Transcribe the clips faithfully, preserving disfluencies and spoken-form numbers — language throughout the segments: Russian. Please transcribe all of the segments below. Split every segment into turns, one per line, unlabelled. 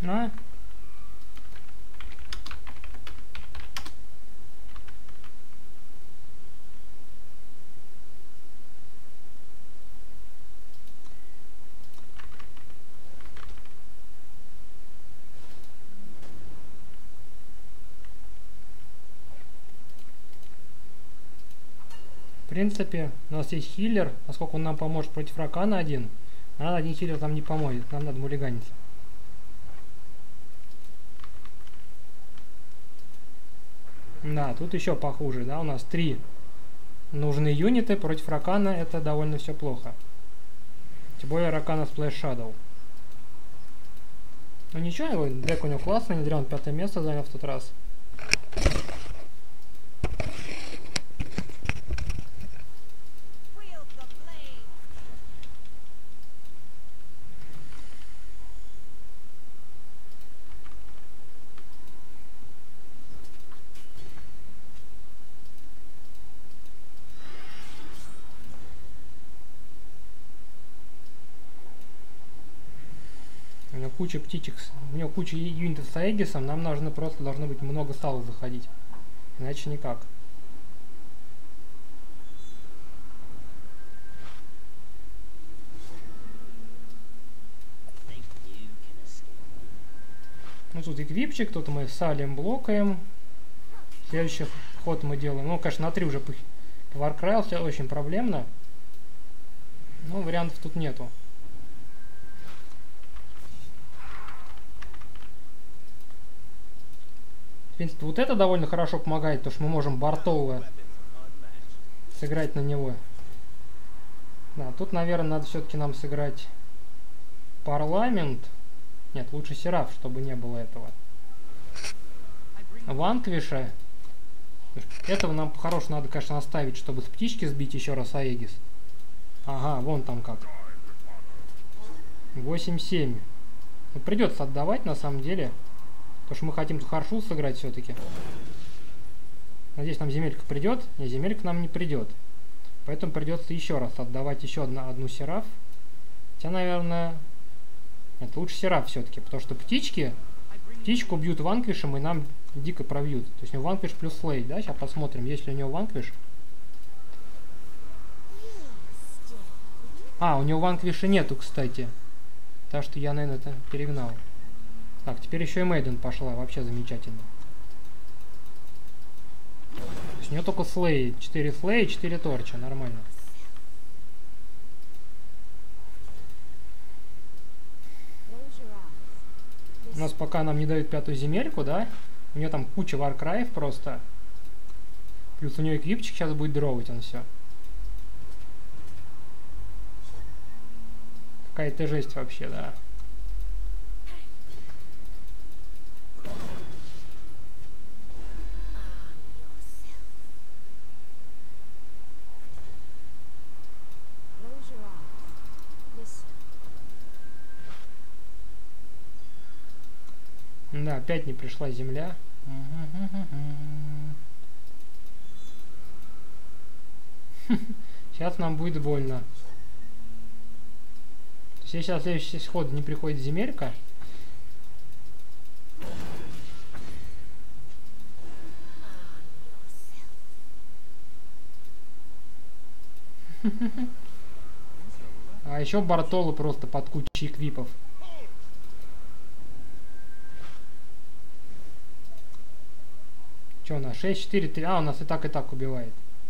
А? В принципе, у нас есть хиллер. Насколько он нам поможет против Ракана один. А один хиллер нам не поможет. Нам надо мулиганить. Да, тут еще похуже, да, у нас три нужны юниты против Ракана, это довольно все плохо. Тем более Ракана Splash Shadow. Ну ничего, его дек у него классный, не зря он пятое место занял в тот раз. У него куча птичек, у него куча юнитов с Аегисом, нам нужно просто должно быть много стала заходить. Иначе никак. Ну тут эквипчик, тут мы салим блокаем. Следующий ход мы делаем. Ну, конечно, на три уже по Warcry все очень проблемно. Но вариантов тут нету. В принципе, вот это довольно хорошо помогает, потому что мы можем Бартолла сыграть на него. Да, тут, наверное, надо все-таки нам сыграть Парламент. Нет, лучше Сераф, чтобы не было этого. Ванквиша. Этого нам по-хорошему надо, конечно, оставить, чтобы с птички сбить еще раз Аегис. Ага, вон там как. восемь семь. Ну, придется отдавать, на самом деле. Потому что мы хотим тут Харшул сыграть все-таки. Надеюсь, нам земелька придет. Не, земелька нам не придет. Поэтому придется еще раз отдавать еще одну, одну Сераф. Хотя, наверное... Нет, лучше Сераф все-таки. Потому что птички... Птичку бьют Ванквишем и нам дико пробьют. То есть у него Ванквиш плюс Слей, да? Сейчас посмотрим, есть ли у него Ванквиш. А, у него Ванквиша нету, кстати. Так что я, наверное, это перегнал. Так, теперь еще и Мейден пошла. Вообще замечательно. То есть у нее только слей. четыре слея, четыре торча. Нормально. У нас пока нам не дают пятую земельку, да? У нее там куча варкраев просто. Плюс у нее эквипчик сейчас будет дровать он все. Какая-то жесть вообще, да. Да, опять не пришла земля. Сейчас нам будет больно. То есть, если в следующий ход не приходит земелька, а еще Бартоло просто под кучей эквипов. Че у нас? шесть четыре три. А, у нас и так, и так убивает.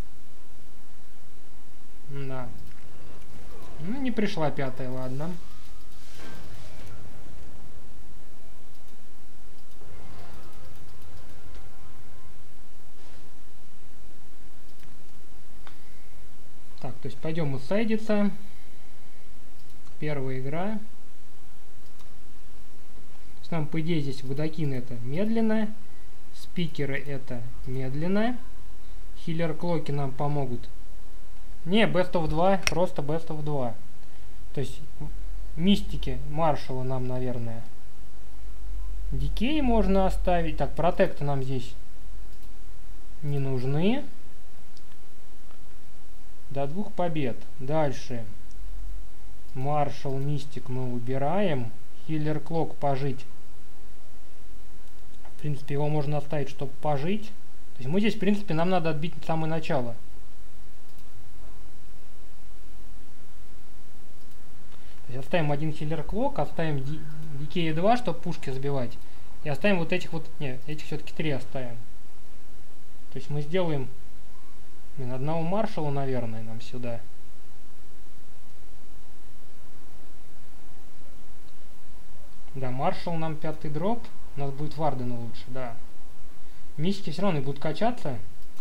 Да. Ну, не пришла пятая, ладно. Так, то есть пойдем усайдиться. Первая игра. То есть нам, по идее, здесь водокины это медленно. Спикеры это медленно. Хиллер-клоки нам помогут. Не, best of два, просто best of два. То есть мистики маршала нам, наверное. Дикей можно оставить. Так, протекты нам здесь не нужны. До двух побед. Дальше. Маршал, мистик мы убираем. Хиллер-клок пожить В принципе, его можно оставить, чтобы пожить. То есть мы здесь, в принципе, нам надо отбить самое начало. То есть оставим один хиллер клок, оставим дикей два, чтобы пушки забивать. И оставим вот этих вот... Не, этих все-таки три оставим. То есть мы сделаем... Блин, одного маршала, наверное, нам сюда. Да, маршал нам пятый дроп. У нас будет Вардена лучше, да. Мистики все равно будут качаться.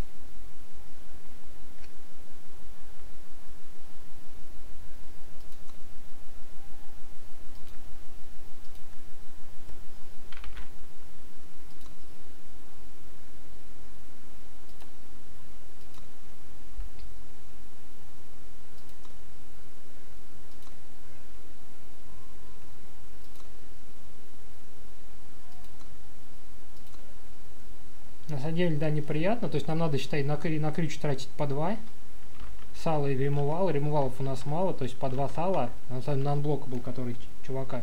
На самом деле, да, неприятно. То есть нам надо, считай, на, на крюч тратить по два. Сало и ремувал. Ремувалов у нас мало, то есть по два сала. На самом деле, на анблока был, который чувака.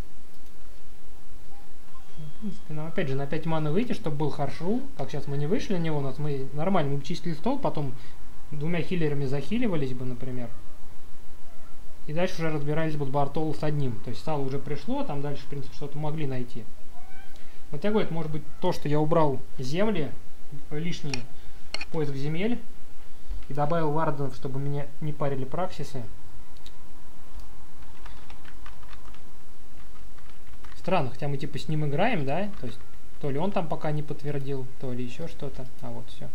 В принципе, нам опять же на пять маны выйти, чтобы был харшру. Как сейчас мы не вышли на него, у нас мы нормально, мы бы чистили стол, потом двумя хиллерами захиливались бы, например. И дальше уже разбирались бы с Бартолу с одним. То есть сало уже пришло, там дальше, в принципе, что-то могли найти. Вот я говорю, это может быть то, что я убрал земли, лишние поиск земель, и добавил варденов, чтобы меня не парили праксисы. Странно, хотя мы типа с ним играем, да? То есть то ли он там пока не подтвердил, то ли еще что-то. А вот все.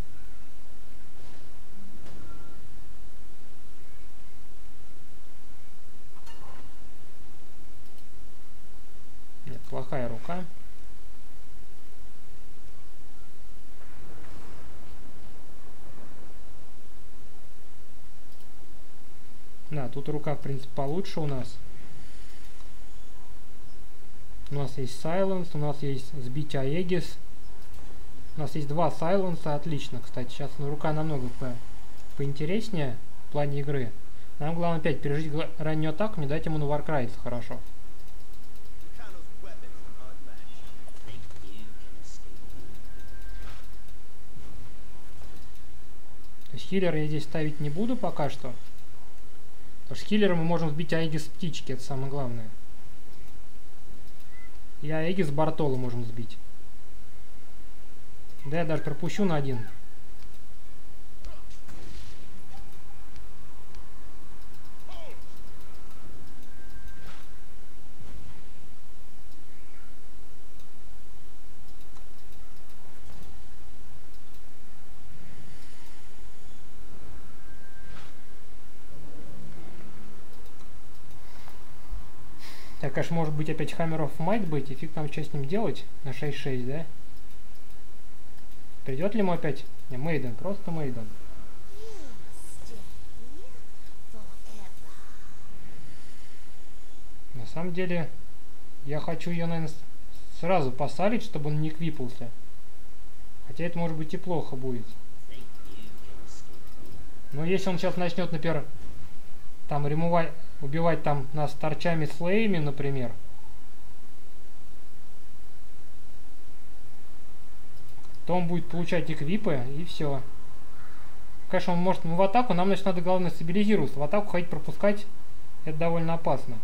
Нет, плохая рука. Да, тут рука, в принципе, получше у нас. У нас есть Silence, у нас есть сбить Аегис. У нас есть два Silence, отлично, кстати. Сейчас ну, рука намного по поинтереснее в плане игры. Нам главное опять пережить раннюю атаку, не дать ему на варкрайться хорошо. То есть хиллера я здесь ставить не буду пока что. Потому что хиллером мы можем сбить Аегис с птички, это самое главное. И Аегис с Бартоло можем сбить. Да, я даже пропущу на один. Так, конечно, может быть опять Hammer of Might быть, и фиг там что с ним делать на шесть шесть, да? Придет ли ему опять? Не, Мейден, просто Мейден. На самом деле, я хочу ее, наверное, сразу посалить, чтобы он не квипался. Хотя это может быть и плохо будет. Но если он сейчас начнет, например, там ремувать, убивать там нас торчами слеями, например, то он будет получать эквипы, и все. Конечно, он может ну, в атаку, нам, значит, надо, главное, стабилизироваться. В атаку ходить пропускать, это довольно опасно.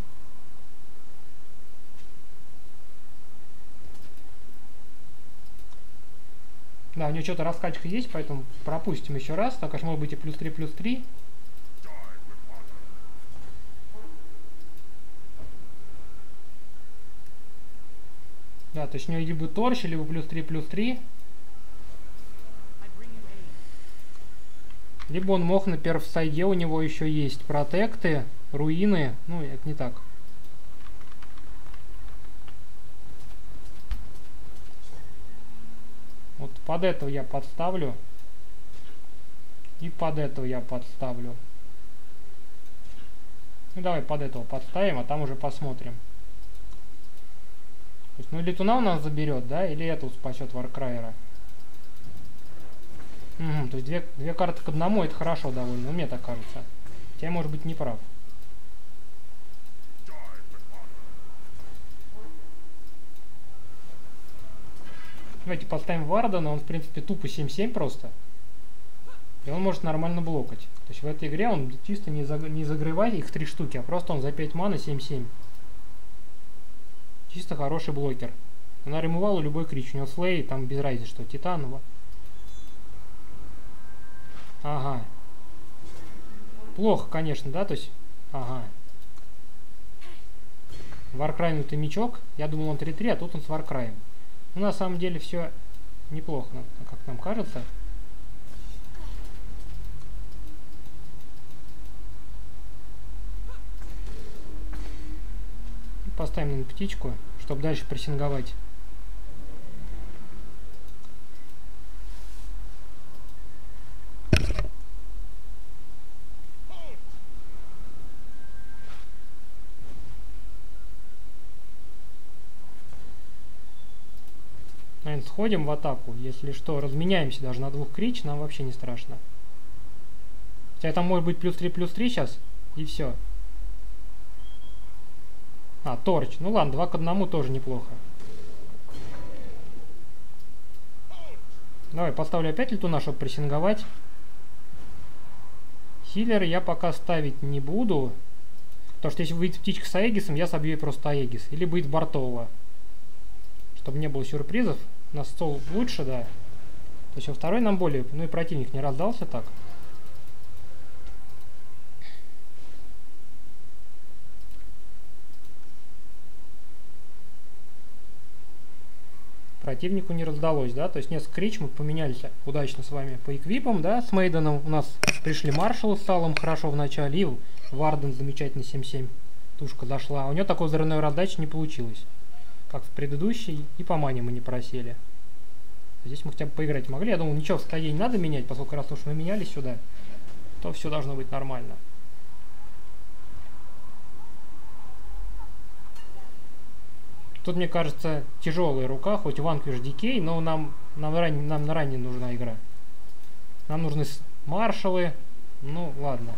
Да, у него что-то раскачка есть, поэтому пропустим еще раз. Так, аж может быть и плюс три, плюс три. Да, то есть у него либо торч, либо плюс три, плюс три. Либо он мог, например, в сайде у него еще есть протекты, руины. Ну, это не так. Вот под этого я подставлю. И под этого я подставлю. Ну, давай под этого подставим, а там уже посмотрим. То есть, ну, летуна у нас заберет, да? Или эту спасет Варкрайера. Угу, то есть две, две карты к одному, это хорошо довольно, ну, мне так кажется. Хотя я, может быть, не прав. Давайте поставим Вардена, он в принципе тупо семь семь просто. И он может нормально блокать. То есть в этой игре он чисто не, заг... не загревает их три штуки, а просто он за пять маны семь семь. Чисто хороший блокер. На ремувалу любой крич. У него слей, там без разницы что, титаново. Ага. Плохо, конечно, да, то есть... Ага. Варкрайнутый мечок. Я думал он три три, а тут он с Варкраем. Ну, на самом деле все неплохо, как нам кажется. Поставим на птичку, чтобы дальше прессинговать. Наверное, сходим в атаку. Если что, разменяемся даже на двух крич, нам вообще не страшно. Хотя там может быть плюс три, плюс три сейчас, и все. А, торч. Ну ладно, два к одному тоже неплохо. Давай, поставлю опять летуна, чтобы прессинговать. Хиллер я пока ставить не буду. Потому что если выйдет птичка с Аегисом, я собью ей просто Аегис. Или будет Бартолова. Чтобы не было сюрпризов. На стол лучше, да. То есть во второй нам более... Ну и противник не раздался так. Противнику не раздалось, да? То есть несколько крич мы поменялись удачно с вами по эквипам, да? С Мейденом у нас пришли маршалы с Салом хорошо в начале. И Варден замечательно семь семь. Тушка зашла. А у него такой взрывной раздачи не получилось. Как в предыдущей, и по мане мы не просели. Здесь мы хотя бы поиграть могли. Я думал, ничего в стае не надо менять, поскольку раз уж мы меняли сюда, то все должно быть нормально. Тут, мне кажется, тяжелая рука, хоть Vanquish Decay, но нам, нам, ранее, нам на ранее нужна игра. Нам нужны маршалы. Ну, ладно.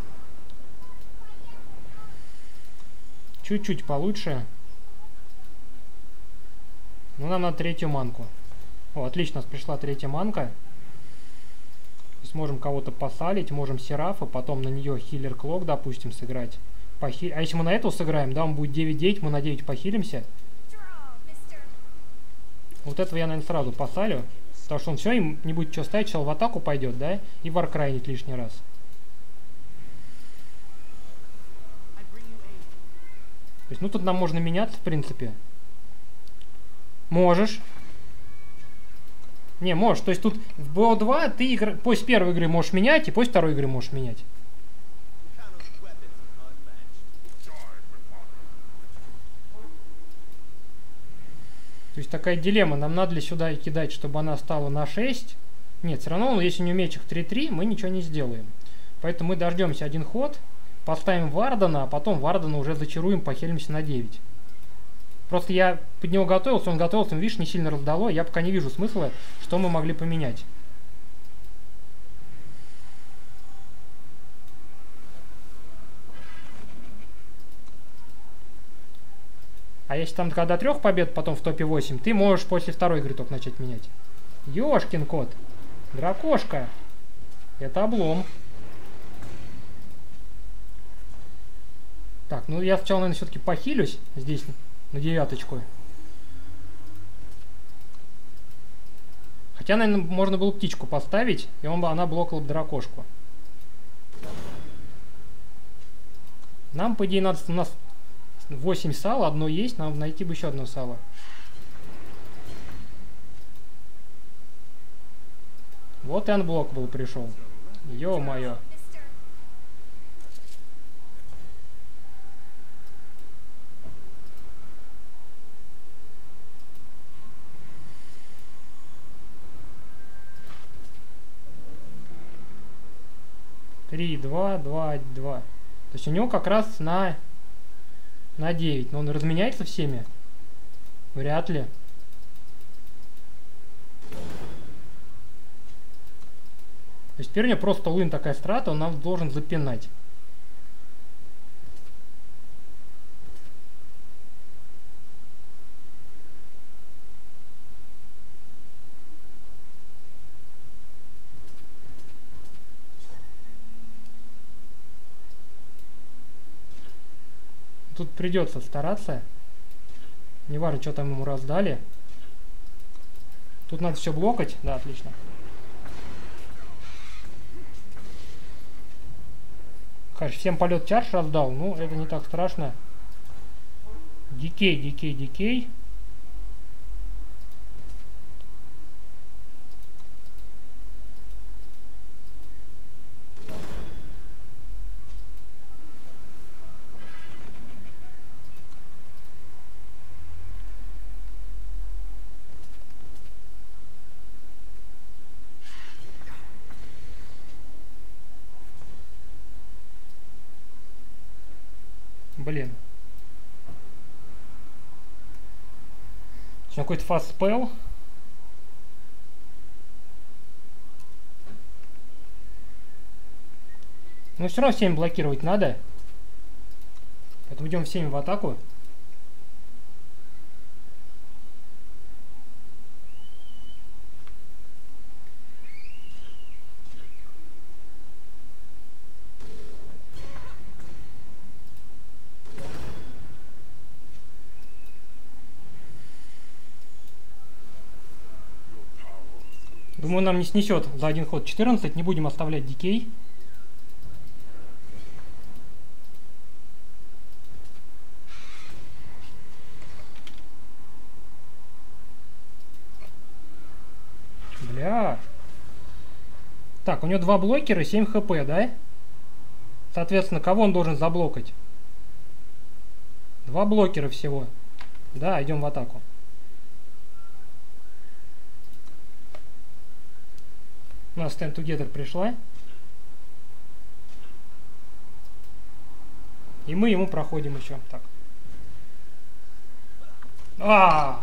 Чуть-чуть получше. Ну, нам на третью манку. О, отлично, у нас пришла третья манка. Сможем кого-то посалить, можем Серафа, потом на нее Хиллер Клок, допустим, сыграть. Похи... А если мы на этого сыграем, да, он будет девять девять, мы на девять похилимся. Вот этого я, наверное, сразу посалю. Потому что он все, им не будет что ставить, сейчас в атаку пойдет, да, и варкрайнит лишний раз. То есть, ну, тут нам можно меняться, в принципе. Можешь. Не, можешь. То есть тут в бэ о два ты игр... после первой игры можешь менять, и после второй игры можешь менять. То есть такая дилемма. Нам надо ли сюда кидать, чтобы она стала на шесть? Нет, все равно, если не умеет их три три, мы ничего не сделаем. Поэтому мы дождемся один ход, поставим Вардена, а потом Вардена уже зачаруем, похилимся на девять. Просто я под него готовился, он готовился, видишь, не сильно раздало. Я пока не вижу смысла, что мы могли поменять. А если там до трех побед потом в топе восемь, ты можешь после второй игры только начать менять. Ёшкин кот. Дракошка. Это облом. Так, ну я сначала, наверное, все-таки похилюсь здесь на девяточку. Хотя, наверное, можно было птичку поставить, и он бы, она блокала бы дракошку. Нам, по идее, надо... У нас восемь сал, одно есть, нам найти бы еще одно сало. Вот и анблок был пришел. Ё-моё. три, два, два, два. То есть у него как раз на, на девять. Но он разменяется всеми? Вряд ли. То есть теперь у него просто лын такая страта, он нам должен запинать. Тут придется стараться. Не важно, что там ему раздали. Тут надо все блокать. Да, отлично. Конечно, всем полет чарж раздал. Ну, это не так страшно. Дикей, дикей, дикей. Блин. Какой-то фаст спел. Но все равно семь блокировать надо. Поэтому идем семь в атаку. Думаю, нам не снесет за один ход четырнадцать. Не будем оставлять дикей. Бля. Так, у него два блокера, семь хп, да? Соответственно, кого он должен заблокать? Два блокера всего. Да, идем в атаку. У нас Stand Together пришла. И мы ему проходим еще. Так. А!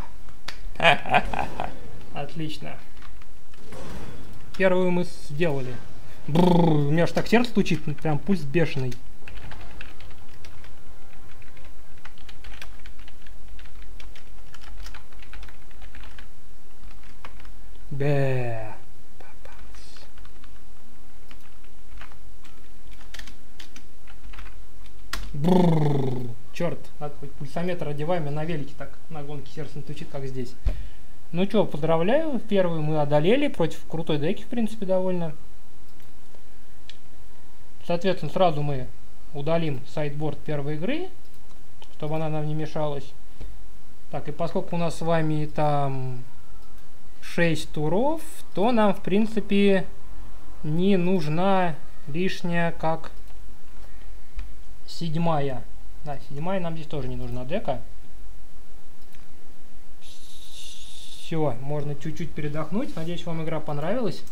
Отлично. Первую мы сделали. Бррр, у меня аж так сердце стучит, прям пульс бешеный. Бе. Бррр. Черт, надо хоть пульсометр одеваем, и на велике так на гонке сердце не стучит, как здесь. Ну что, поздравляю, первую мы одолели против крутой деки, в принципе, довольно. Соответственно, сразу мы удалим сайдборд первой игры, чтобы она нам не мешалась. Так, и поскольку у нас с вами там шесть туров, то нам, в принципе, не нужна лишняя, как седьмая. Да, седьмая нам здесь тоже не нужна дека. Все, можно чуть-чуть передохнуть. Надеюсь, вам игра понравилась.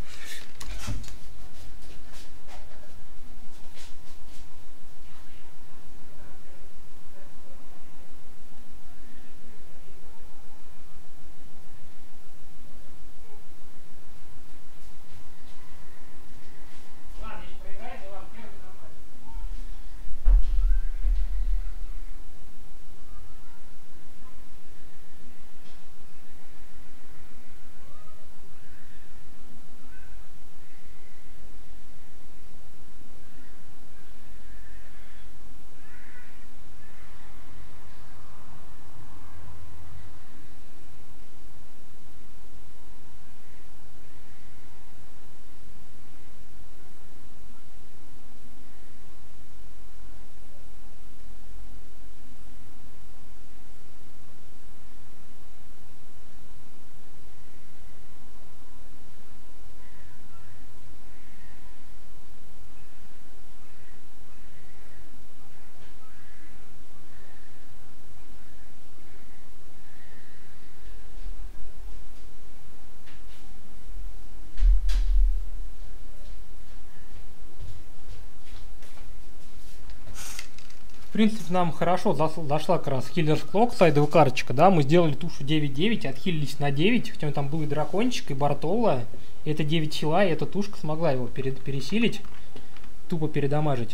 В принципе, нам хорошо зашла как раз Healer's Clock, сайдовая карточка, да, мы сделали тушу девять девять, отхилились на девять, хотя там был и дракончик, и Бартолла, и это девять хила, и эта тушка смогла его перед, пересилить, тупо передамажить.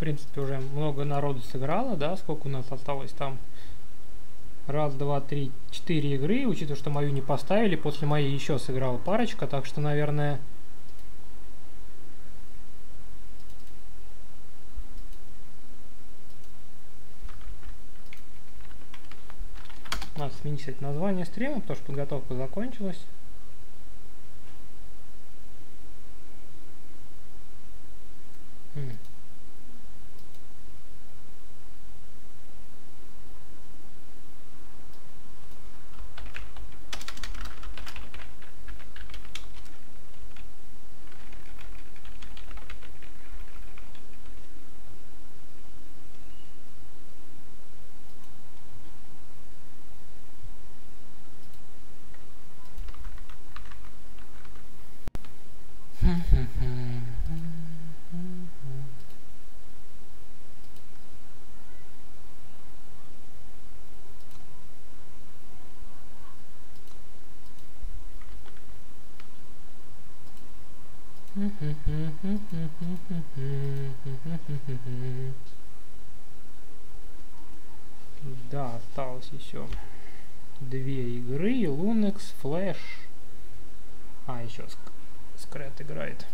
принципе, уже много народу сыграло, да, сколько у нас осталось там? Раз, два, три, четыре игры, учитывая, что мою не поставили, после моей еще сыграла парочка, так что, наверное... Надо сменить, кстати, название стрима, потому что подготовка закончилась. Хм. Да, осталось еще две игры. Lunex, Flash. А, еще Scrat играет.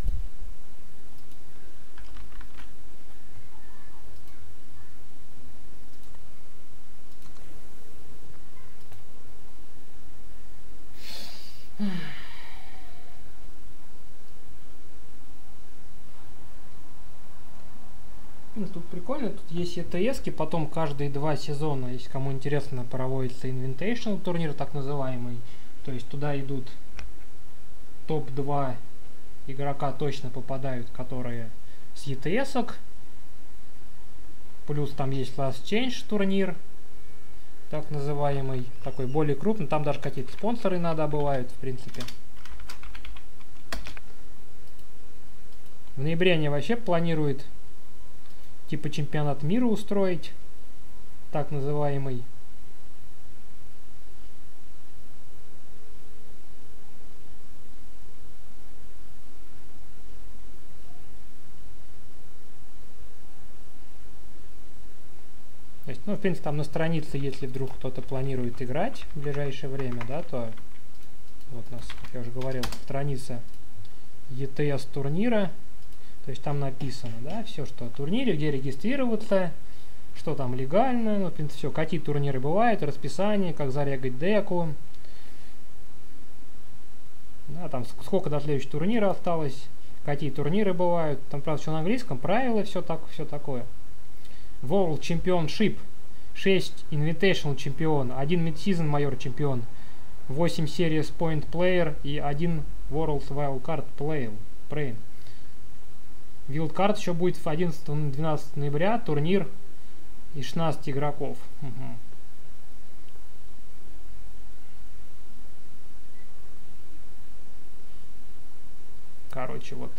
Тут прикольно, тут есть и тэ эски, потом каждые два сезона, если кому интересно, проводится Invitational турнир, так называемый. То есть туда идут топ два игрока точно попадают, которые с и тэ эсок. Плюс там есть Last Change турнир, так называемый, такой более крупный. Там даже какие-то спонсоры иногда бывают, в принципе. В ноябре они вообще планируют типа чемпионат мира устроить, так называемый. То есть, ну, в принципе, там на странице, если вдруг кто-то планирует играть в ближайшее время, да, то вот у нас, как я уже говорил, страница и тэ эс турнира. То есть там написано, да, все, что о турнире, где регистрироваться, что там легально, ну, в принципе, все, какие турниры бывают, расписание, как зарегать деку. Да, там сколько до следующего турнира осталось, какие турниры бывают. Там, правда, все на английском, правила, все, так, все такое. World Championship, шесть Invitational чемпион, один Mid-Season Major чемпион, восемь Series Point Player и один World Wildcard Player. Wildcard еще будет в одиннадцатого-двенадцатого ноября, турнир из шестнадцати игроков. Угу. Короче, вот.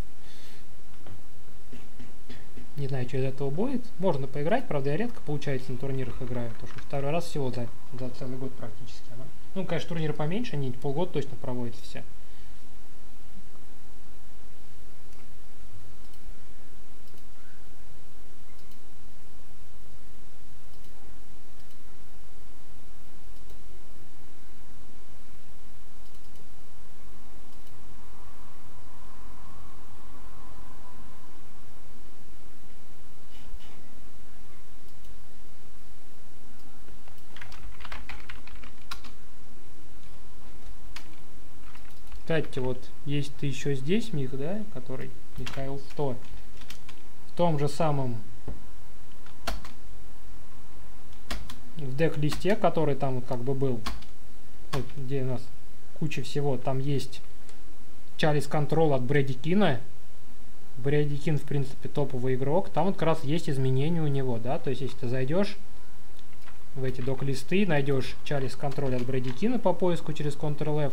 Не знаю, что из этого будет. Можно поиграть, правда, я редко, получается, на турнирах играю, потому что второй раз всего за, за целый год практически. Да? Ну, конечно, турниры поменьше, они полгода точно проводятся все. Кстати, вот есть ты еще здесь, Мих, да, который Михаил сто. В том же самом в дек-листе, который там вот как бы был, вот, где у нас куча всего, там есть Chalice Control от Брэди Кина. Брэди Кин, в принципе, топовый игрок. Там вот как раз есть изменения у него, да, то есть если ты зайдешь в эти док-листы, найдешь Chalice Control от Брэди Кина по поиску через контрол эф.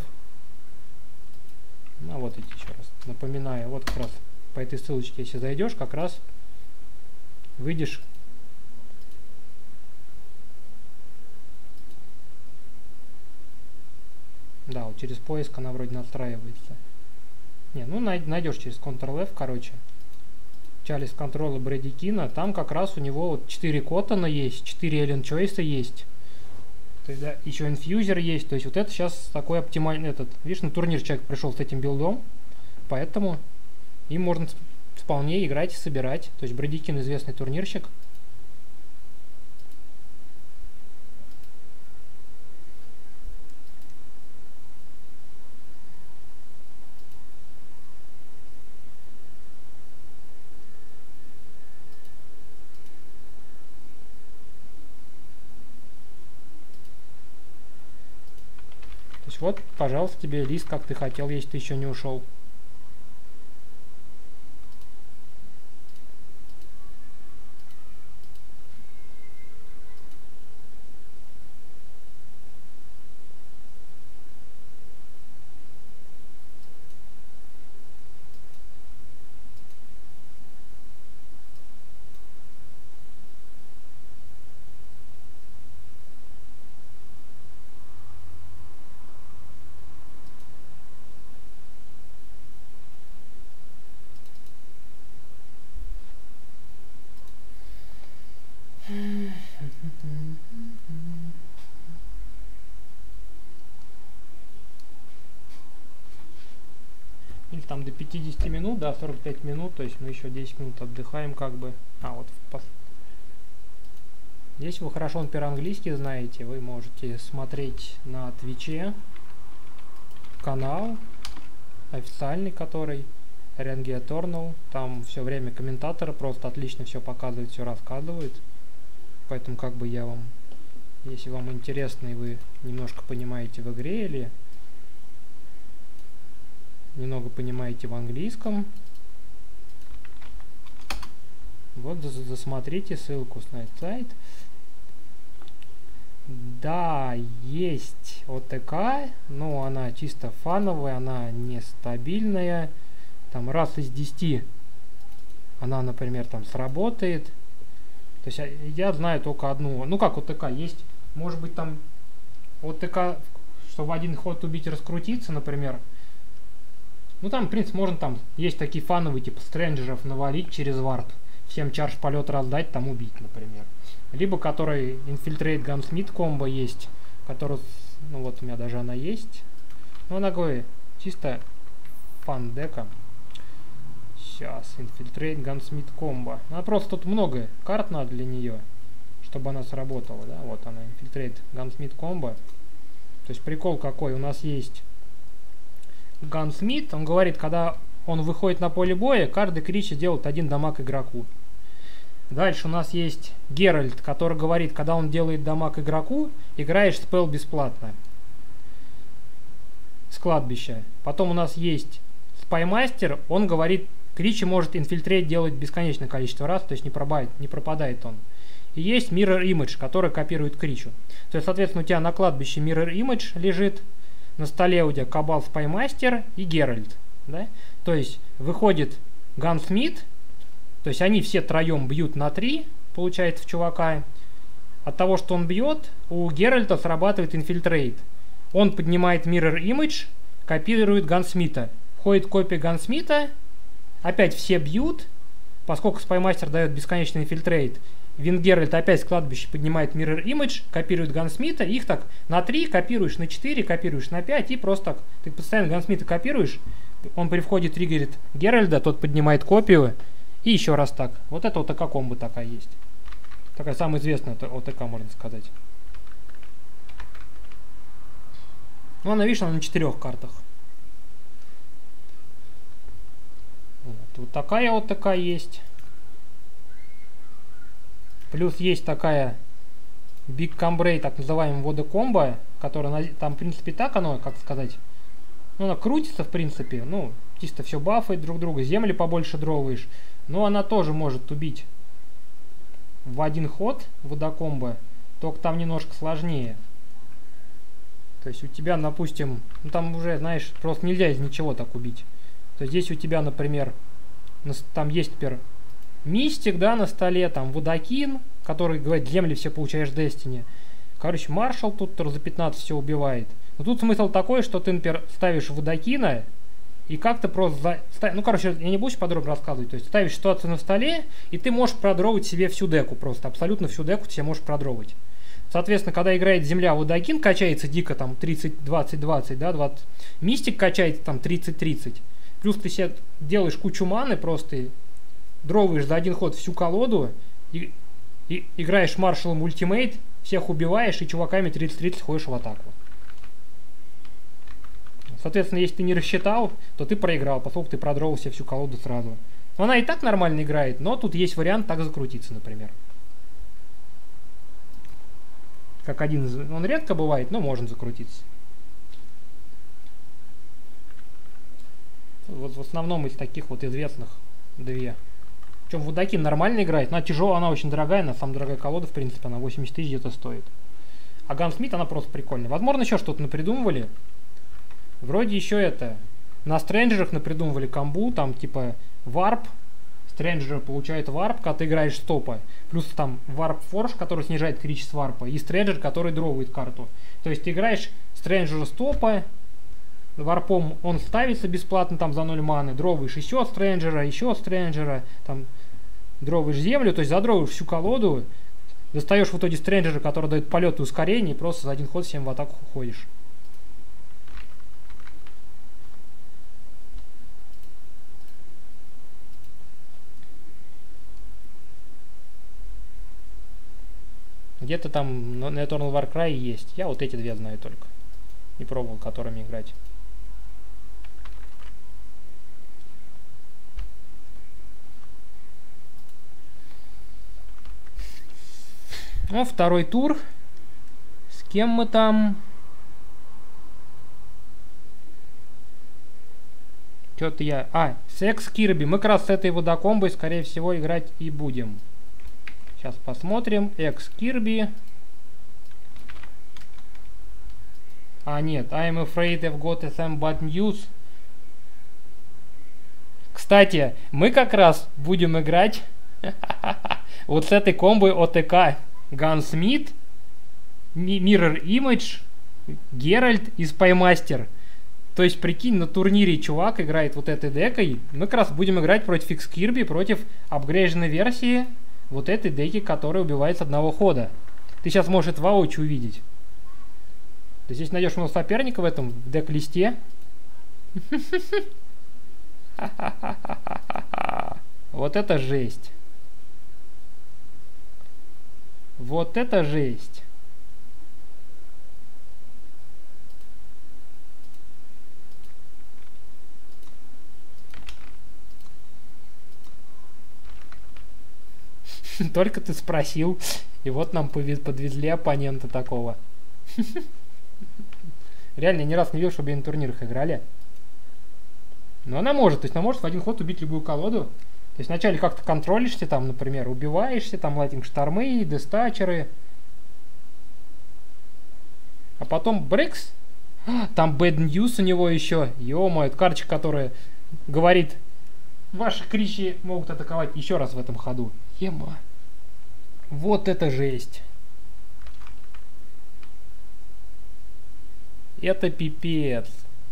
Ну, вот эти еще раз напоминаю, вот как раз по этой ссылочке, если зайдешь, как раз выйдешь. Да, вот через поиск она вроде настраивается. Не, ну найдешь через контрол эф, короче. Chalice Control Брэдикина, там как раз у него вот четыре Коттона есть, четыре Эллен Чойса есть. То есть, да, еще инфьюзер есть. То есть вот это сейчас такой оптимальный этот. Видишь, на турнир человек пришел с этим билдом, поэтому им можно вполне играть и собирать. То есть Брэдикин известный турнирщик. Вот, пожалуйста, тебе лист, как ты хотел, если ты еще не ушел. Или там до пятидесяти минут, да, сорок пять минут, то есть мы еще десять минут отдыхаем как бы. А, вот пос... Если вы хорошо, например, английский знаете, вы можете смотреть на Твиче канал официальный, который Rengi Eternal. Там все время комментаторы просто отлично все показывают, все рассказывают. Поэтому как бы я вам, если вам интересно и вы немножко понимаете в игре или немного понимаете в английском, вот засмотрите ссылку на этот сайт. Да, есть ОТК, но она чисто фановая, она нестабильная. Там раз из десяти она, например, там сработает. То есть я знаю только одну. Ну как ОТК есть, может быть там ОТК, чтобы в один ход убить и раскрутиться, например. Ну там, в принципе, можно там, есть такие фановые, типа стрэнджеров навалить через варп. Всем чарж полет раздать, там убить, например. Либо который Infiltrate Gunsmith комбо есть, который, ну вот у меня даже она есть. Но она говорит, чисто фан дека. Сейчас, Infiltrate Gunsmith комбо. Она просто тут много карт надо для нее, чтобы она сработала, да. Вот она, Infiltrate Gunsmith комбо. То есть прикол какой, у нас есть Gunsmith, он говорит, когда он выходит на поле боя, каждый кричи делает один дамаг игроку. Дальше у нас есть Геральт, который говорит, когда он делает дамаг игроку, играешь спелл бесплатно с кладбища. Потом у нас есть Спаймастер, он говорит, кричи может инфильтрейт делать бесконечное количество раз, то есть не пропадает, не пропадает он. И есть Mirror Image, который копирует кричу. То есть, соответственно, у тебя на кладбище Mirror Image лежит, на столе у тебя Кабал, Спаймастер и Геральт. Да? То есть выходит Gunsmith, то есть они все троем бьют на три, получается, в чувака. От того, что он бьет, у Геральта срабатывает инфильтрейт. Он поднимает Mirror Image, копирует Гансмита. Входит копия Гансмита, опять все бьют, поскольку Спаймастер дает бесконечный инфильтрейт. Вингеральт опять с кладбища поднимает Mirror Image, копирует Гансмита, их так на три копируешь, на четыре копируешь, на пять, и просто так, ты постоянно Гансмита копируешь, он при входе триггерит Геральда, тот поднимает копию, и еще раз так. Вот это ОТК комбо такая есть. Такая самая известная ОТК, можно сказать. Ну, она, видишь, она на четырех картах. Вот, вот такая ОТК есть. Плюс есть такая Big Cambrai, так называемая водокомбо, которая там, в принципе, так оно, как сказать, ну, она крутится, в принципе, ну, чисто все бафает друг друга, земли побольше дроваешь, но она тоже может убить в один ход водокомбо, только там немножко сложнее. То есть у тебя, допустим, ну, там уже, знаешь, просто нельзя из ничего так убить. То есть здесь у тебя, например, там есть, например, Мистик, да, на столе, там Водокин, который говорит, земли все получаешь в Destiny. Короче, Маршал тут за пятнадцать все убивает. Но тут смысл такой, что ты, например, ставишь Водокина, И как-то просто... За... Ну, короче, я не буду подробно рассказывать. То есть ставишь ситуацию на столе, и ты можешь продровать себе всю деку просто. Абсолютно всю деку ты себе можешь продровать. Соответственно, когда играет земля, Водокин качается дико там тридцать двадцать двадцать, да, двадцать. Мистик качается там тридцать тридцать. Плюс ты себе делаешь кучу маны, просто дроваешь за один ход всю колоду, и, и играешь маршалом ультимейт, всех убиваешь и чуваками тридцать тридцать ходишь в атаку. Соответственно, если ты не рассчитал, то ты проиграл, поскольку ты продровал себе всю колоду сразу. Но она и так нормально играет, но тут есть вариант так закрутиться, например. Как один из... Он редко бывает, но можно закрутиться. Вот в основном из таких вот известных две. Причем Водокин нормально играет. Она тяжелая, она очень дорогая, она самая дорогая колода, в принципе, она восемьдесят тысяч где-то стоит. А Гансмит, она просто прикольная. Возможно, еще что-то напридумывали. Вроде еще это. На стрэнджерах напридумывали комбу, там типа варп. Стрэнджер получает варп, когда ты играешь стопа. Плюс там варп форш, который снижает количество варпа. И стрэнджер, который дровает карту. То есть ты играешь стрэнджера стопа. Варпом он ставится бесплатно там за ноль маны. Дроваешь еще стрэнджера, еще стрэнджера. Там дроваешь землю, то есть задроваешь всю колоду. Достаешь в итоге стрэнджера, который дает полет и ускорение. И просто за один ход всем в атаку уходишь. Где-то там на Eternal Warcry есть. Я вот эти две знаю только. Не пробовал которыми играть. Ну, второй тур. С кем мы там? Что-то я... А, с Экс Кирби. Мы как раз с этой водокомбой, скорее всего, играть и будем. Сейчас посмотрим. Экс Кирби. А, нет. I'm afraid I've got some bad news. Кстати, мы как раз будем играть вот с этой комбой ОТК. Gunsmith, Mirror Image, Геральт и Спаймастер. То есть, прикинь, на турнире чувак играет вот этой декой. Мы как раз будем играть против Экс Кирби, против апгрейженной версии вот этой деки, которая убивает с одного хода. Ты сейчас можешь это воочию увидеть. Ты здесь найдешь у нас соперника в этом дек-листе. Вот это жесть. Вот это жесть. Только ты спросил, и вот нам подвезли оппонента такого. Реально, я ни раз не видел, чтобы на турнирах играли. Но она может, то есть она может в один ход убить любую колоду. То есть вначале как-то контролишься, там, например, убиваешься, там, лайтинг штормы, дестачеры. А потом брекс. Там bad news у него еще. Ё-моё, это карточка, которая говорит, ваши кричи могут атаковать еще раз в этом ходу. Ема. Вот это жесть. Это пипец.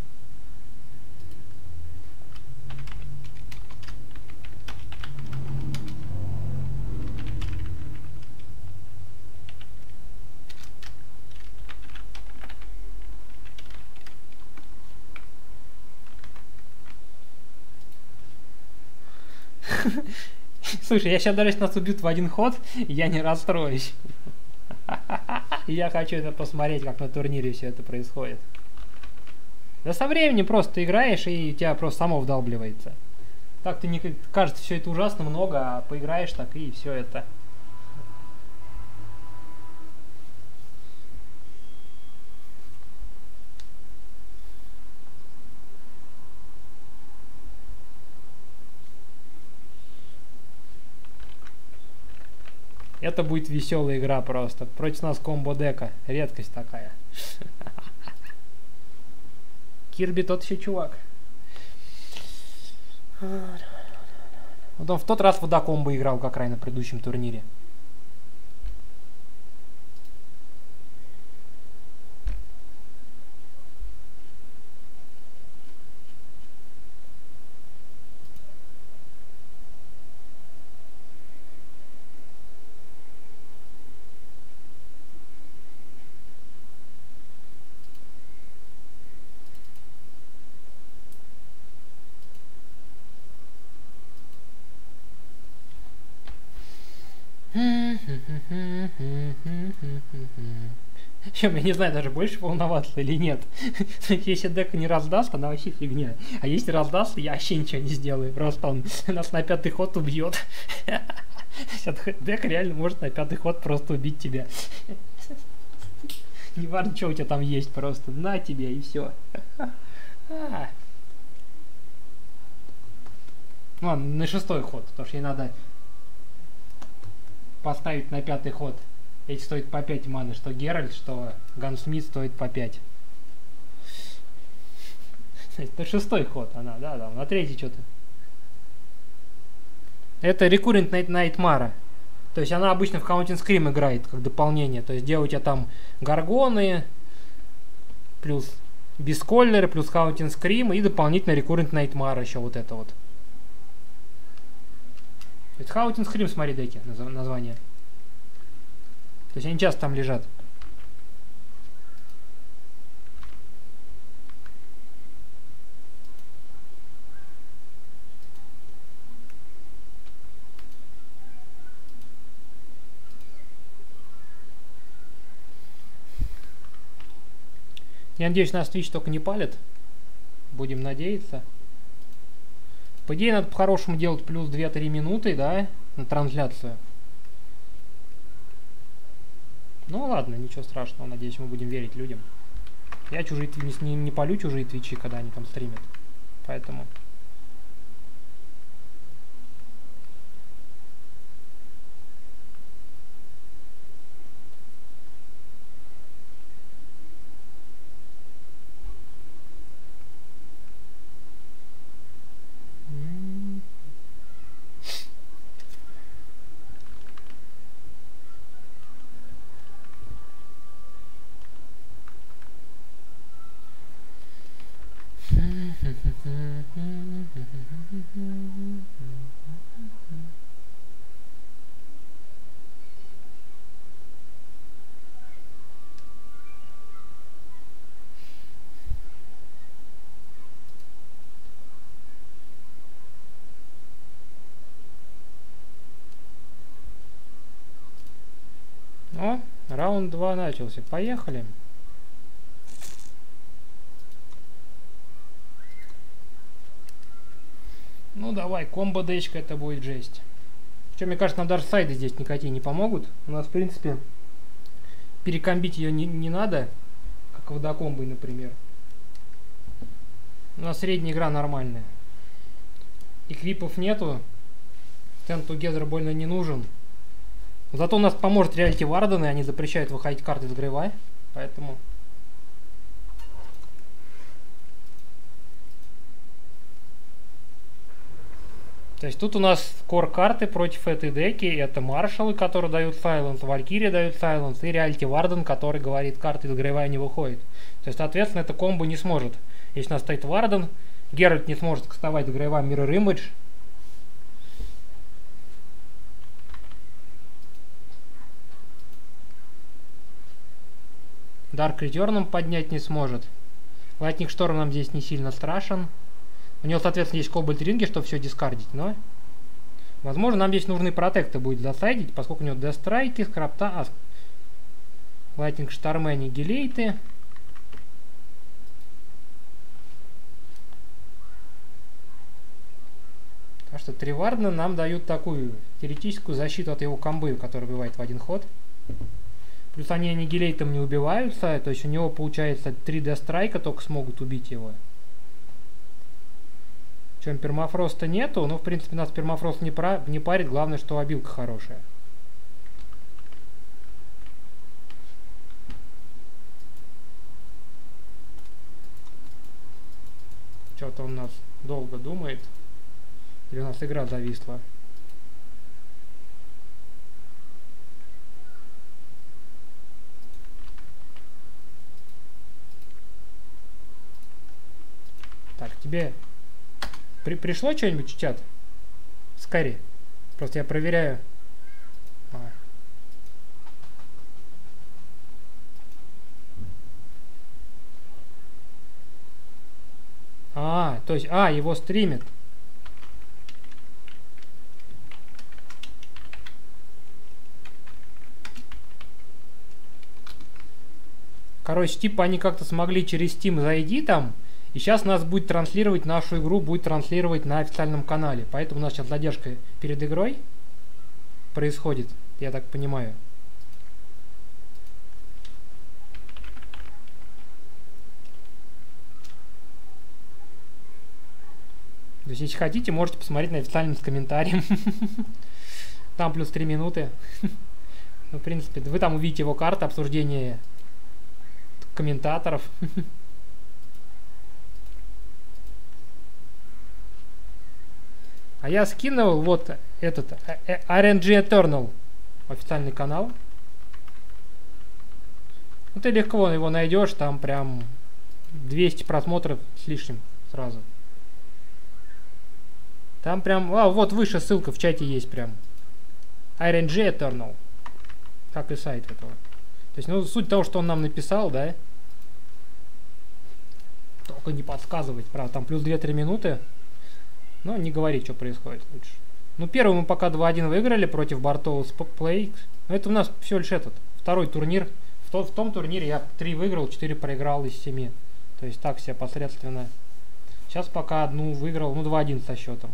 Слушай, я сейчас даже если нас убьют в один ход, я не расстроюсь. Я хочу это посмотреть, как на турнире все это происходит. Да со временем просто играешь, и тебя просто само вдалбливается. Так-то не кажется, все это ужасно много, а поиграешь так, и все это. Это будет веселая игра просто. Против нас комбо-дека. Редкость такая. Кирби тот еще чувак. Вот он в тот раз водокомбо играл, как раз на предыдущем турнире. Чем, я не знаю, даже больше волноваться или нет. Если дека не раздаст, она вообще фигня. А если раздаст, я вообще ничего не сделаю. Просто он нас на пятый ход убьет. Дека реально может на пятый ход просто убить тебя. Не важно, что у тебя там есть, просто на тебе и все. Ладно, на шестой ход, потому что ей надо поставить на пятый ход. Эти стоят по пять маны, что Геральт, что Гансмит стоит по пять. Это шестой ход она, да, да, на третий что-то. Это Recurrent Nightmare. То есть она обычно в Counting Scream играет как дополнение. То есть где у тебя там Гаргоны, плюс Бесколлеры, плюс Counting Scream и дополнительно Recurrent Nightmare еще вот это вот. Это Counting Scream, смотри, деки, название. То есть они часто там лежат. Я надеюсь, нас Twitch только не палит. Будем надеяться. По идее, надо по-хорошему делать плюс две-три минуты, да, на трансляцию. Ну ладно, ничего страшного, надеюсь, мы будем верить людям. Я чужие не, не, не палю чужие твичи, когда они там стримят. Поэтому... О, раунд два начался. Поехали. Ну давай, комбо-дэчка это будет жесть. Причем, мне кажется, нам даже сайды здесь никакие не помогут. У нас, в принципе, перекомбить ее не, не надо, как водокомбой, например. У нас средняя игра нормальная. Эквипов нету. Stand Together больно не нужен. Зато у нас поможет Reality Warden, и они запрещают выходить карты из Грейвай. Поэтому... То есть тут у нас кор карты против этой деки. Это маршалы, которые дают сайленс, Валькирия дают сайленс, и Reality Warden, который говорит, карты из Грейвая не выходит. То есть, соответственно, это комбо не сможет. Если у нас стоит Warden, Геральт не сможет кастовать в Грейвай Mirror Image. Dark Return поднять не сможет. Lightning Storm нам здесь не сильно страшен. У него, соответственно, есть Кобальт Ринги, чтобы все дискардить, но... Возможно, нам здесь нужны протекты будет засайдить, поскольку у него Дестрайки, Скрапта, а... Lightning Storm, Аннигилейты. Так что три Вардена нам дают такую теоретическую защиту от его комбы, которая убивает в один ход. Плюс они аннигилейтом не убиваются, то есть у него получается три Дестрайка только смогут убить его. Чем пермафроста нету, но в принципе нас пермафрост не, пра не парит, главное, что обилка хорошая. Что-то он нас долго думает. Или у нас игра зависла. Так, тебе... При, пришло что-нибудь в чат? Скорее. Просто я проверяю. А. а, то есть, а, его стримит. Короче, типа они как-то смогли через Steam зайти там, и сейчас нас будет транслировать, нашу игру будет транслировать на официальном канале. Поэтому у нас сейчас задержка перед игрой происходит, я так понимаю. То есть, если хотите, можете посмотреть на официальном с комментарием. Там плюс три минуты. Ну, в принципе, вы там увидите его карту, обсуждение комментаторов. А я скинул вот этот ар эн джи Eternal, официальный канал. Ну, ты легко его найдешь, там прям двести просмотров с лишним сразу. Там прям, а, вот выше ссылка в чате есть прям. ар эн джи Eternal. Как и сайт этого. То есть, ну, суть того, что он нам написал, да. Только не подсказывать, правда, там плюс две-три минуты. Но не говорить, что происходит лучше. Ну, первый мы пока два-один выиграли против Bartolus Play. Но это у нас всего лишь этот, второй турнир. В, то, в том турнире я три выиграл, четыре проиграл из семи. То есть так все посредственно. Сейчас пока одну выиграл, ну, два-один со счетом.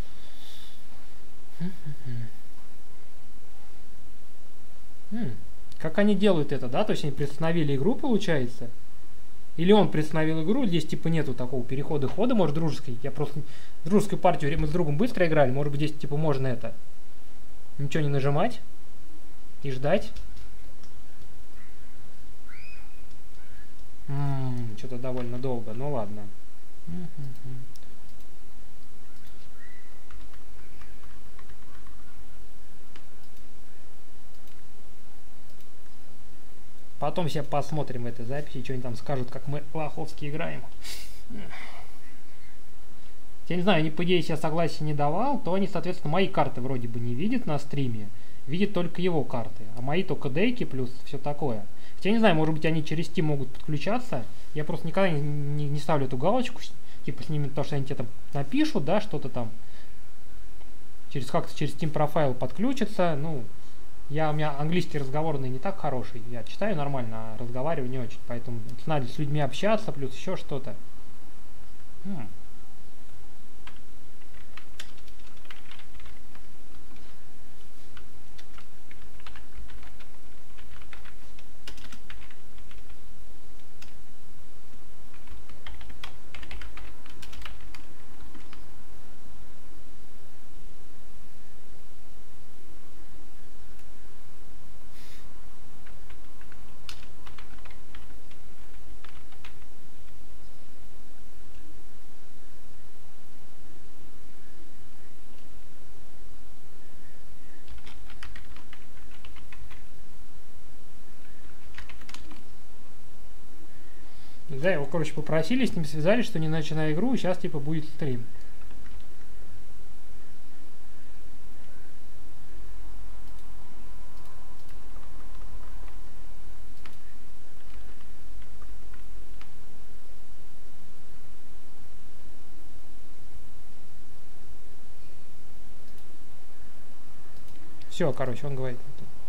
М-м, как они делают это, да? То есть они приостановили игру, получается? Или он приостановил игру, здесь типа нету такого перехода хода, может, дружеской. Я просто дружескую партию мы с другом быстро играли, может быть, здесь типа можно это ничего не нажимать и ждать. М-м, что-то довольно долго, ну ладно. Потом все посмотрим в этой записи, что они там скажут, как мы лоховски играем. Я не знаю, они, по идее, если я согласия не давал, то они, соответственно, мои карты вроде бы не видят на стриме. Видят только его карты. А мои только дейки плюс все такое. Хотя я не знаю, может быть, они через Steam могут подключаться. Я просто никогда не, не, не ставлю эту галочку, типа с ними, то, что они тебе там напишут, да, что-то там. Через как-то через Steam профайл подключится, ну... Я, у меня английский разговорный не так хороший. Я читаю нормально, а разговариваю не очень. Поэтому надо с людьми общаться, плюс еще что-то. М-м. Да, его, короче, попросили, с ним связались, что не начинай игру, и сейчас, типа, будет стрим. Все, короче, он говорит.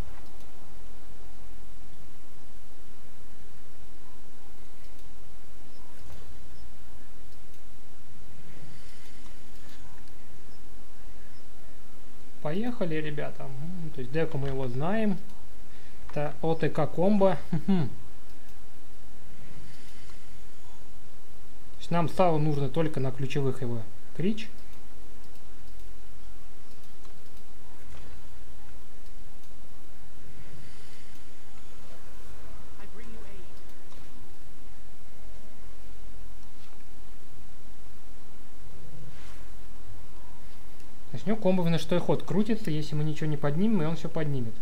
Поехали, ребята. То есть деку мы его знаем. Это ОТК комбо. Нам стало нужно только на ключевых его крич. Начнем комбо на шестой ход крутится, если мы ничего не поднимем, и он все поднимет.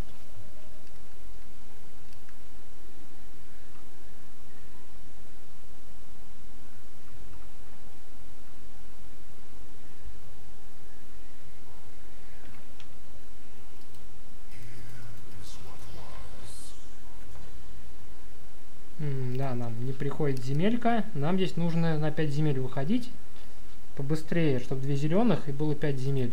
М да, нам не приходит земелька. Нам здесь нужно на пять земель выходить. Побыстрее, чтобы две зеленых и было пять земель.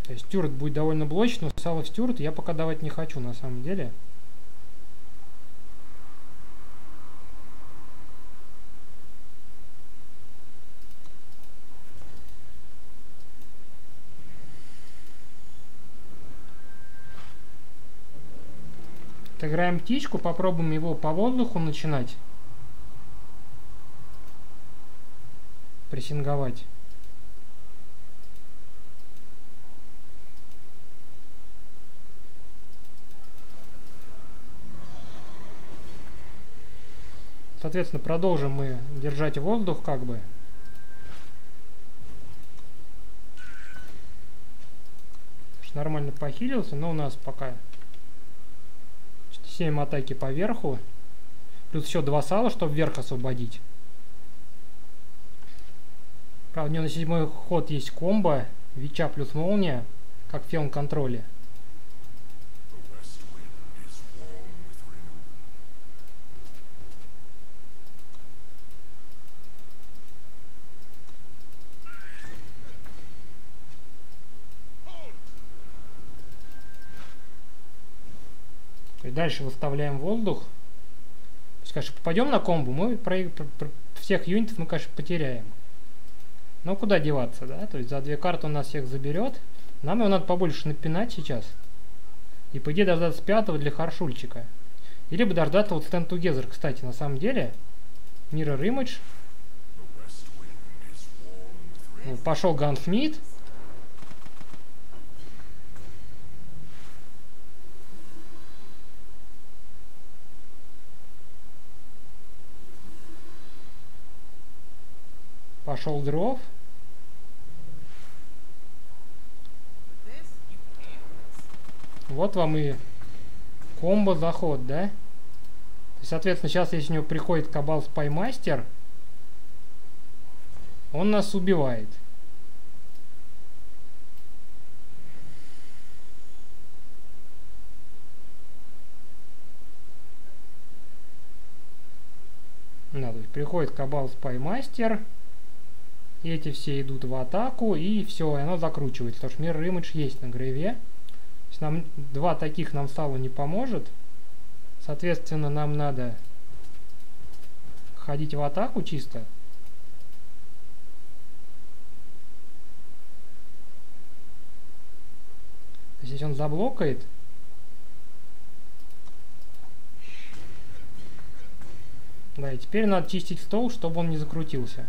То есть стюарт будет довольно блочный, но сало в стюарт я пока давать не хочу на самом деле. Отыграем птичку, попробуем его по воздуху начинать прессинговать. Соответственно, продолжим мы держать воздух как бы. Нормально похилился, но у нас пока семь атаки по верху. Плюс еще два сала, чтобы вверх освободить. Правда, у него на седьмой ход есть комбо. Вича плюс молния, как в филм контроле. И дальше выставляем воздух. То есть, конечно, попадем на комбу, мы про, про, про всех юнитов мы, конечно, потеряем. Но куда деваться, да? То есть за две карты он нас всех заберет. Нам его надо побольше напинать сейчас. И по идее дождаться пятого для Харшульчика. Или бы дождаться вот Stand Together, кстати, на самом деле. Mirror Image. Пошел Gunsmith. Пошел дров. Вот вам и комбо заход, да? То есть, соответственно, сейчас, если у него приходит Кабал Спаймастер, он нас убивает. Да, то есть приходит Кабал Спаймастер. И эти все идут в атаку, и все, и оно закручивается. Потому что Mirror Image есть на грейве. То есть нам два таких нам сало не поможет. Соответственно, нам надо ходить в атаку чисто. То есть, если он заблокает, да, и теперь надо чистить стол, чтобы он не закрутился.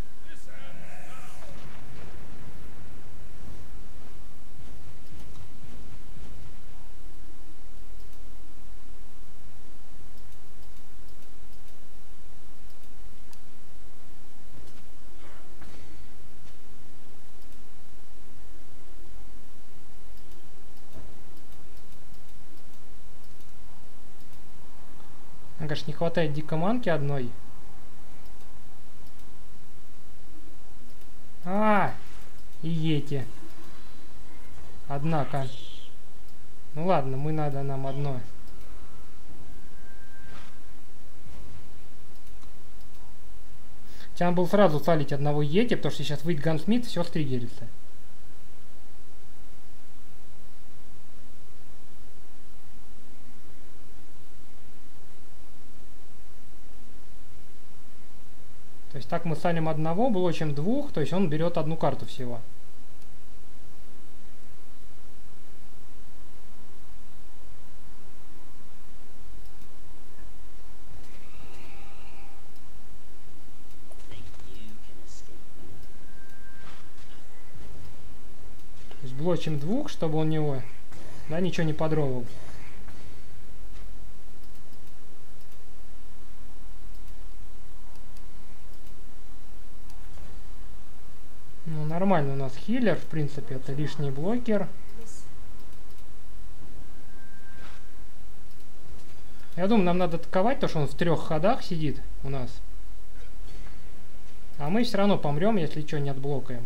Нам, конечно, не хватает дикоманки одной. А, и эти. Однако. Ну ладно, мы надо нам одно. Хотя надо было сразу салить одного Йети, потому что сейчас выйдет Гансмит, все стригерится. То есть так мы салим одного, было чем двух, то есть он берет одну карту всего. То есть блочим двух, чтобы он него, да, ничего не подровал. Ну, нормально у нас хиллер, в принципе, это лишний блокер. Я думаю, нам надо атаковать, потому что он в трех ходах сидит у нас. А мы все равно помрем, если что, не отблокаем.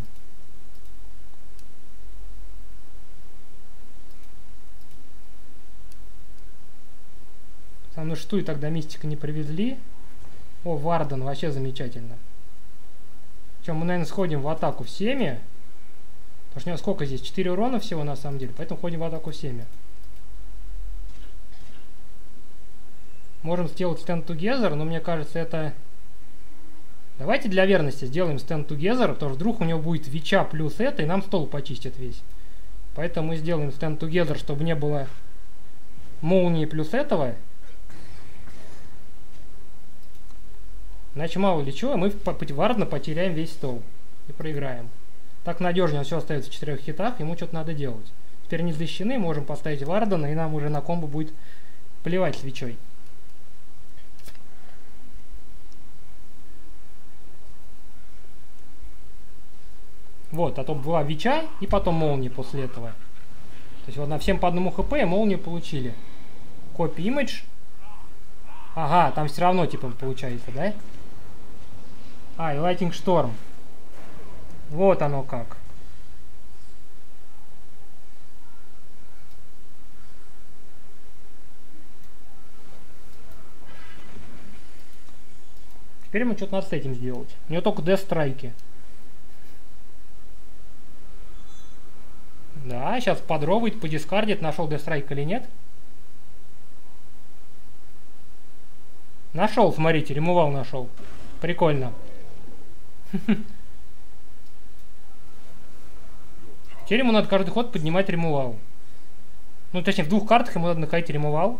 Со мной штуй тогда мистика не привезли. О, Варден, вообще замечательно. Чем мы, наверное, сходим в атаку всеми. Потому что у него сколько здесь? четыре урона всего на самом деле, поэтому ходим в атаку семя. Можем сделать stand together, но мне кажется это... Давайте для верности сделаем stand together, потому что вдруг у него будет вича плюс это, и нам стол почистит весь. Поэтому мы сделаем stand together, чтобы не было молнии плюс этого. Иначе мало ли чего, мы вардно потеряем весь стол и проиграем. Так надежнее, он все остается в четырех хитах, ему что-то надо делать. Теперь не защищены, можем поставить Вардена, и нам уже на комбо будет плевать свечой. Вот, а то была Вича и потом молния после этого. То есть вот на всем по одному хп молнию получили. Copy image. Ага, там все равно типа получается, да? А, и Lightning Storm. Вот оно как. Теперь ему что-то надо с этим сделать. У него только Death Strike. Да, сейчас подробует, подискардит, нашел Death Strike или нет. Нашел, смотрите, ремувал нашел. Прикольно. Теперь ему надо каждый ход поднимать ремувал. Ну, точнее, в двух картах ему надо находить ремувал.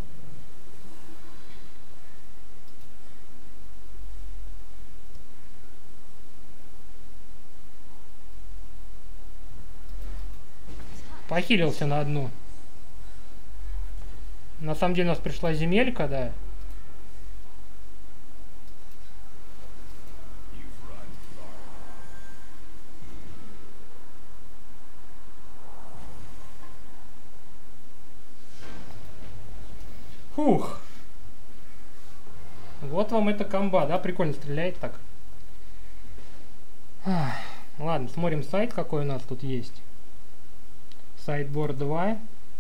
Похилился на одну. На самом деле у нас пришла земелька, да. Фух. Вот вам эта комба, да? Прикольно стреляет так. Ах. Ладно, смотрим сайт, какой у нас тут есть. Сайдборд два.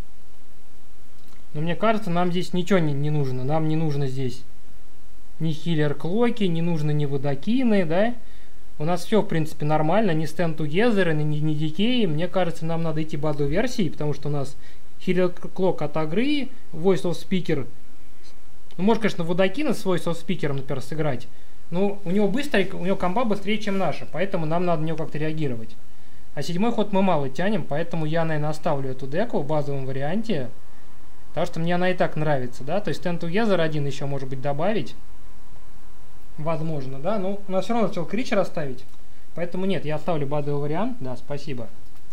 Но мне кажется, нам здесь ничего не, не нужно. Нам не нужно здесь ни хиллер-клоки, не нужно ни водокины, да? У нас все, в принципе, нормально. Ни stand together, ни, ни дикей. Мне кажется, нам надо идти базовой версии, потому что у нас хиллер-клок от агры, voice of speaker. Ну, может, конечно, водокина с voice of speaker, например, сыграть. Но у него быстрый, у него комба быстрее, чем наша, поэтому нам надо на него как-то реагировать. А седьмой ход мы мало тянем, поэтому я, наверное, оставлю эту деку в базовом варианте. Потому что мне она и так нравится, да. То есть Stand Together один еще, может быть, добавить. Возможно, да. Но у нас все равно хотел кричер оставить. Поэтому нет, я оставлю базовый вариант. Да, спасибо.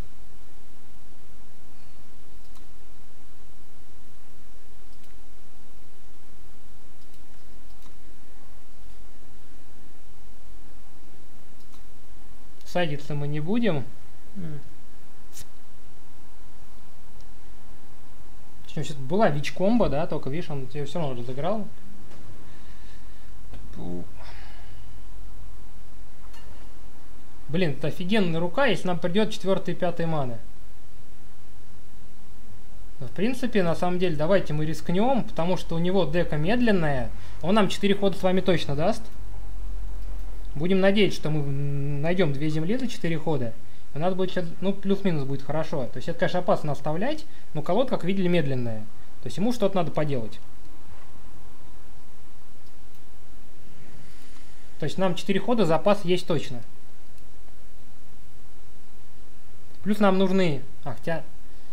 Садиться мы не будем. Сейчас была вич-комбо, да, только, видишь, он ее все равно разыграл. Блин, это офигенная рука, если нам придет четвертая и пятая маны. В принципе, на самом деле, давайте мы рискнем, потому что у него дека медленная. Он нам четыре хода с вами точно даст. Будем надеяться, что мы найдем две земли за четыре хода. И надо будет сейчас, ну, плюс-минус будет хорошо. То есть это, конечно, опасно оставлять, но колода, как видели, медленная. То есть ему что-то надо поделать. То есть нам четыре хода запас есть точно. Плюс нам нужны... А, хотя...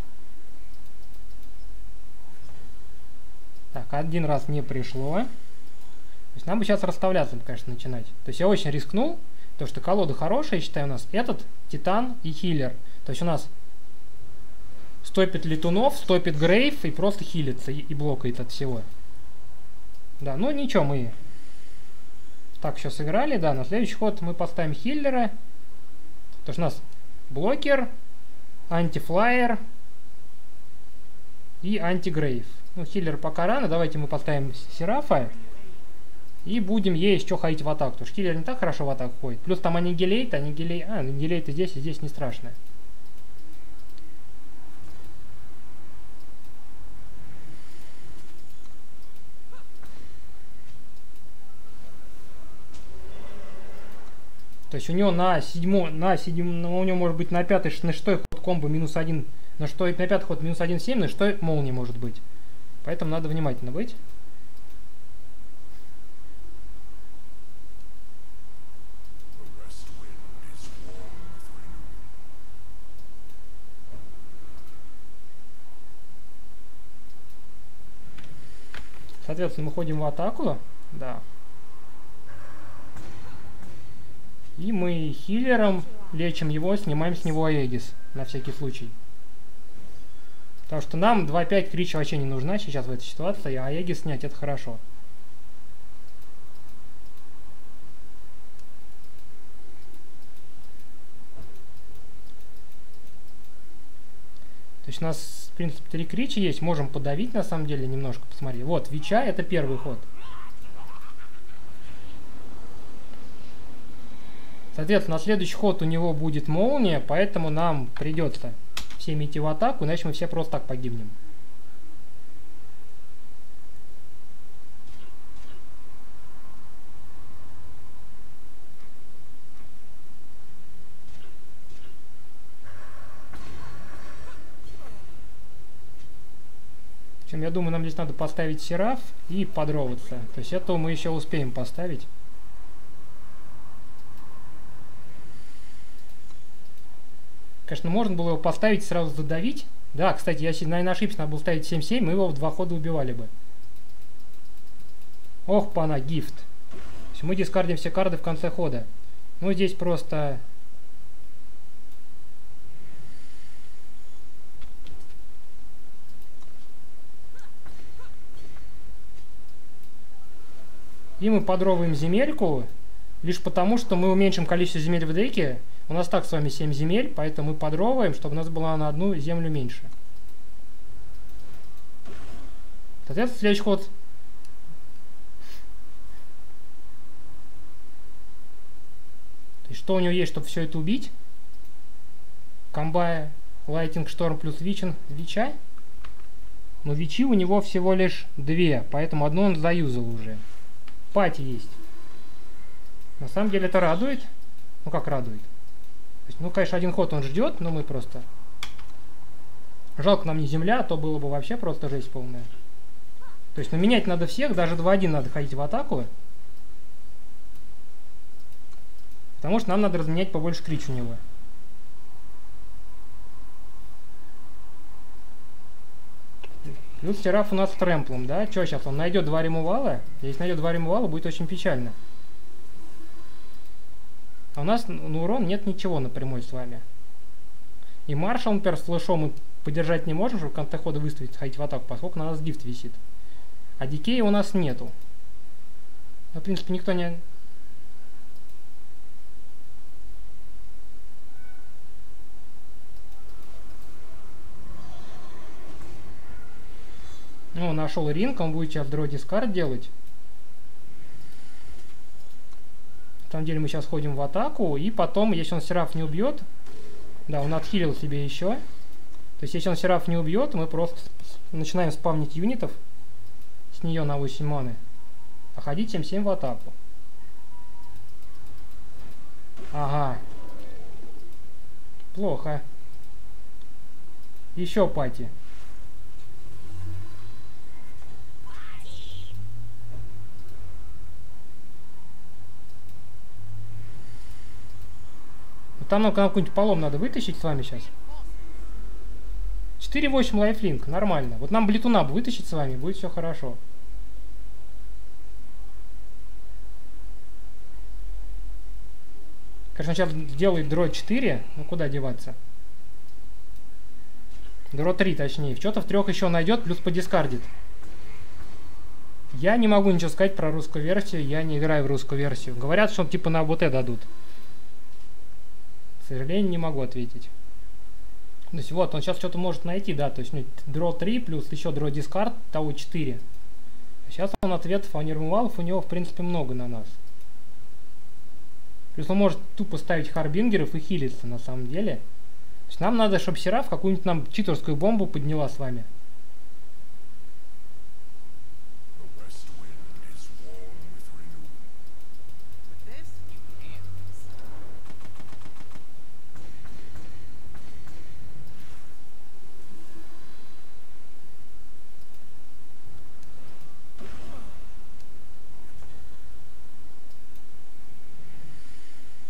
Так, один раз не пришло. То есть нам бы сейчас расставляться, конечно, начинать. То есть я очень рискнул. То, что колода хорошая, я считаю, у нас этот, Титан и Хиллер. То есть у нас стопит летунов, стопит грейв и просто хилится и, и блокает от всего. Да, ну ничего, мы так еще сыграли. Да, на следующий ход мы поставим Хиллера. То есть у нас блокер, антифлайер и антигрейв. Ну, Хиллер пока рано. Давайте мы поставим Серафа. И будем ей еще ходить в атаку. Потому что Хиллер не так хорошо в атаку ходит. Плюс там аннигилейт, аннигилейт... А, аннигилейт и здесь, и здесь не страшно. То есть у него на седьмой, на седьмой, у него может быть на пятый, на шестой ход комбо минус один, на что на пятый ход минус один семь, на что молния может быть. Поэтому надо внимательно быть. Соответственно, мы ходим в атаку, да. И мы хиллером лечим его, снимаем с него Аегис, на всякий случай. Потому что нам два пять крича вообще не нужна сейчас в этой ситуации, а Аегис снять это хорошо. То есть у нас, в принципе, три крича есть, можем подавить на самом деле немножко, посмотри. Вот, Вича это первый ход. Соответственно, на следующий ход у него будет молния, поэтому нам придется всем идти в атаку, иначе мы все просто так погибнем. Чем я думаю, нам здесь надо поставить сераф и подроваться. То есть этого мы еще успеем поставить. Конечно, можно было его поставить, сразу задавить. Да, кстати, я, наверное, ошибся, надо было ставить семь семь, мы его в два хода убивали бы. Ох, пана, гифт. То есть мы дискардим все карты в конце хода. Ну, здесь просто... И мы подровываем земельку, лишь потому, что мы уменьшим количество земель в деке. У нас так с вами семь земель, поэтому мы подровываем, чтобы у нас была на одну землю меньше. Соответственно, следующий ход. То есть, что у него есть, чтобы все это убить? Комбая, Lightning Storm плюс Вичин, Вича. Но Вичи у него всего лишь две, поэтому одну он заюзал уже. Пати есть. На самом деле это радует. Ну как радует? То есть, ну, конечно, один ход он ждет, но мы просто... Жалко нам не земля, а то было бы вообще просто жесть полная. То есть, ну, менять надо всех, даже два один надо ходить в атаку. Потому что нам надо разменять побольше крич у него. Плюс сераф у нас с трэмплом, да? Что сейчас, он найдет два ремувала? Если найдет два ремувала, будет очень печально. А у нас на урон нет ничего напрямую с вами. И маршал, например, с флешом мы поддержать не можем, чтобы в конце хода выставить, ходить в атаку, поскольку на нас гифт висит. А дикея у нас нету. Ну, в принципе, никто не... Ну, нашел ринг, он будет сейчас дро дискард делать. На самом деле мы сейчас ходим в атаку, и потом, если он сераф не убьет, да, он отхилил себе еще. То есть, если он сераф не убьет, мы просто начинаем спавнить юнитов с нее на восемь маны, а ходить семь семь в атаку. Ага. Плохо. Еще пати. Там нам какой-нибудь полом надо вытащить с вами сейчас. четыре восемь лайфлинк, нормально. Вот нам блитуна бы вытащить с вами, будет все хорошо. Конечно, сейчас сделает дро четыре, ну куда деваться. Дро три точнее. Что-то в трех еще найдет, плюс подискардит. Я не могу ничего сказать про русскую версию, я не играю в русскую версию. Говорят, что типа на АБТ дадут. К сожалению, не могу ответить. То есть вот, он сейчас что-то может найти, да, то есть ну, дро три плюс еще дро дискард, того четыре. Сейчас он ответов, а нермувалов у него в принципе много на нас. Плюс он может тупо ставить харбингеров и хилиться на самом деле. То есть нам надо, чтобы сераф какую-нибудь нам читерскую бомбу подняла с вами.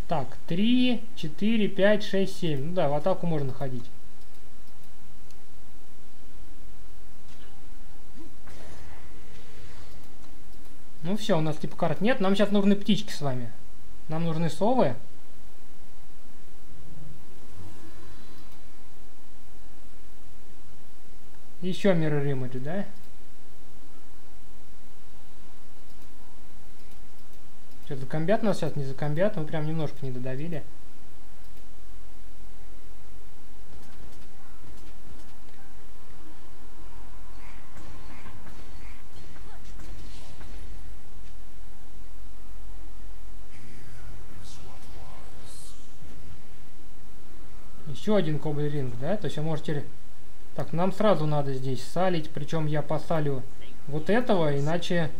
Так, три, четыре, пять, шесть, семь. Ну да, в атаку можно ходить. Ну все, у нас типа карт нет. Нам сейчас нужны птички с вами. Нам нужны совы. Еще Mirror Image, да? Что, закомбят нас сейчас? Не закомбят? Мы прям немножко не додавили. Еще один коблеринг, да? То есть вы можете... Так, нам сразу надо здесь салить. Причем я посалю вот этого, иначе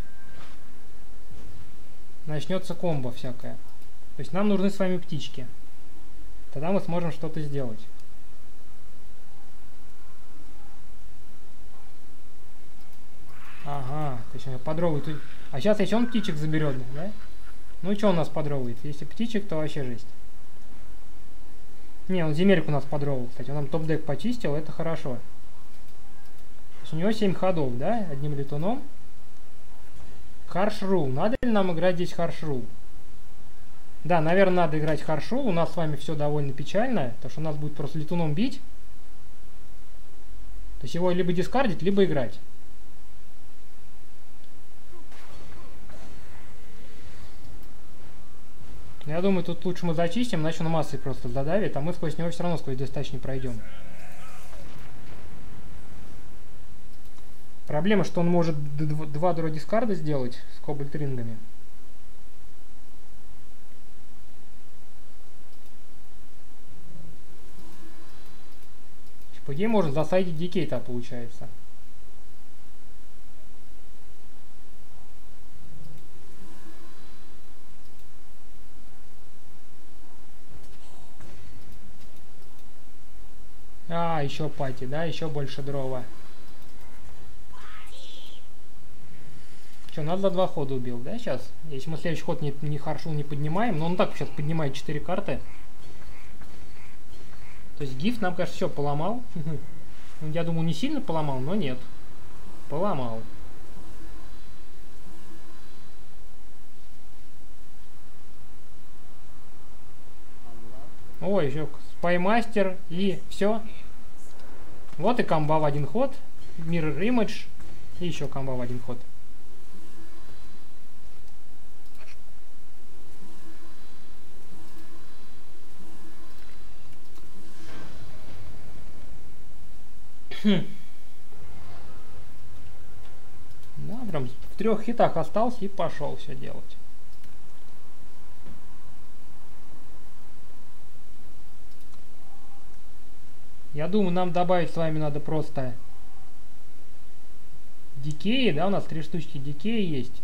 начнется комбо всякое. То есть нам нужны с вами птички. Тогда мы сможем что-то сделать. Ага, то есть подровывает. А сейчас если он птичек заберет, да? Ну и что у нас подровывает? Если птичек, то вообще жесть. Не, он земельку у нас подровывал, кстати. Он нам топ-дек почистил, это хорошо. То есть у него семь ходов, да? Одним летуном. Харш-рул. Надо ли нам играть здесь харш-рул? Да, наверное, надо играть харш-рул. У нас с вами все довольно печально, потому что у нас будет просто летуном бить. То есть его либо дискардить, либо играть. Я думаю, тут лучше мы зачистим, иначе он массой просто задавит, а мы сквозь него все равно сквозь достаточно не пройдем. Проблема, что он может два дро дискарда сделать с кобальт-рингами. По идее, можно засайдить дикей-то, получается. А, еще пати, да, еще больше дрова. Что, нас за два хода убил, да, сейчас? Если мы следующий ход не, не харшул не поднимаем, но он так сейчас поднимает четыре карты. То есть гифт нам, кажется, все поломал. Я думаю, не сильно поломал, но нет. Поломал. Ой, еще спаймастер и все. Вот и комба в один ход. Mirror Image. И еще комба в один ход. Хм. Да, прям в трех хитах остался и пошел все делать. Я думаю, нам добавить с вами надо просто дикеи, да, у нас три штучки дикеи есть.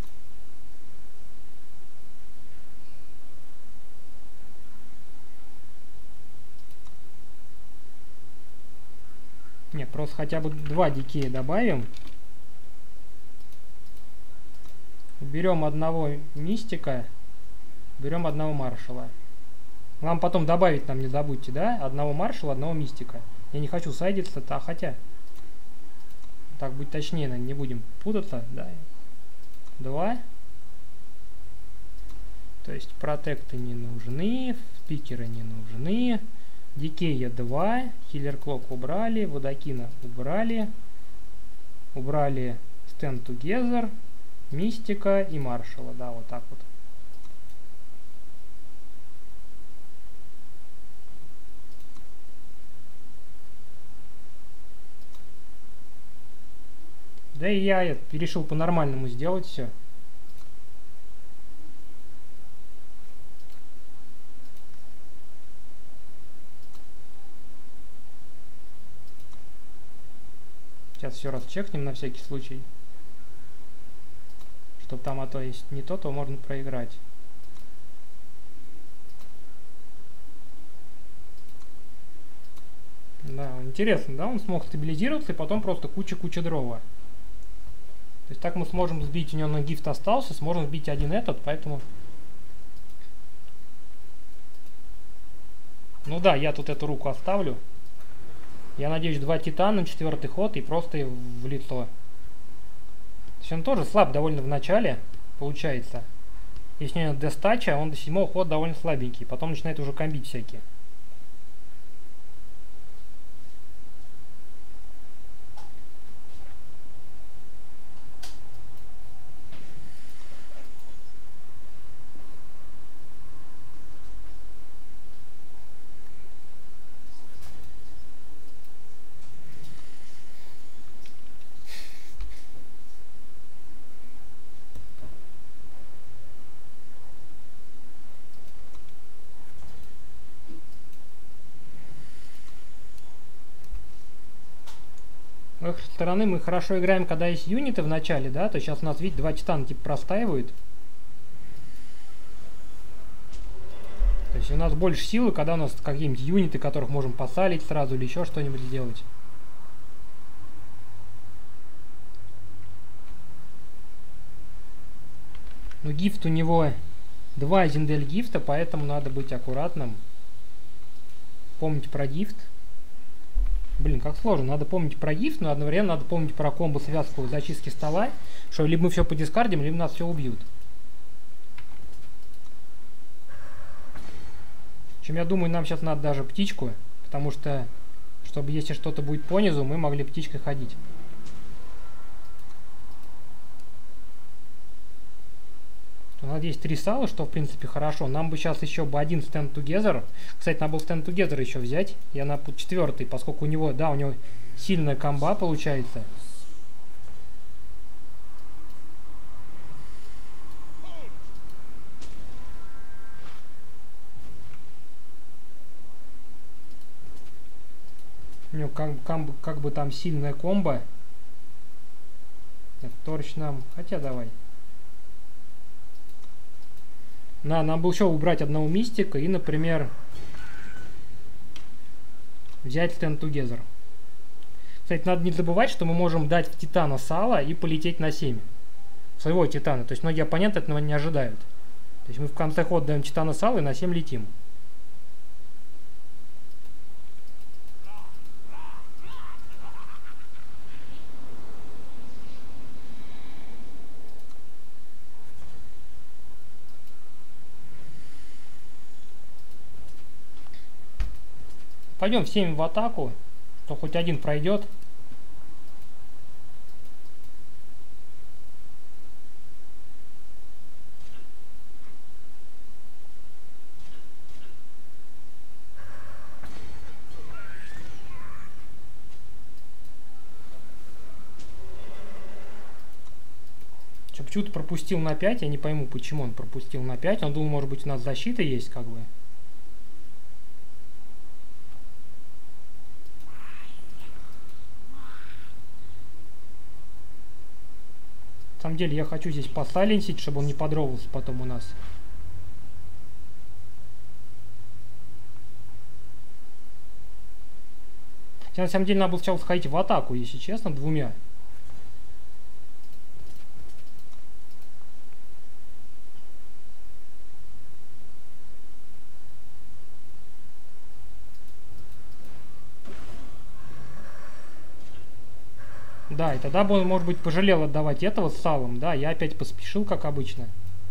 Нет, просто хотя бы два дикея добавим. Берем одного мистика, берем одного маршала. Вам потом добавить нам не забудьте, да? Одного маршала, одного мистика. Я не хочу сайдиться, а хотя... Так будет точнее, наверное, не будем путаться. Да. Два. То есть протекты не нужны, спикеры не нужны. Дикея два. Хиллер Клок убрали. Водокина убрали. Убрали Stand Together. Мистика и маршала. Да, вот так вот. Да и я решил по-нормальному сделать все. Сейчас все раз чекнем на всякий случай. Чтоб там, а то есть не то, то можно проиграть. Да, интересно, да? Он смог стабилизироваться и потом просто куча-куча дрова. То есть так мы сможем сбить, у него на гифт остался, сможем сбить один этот, поэтому Ну да, я тут эту руку оставлю. Я надеюсь, два титана, четвертый ход и просто в лицо. То есть он тоже слаб довольно в начале, получается. Если у него дестача, он до седьмого хода довольно слабенький. Потом начинает уже комбить всякие. С их стороны мы хорошо играем, когда есть юниты в начале, да, то сейчас у нас, видите, два титана типа простаивают. То есть у нас больше силы, когда у нас какие-нибудь юниты, которых можем посалить сразу или еще что-нибудь сделать. Но гифт у него два Зиндель гифта, поэтому надо быть аккуратным. Помнить про гифт. Блин, как сложно. Надо помнить про гифт, но одновременно надо помнить про комбо связку зачистки стола, что либо мы все подискардим, либо нас все убьют. Чем я думаю, нам сейчас надо даже птичку, потому что, чтобы если что-то будет по низу, мы могли птичкой ходить. У нас есть три сала, что в принципе хорошо. Нам бы сейчас еще бы один stand together. Кстати, надо было stand together еще взять. Я на четвертый, поскольку у него, да, у него сильная комба получается. У него как, как, как бы там сильная комба. Торч нам. Хотя давай. На, нам бы еще убрать одного мистика и, например, взять stand together. Кстати, надо не забывать, что мы можем дать в титана сала и полететь на семь. Своего титана. То есть многие оппоненты этого не ожидают. То есть мы в конце хода даем титана сала и на семь летим. Пойдем всеми в атаку, то хоть один пройдет. Чуть пропустил на пять, я не пойму, почему он пропустил на пять. Он думал, может быть, у нас защита есть, как бы. На самом деле я хочу здесь посайленсить, чтобы он не подровался потом у нас. Хотя, на самом деле надо было сначала сходить в атаку, если честно, двумя. Да, и тогда бы он, может быть, пожалел отдавать этого с салом. Да, я опять поспешил, как обычно.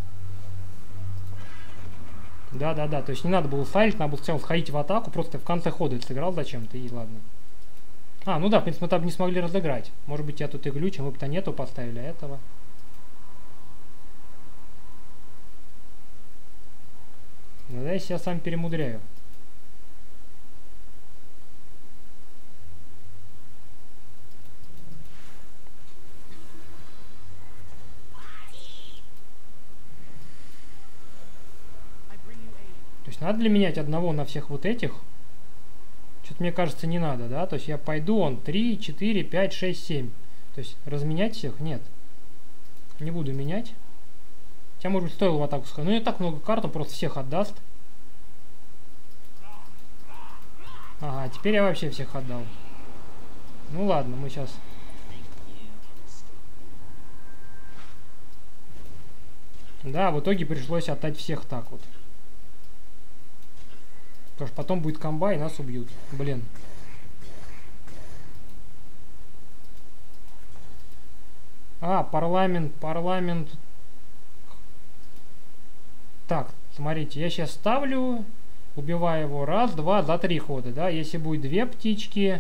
Да, да, да. То есть не надо было сайлить, надо было сначала сходить в атаку, просто в конце хода сыграл зачем-то, и ладно. А, ну да, в принципе, мы там не смогли разыграть. Может быть, я тут и глючу, мы бы-то нету поставили этого. Ну да, я себя сам перемудряю. То есть надо ли менять одного на всех вот этих? Что-то мне кажется не надо, да? То есть я пойду, он три, четыре, пять, шесть, семь. То есть разменять всех? Нет. Не буду менять. Хотя, может быть, стоило в атаку сходить. Ну, не так много карт, он просто всех отдаст. Ага, теперь я вообще всех отдал. Ну ладно, мы сейчас... Да, в итоге пришлось отдать всех так вот. Потому что потом будет комба и нас убьют. Блин. А, парламент, парламент. Так, смотрите, я сейчас ставлю, убиваю его. Раз, два, за три хода, да? Если будет две птички...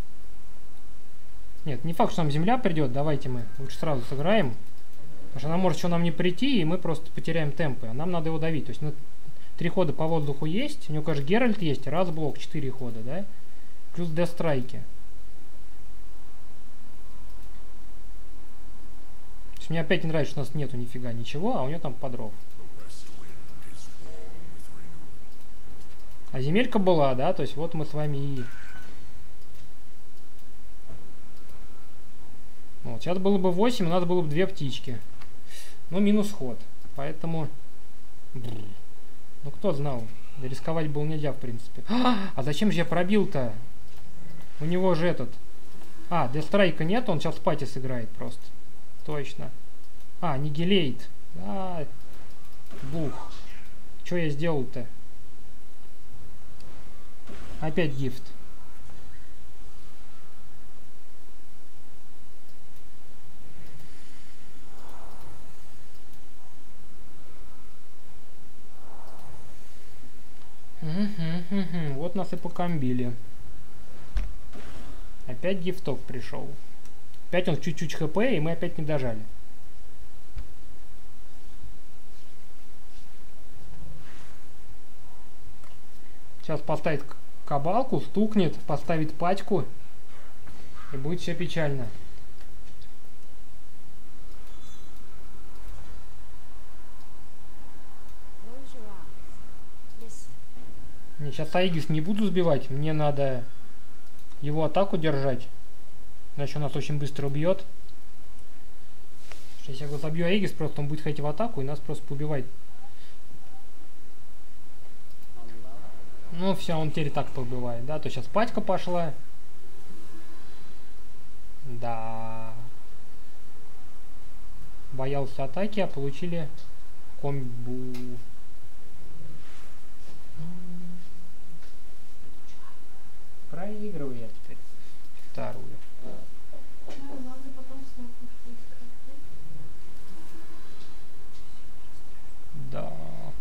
Нет, не факт, что нам земля придет. Давайте мы лучше сразу сыграем. Потому что она может еще нам не прийти, и мы просто потеряем темпы. А нам надо его давить. То есть, ну, три хода по воздуху есть. У него, конечно, Геральт есть. Раз блок, четыре хода, да? Плюс дестрайки. Мне опять не нравится, что у нас нету нифига ничего, а у него там подров. А земелька была, да? То есть вот мы с вами и... Вот, сейчас было бы восемь, у нас было бы две птички. Ну, минус ход. Поэтому... Бррр. Ну, кто знал? Да рисковать было нельзя, в принципе. А, а зачем же я пробил-то? У него же этот... А, дестрайка нет, он сейчас пати сыграет просто. Точно. А, нигилейт. А, бух. Что я сделал-то? Опять гифт. Угу, вот нас и покомбили. Опять гифток пришел. Опять он чуть-чуть хп, и мы опять не дожали. Сейчас поставит кабалку, стукнет, поставит пачку, и будет все печально. Не, сейчас Аигис не буду сбивать, мне надо его атаку держать. Иначе он нас очень быстро убьет. Если я его забью Аигис, просто он будет ходить в атаку и нас просто поубивает. Ну все, он теперь и так поубивает, да? То сейчас пачка пошла. Да. Боялся атаки, а получили комбу. Проигрываю я теперь вторую. Да.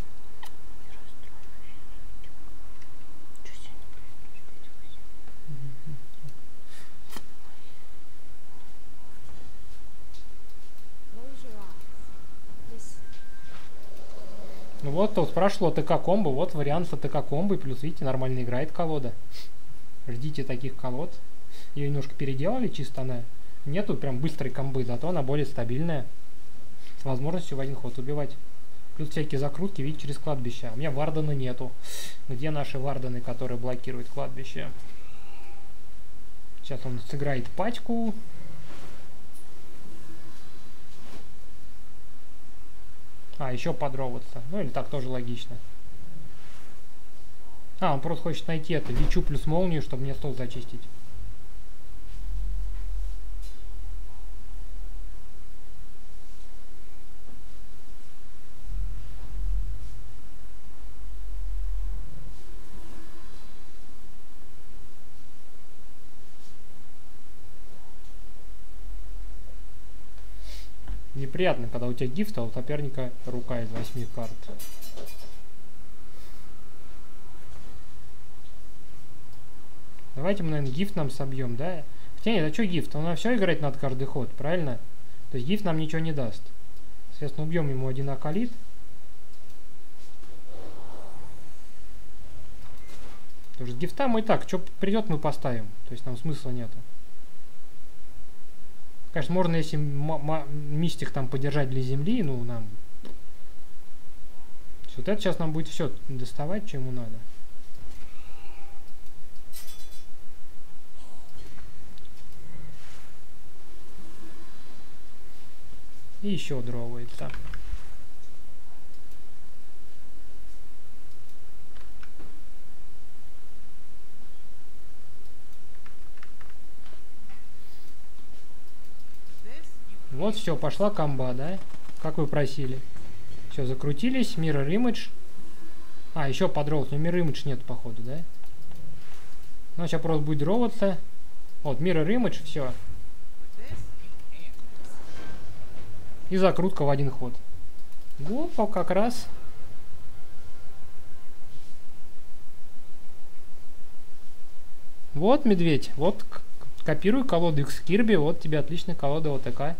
Ну вот, тут прошло ТК-комбо, вот вариант с ТК-комбо, и плюс, видите, нормально играет колода. Ждите таких колод. Ее немножко переделали, чисто она. Нету прям быстрой комбы, зато она более стабильная. С возможностью в один ход убивать. Плюс всякие закрутки, видите, через кладбище. А у меня вардена нету. Где наши вардены, которые блокируют кладбище? Сейчас он сыграет пачку. А, еще подроваться. Ну или так тоже логично. А, он просто хочет найти это, лечу плюс молнию, чтобы мне стол зачистить. Неприятно, когда у тебя гифт, а у соперника рука из восьми карт. Давайте мы, наверное, гифт нам собьем, да? Хотя нет, а что гифт? Он на все играть надо каждый ход, правильно? То есть гифт нам ничего не даст. Соответственно, убьем ему один акалит. Потому что гифта мы и так, что придет, мы поставим. То есть нам смысла нету. Конечно, можно, если мистик там подержать для земли, ну, нам... Вот это сейчас нам будет все доставать, что ему надо. И еще дровается. Вот, все, пошла комба, да? Как вы просили. Все, закрутились. Mirror Image. А, еще подровался. Но Mirror Image нет, походу, да? Ну, сейчас просто будет дроваться. Вот, Mirror Image, все. И закрутка в один ход. Опа, как раз. Вот, медведь. Вот, копируй колоду X Kirby. Вот тебе отличная колода вот такая.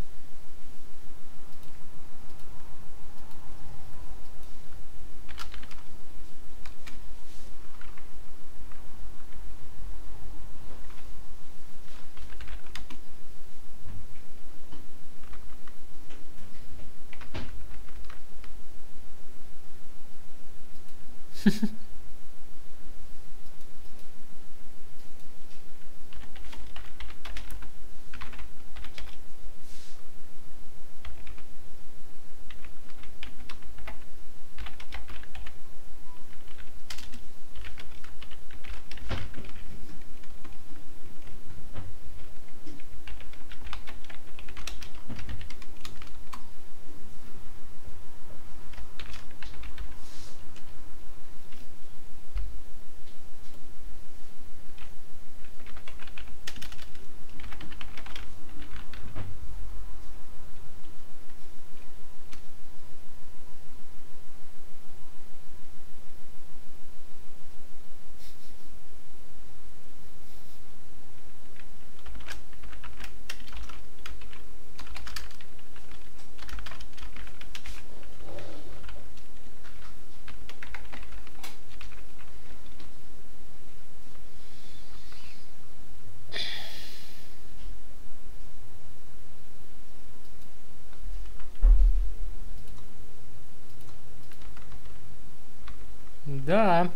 Да.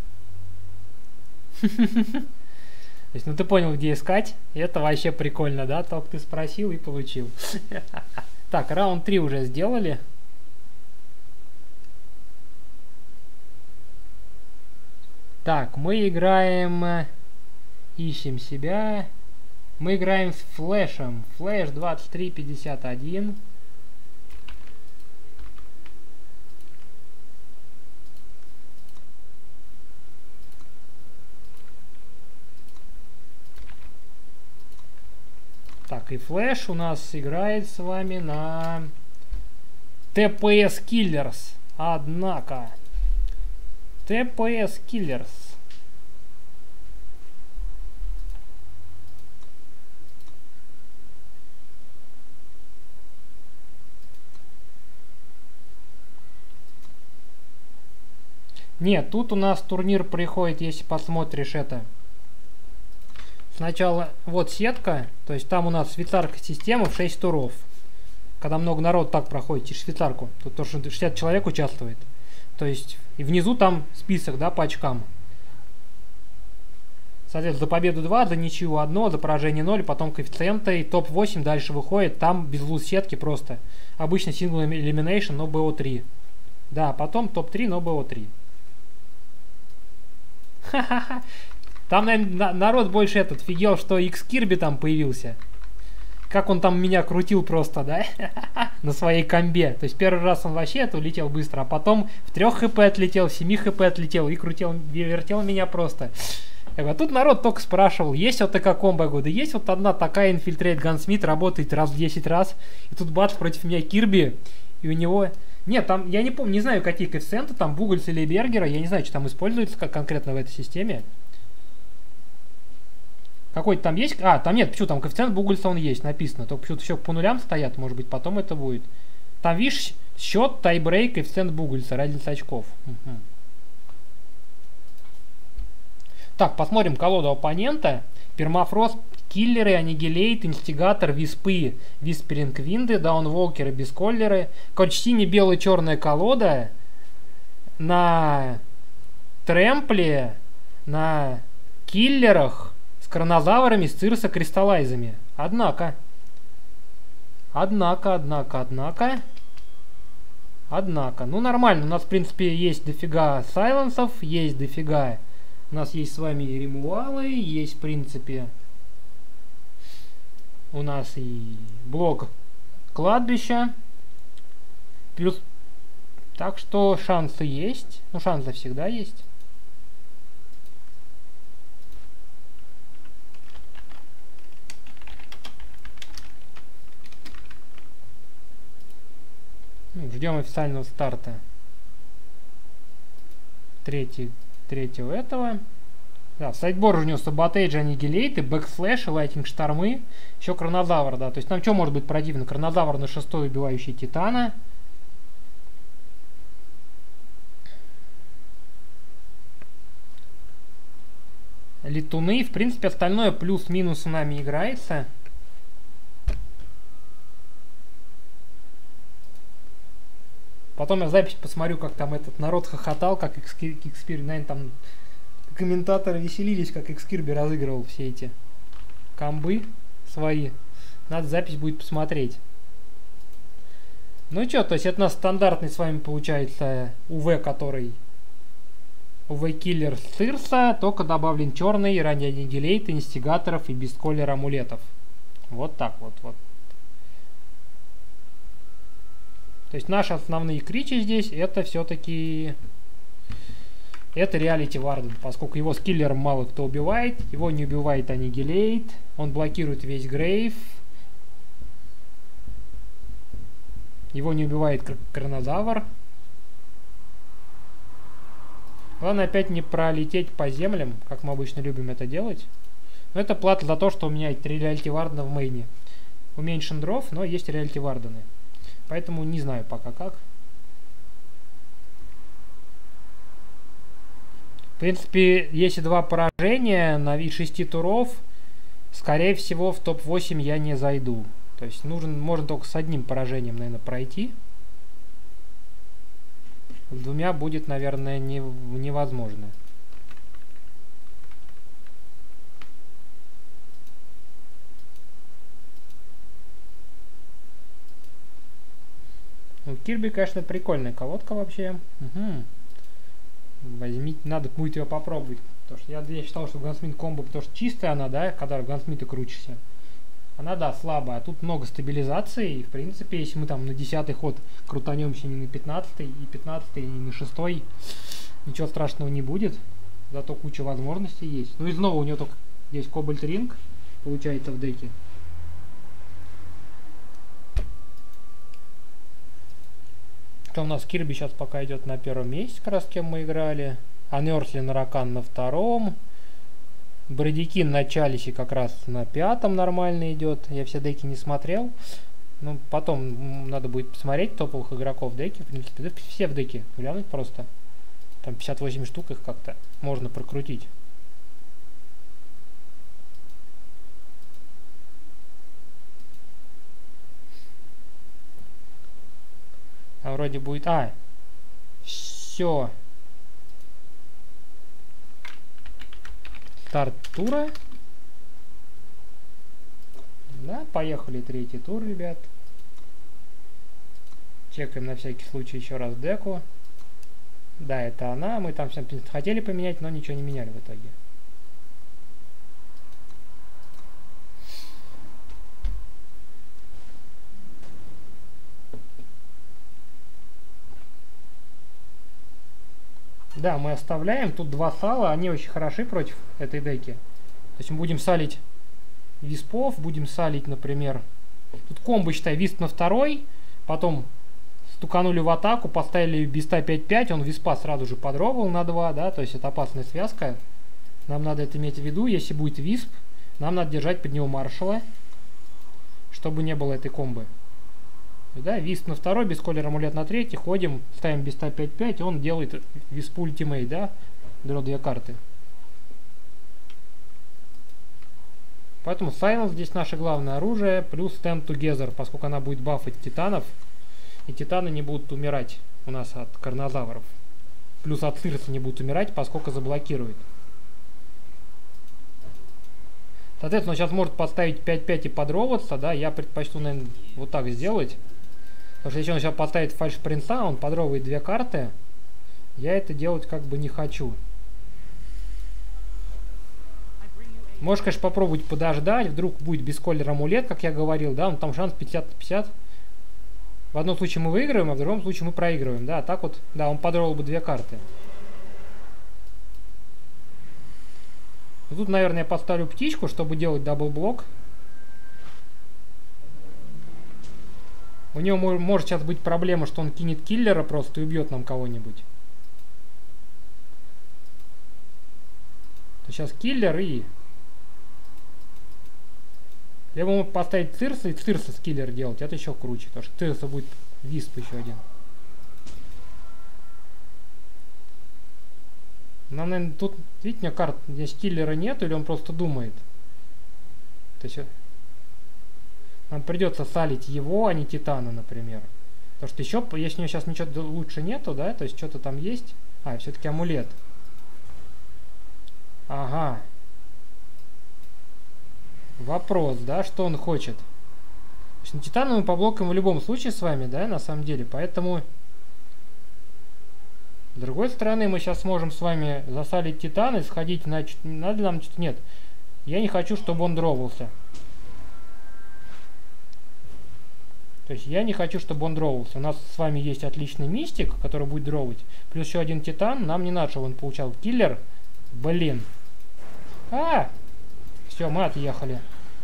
То есть, ну ты понял, где искать. Это вообще прикольно, да? Только ты спросил и получил. Так, раунд три уже сделали. Так, мы играем... Ищем себя. Мы играем с флешем. Флэш двадцать три пятьдесят один. Так, и флэш у нас играет с вами на ти пи эс Killers. Однако. ти пи эс Killers. Нет, тут у нас турнир приходит, если посмотришь это. Сначала вот сетка, то есть там у нас швейцарская система в шесть туров. Когда много народу так проходит через швейцарку, тут тоже шестьдесят человек участвует. То есть и внизу там список, да, по очкам. Соответственно, за победу два, за ничью одно, за поражение ноль, потом коэффициенты, и топ восемь дальше выходит, там без луз сетки просто. Обычно single elimination, но бэ о три. Да, потом топ три, но бэ о три. Ха-ха-ха. Там, наверное, народ больше этот фигел, что X Kirby там появился. Как он там меня крутил просто, да? На своей комбе. То есть первый раз он вообще это улетел быстро, а потом в трех хп отлетел, в семи хп отлетел и крутил, вертел меня просто. Я говорю, а тут народ только спрашивал, есть вот такая комбо? Я говорю, да есть вот одна такая Infiltrate Gunsmith, работает раз в десять раз. И тут бац, против меня Кирби, и у него... Нет, там, я не помню, не знаю, какие коэффициенты, там Бугольца или Бергера, я не знаю, что там используется как конкретно в этой системе. Какой-то там есть? А, там нет, почему там коэффициент Бугольца он есть, написано. Только почему-то все по нулям стоят, может быть, потом это будет. Там, видишь, счет, тайбрейк, коэффициент Бугольца, разница очков. Угу. Так, посмотрим колоду оппонента. Пермафрост, киллеры, аннигилейт, инстигатор, виспы, висперинг винды, даунволкеры, бесколлеры. Короче, сине-белая-черная колода на трэмпле, на киллерах, с коронозаврами, с цирсо-кристаллайзами. Однако, однако, однако, однако, однако. Ну, нормально. У нас, в принципе, есть дофига сайленсов, есть дофига. У нас есть с вами и ремуалы, есть, в принципе, у нас и блок кладбища. Плюс Так что шансы есть. Ну, шансы всегда есть. Ну, ждем официального старта. Третий, третьего этого. Да, в сайдбор у него саботейджи, аннигилейты, бэкслэши, лайтинг штормы. Еще Кронозавр, да. То есть нам что может быть противно? Кронозавр на шестой, убивающий Титана. Летуны. В принципе, остальное плюс-минус с нами играется. Потом я запись посмотрю, как там этот народ хохотал, как Xkirby, наверное, там комментаторы веселились, как Xkirby разыгрывал все эти комбы свои. Надо запись будет посмотреть. Ну что, то есть это у нас стандартный с вами получается УВ, который УВ-киллер Цирса, только добавлен черный, ранее аннигилейт, инстигаторов и бесколер амулетов. Вот так вот, вот. То есть наши основные кричи здесь это все-таки это Reality Warden, поскольку его с киллером мало кто убивает, его не убивает аннигилейт, он блокирует весь грейв, его не убивает Кронозавр. Главное опять не пролететь по землям, как мы обычно любим это делать. Но это плата за то, что у меня три Reality Warden в мейне. Уменьшен дров, но есть Reality Warden. Поэтому не знаю пока как. В принципе, если два поражения на вид шести туров, скорее всего в топ восемь я не зайду. То есть нужен, можно только с одним поражением, наверное, пройти. С двумя будет, наверное, не, невозможно. Ну, Кирби, конечно, прикольная колодка вообще. Угу. Возьмите, надо будет ее попробовать. Потому что я, я считал, что Gunsmith комбо, потому что чистая она, да, когда в Gunsmith крутишься. Она, да, слабая. А тут много стабилизации. И, в принципе, если мы там на десятый ход крутанемся не на пятнадцатый, и пятнадцатый, и на шестой, ничего страшного не будет. Зато куча возможностей есть. Ну и снова у нее только есть Cobalt Ring, получается, в деке. У нас Кирби сейчас пока идет на первом месте, как раз с кем мы играли. Анерсли Наракан на втором. Брадикин на Чалисе как раз на пятом нормально идет. Я все деки не смотрел. Ну, потом надо будет посмотреть топовых игроков в деке. В принципе, да, все в деке глянуть просто. Там пятьдесят восемь штук их как-то можно прокрутить. А вроде будет... А, все. Старт тура. Да, поехали третий тур, ребят. Чекаем на всякий случай еще раз деку. Да, это она. Мы там все хотели поменять, но ничего не меняли в итоге. Да, мы оставляем. Тут два сала. Они очень хороши против этой деки. То есть мы будем салить виспов. Будем салить, например... Тут комбо, считай, висп на второй. Потом стуканули в атаку. Поставили биста пять пять. Он виспа сразу же подровал на два. Да, то есть это опасная связка. Нам надо это иметь в виду. Если будет висп, нам надо держать под него маршала. Чтобы не было этой комбы. Да, висп на второй, без колера амулет на третий, ходим, ставим биста пять пять, он делает виспу ультимейт, да, дро две карты. Поэтому Silence здесь наше главное оружие, плюс Stand Together, поскольку она будет бафать титанов, и титаны не будут умирать у нас от Кронозавров. Плюс от Цирса не будут умирать, поскольку заблокирует. Соответственно, он сейчас может поставить пять пять и подроваться, да, я предпочту, наверное, вот так сделать. Потому что если он сейчас поставит фальш-принца, он подровывает две карты. Я это делать как бы не хочу. Можешь, конечно, попробовать подождать. Вдруг будет без колера амулет, как я говорил, да, но там шанс пятьдесят на пятьдесят. В одном случае мы выигрываем, а в другом случае мы проигрываем. Да, так вот, да, он подровал бы две карты. Тут, наверное, я поставлю птичку, чтобы делать даблблок. У него может сейчас быть проблема, что он кинет киллера просто и убьет нам кого-нибудь. Сейчас киллер и... Либо мы поставить Цирса и Цирса с киллер делать. Это еще круче, потому что Цирса будет висп еще один. Нам, наверное, тут, видите, у меня карт, здесь киллера нет, или он просто думает. То есть нам придется салить его, а не Титана, например. Потому что еще, если у него сейчас ничего лучше нету, да, то есть что-то там есть. А, все-таки амулет. Ага. Вопрос, да, что он хочет. На Титана мы поблокаем в любом случае с вами, да, на самом деле. Поэтому, с другой стороны, мы сейчас сможем с вами засалить Титана и сходить на... Надо нам что-то... Нет. Я не хочу, чтобы он дровался. То есть я не хочу, чтобы он дровался. У нас с вами есть отличный мистик, который будет дровать. Плюс еще один Титан. Нам не надо, чтобы он получал киллер. Блин. А! Все, мы отъехали.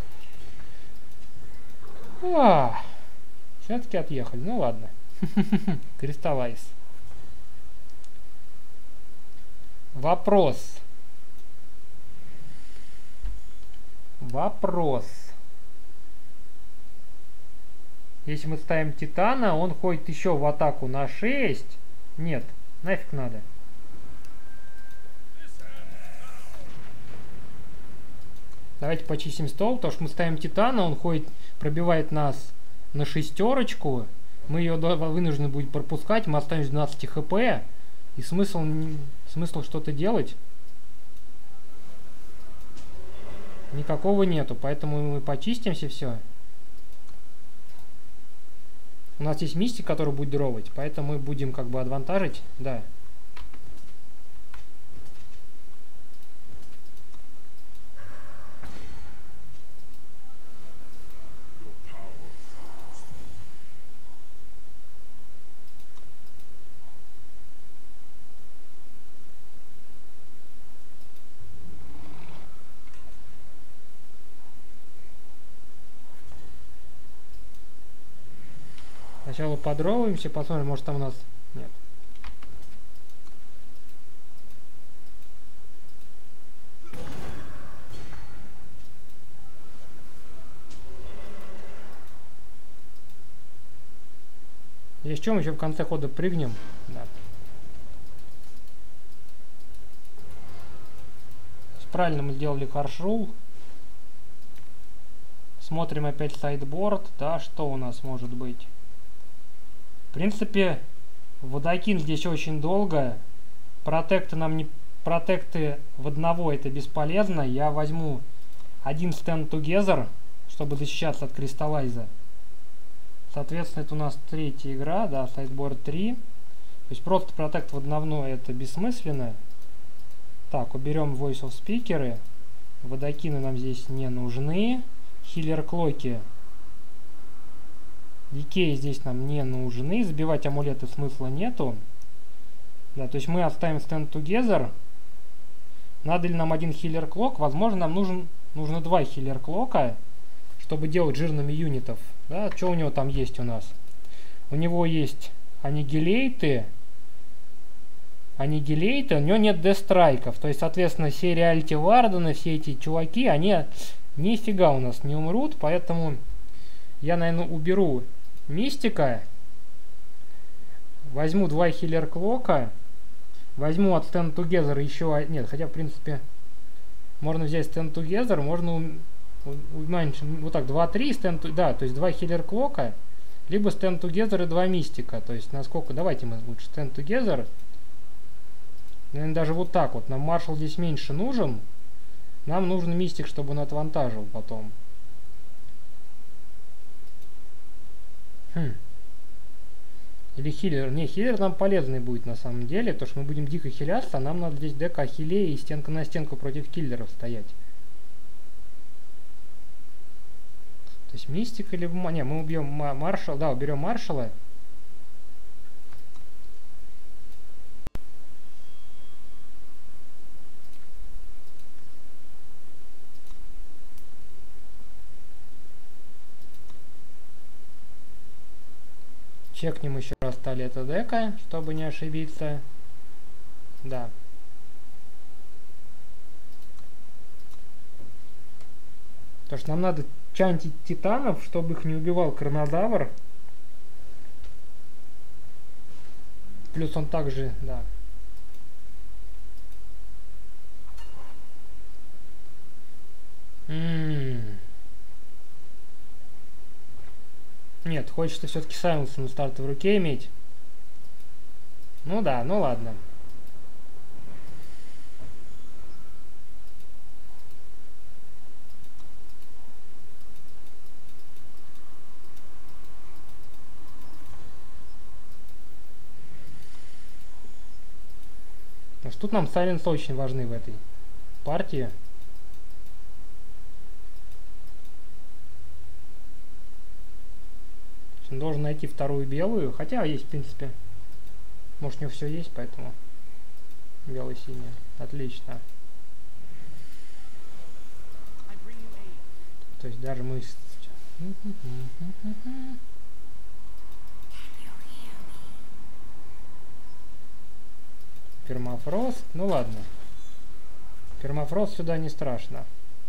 А! Все-таки отъехали. Ну ладно. Кристаллайз. Вопрос. Вопрос. Если мы ставим Титана, он ходит еще в атаку на шесть. Нет, нафиг надо. Давайте почистим стол, потому что мы ставим Титана, он ходит, пробивает нас на шестерочку. Мы ее вынуждены будем пропускать, мы останемся двенадцать хп. И смысл, смысл что-то делать никакого нету, поэтому мы почистимся все. У нас есть мистик, который будет дровать, поэтому мы будем как бы адвантажить, да. Сначала подровываемся, посмотрим, может там у нас... Нет. Есть чем, еще в конце хода прыгнем. Да. Правильно мы сделали харшрул. Смотрим опять сайдборд. Да, что у нас может быть? В принципе, водокин здесь очень долго. Протекты нам не... Протекты в одного это бесполезно. Я возьму один stand together, чтобы защищаться от кристаллайза. Соответственно, это у нас третья игра, да, сайдборд три. То есть просто протект в одного это бессмысленно. Так, уберем voice of speaker. Водокины нам здесь не нужны. Хиллер клоки. Дикей здесь нам не нужны. Забивать амулеты смысла нету. Да, то есть мы оставим stand together. Надо ли нам один хиллер клок? Возможно, нам нужен, нужно два хиллер клока, чтобы делать жирными юнитов. Да, что у него там есть у нас? У него есть аннигилейты. Аннигилейты, у него нет дестрайков. То есть, соответственно, все реалити вардены, все эти чуваки, они нифига у нас не умрут. Поэтому я, наверное, уберу мистика. Возьму два хиллер клока. Возьму от stand together еще... Нет, хотя, в принципе, можно взять stand together, можно уменьшить... Вот так, два-три stand... Да, то есть два хиллер клока, либо stand together и два мистика. То есть, насколько... Давайте мы лучше stand together. Наверное, даже вот так вот. Нам маршал здесь меньше нужен. Нам нужен мистик, чтобы он отвантажил потом. Хм. Или хиллер. Не, хиллер нам полезный будет на самом деле, потому что мы будем дико хиляться, а нам надо здесь дека хилее и стенка на стенку против киллеров стоять. То есть мистик или... Не, мы убьем маршала. Да, уберем маршала. Чекнем еще раз Талета дека, чтобы не ошибиться. Да. Потому что нам надо чантить титанов, чтобы их не убивал Карнозавр. Плюс он также, да. М-м-м. Нет, хочется все-таки Сайленса на старте в руке иметь. Ну да, ну ладно. Потому что тут нам Сайленс очень важны в этой партии. Он должен найти вторую белую, хотя есть в принципе, может у него все есть, поэтому бело-синяя, отлично. То есть даже мы... Пермафрост, ну ладно, пермафрост сюда не страшно.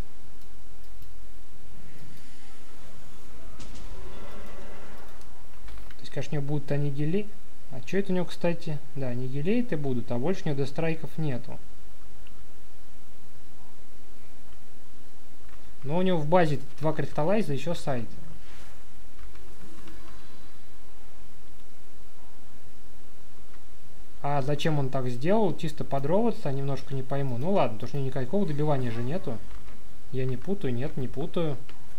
Конечно, у него будут аннигили. А что это у него, кстати? Да, аннигилейты будут, а больше у него дестрайков нету. Но у него в базе два кристаллайза, еще сайт. А зачем он так сделал? Чисто подроваться, немножко не пойму. Ну ладно, потому что у него никакого добивания же нету. Я не путаю, нет, не путаю.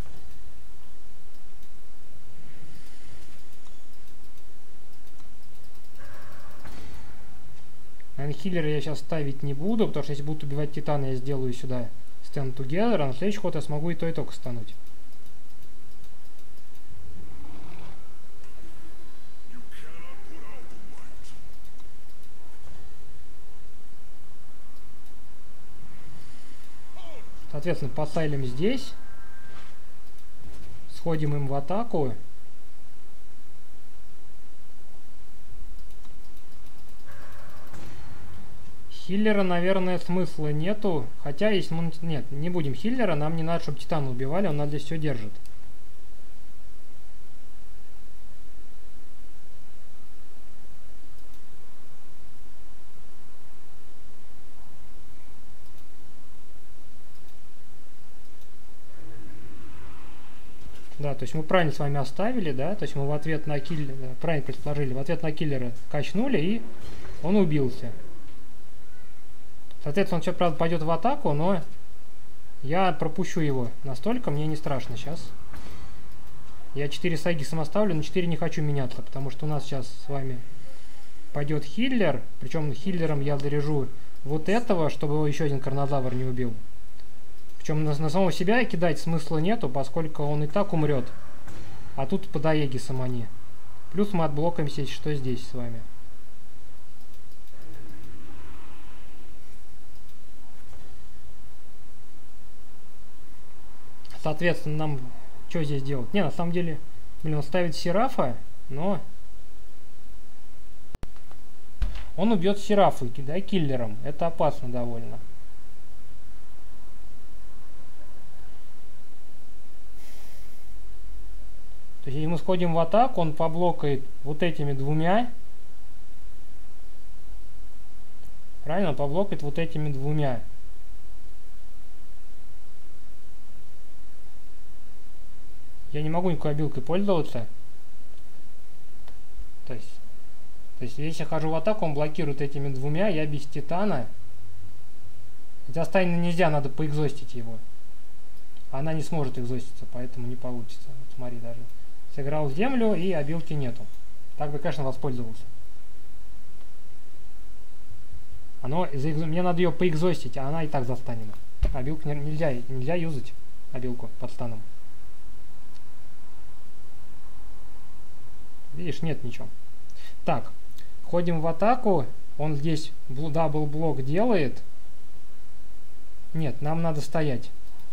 Анхиллера я сейчас ставить не буду, потому что если будут убивать Титана, я сделаю сюда Stand Together, а на следующий ход я смогу и то, и только стануть. Соответственно, посайлим здесь. Сходим им в атаку. Хиллера, наверное, смысла нету. Хотя, если мы... Нет, не будем хиллера. Нам не надо, чтобы Титана убивали. Он нас здесь все держит. Да, то есть мы правильно с вами оставили, да? То есть мы в ответ на киллера... Правильно предположили. В ответ на киллера качнули, и он убился. Соответственно, он сейчас, правда, пойдет в атаку, но я пропущу его настолько, мне не страшно сейчас. Я четыре сайги самоставлю, но четыре не хочу меняться, потому что у нас сейчас с вами пойдет хиллер. Причем хиллером я заряжу вот этого, чтобы его еще один Карнозавр не убил. Причем на, на самого себя кидать смысла нету, поскольку он и так умрет. А тут под Аегисом они. Плюс мы отблокаемся, что здесь с вами. Соответственно, нам что здесь делать? Не, на самом деле, блин, он ставит Серафа, но он убьет Серафу, да, киллером. Это опасно довольно. То есть, если мы сходим в атаку, он поблокает вот этими двумя. Правильно, он поблокает вот этими двумя. Я не могу никакой обилкой пользоваться. То есть, то есть, если я хожу в атаку, он блокирует этими двумя, я без Титана. Хотя Стайна нельзя, надо поэкзостить его. Она не сможет экзоститься, поэтому не получится. Вот смотри, даже сыграл в землю, и обилки нету. Так бы, конечно, воспользовался. Оно, мне надо ее поэкзостить, а она и так застанена. Обилку нельзя, нельзя юзать, обилку под станом. Видишь, нет ничего. Так, ходим в атаку. Он здесь дабл-блок делает. Нет, нам надо стоять.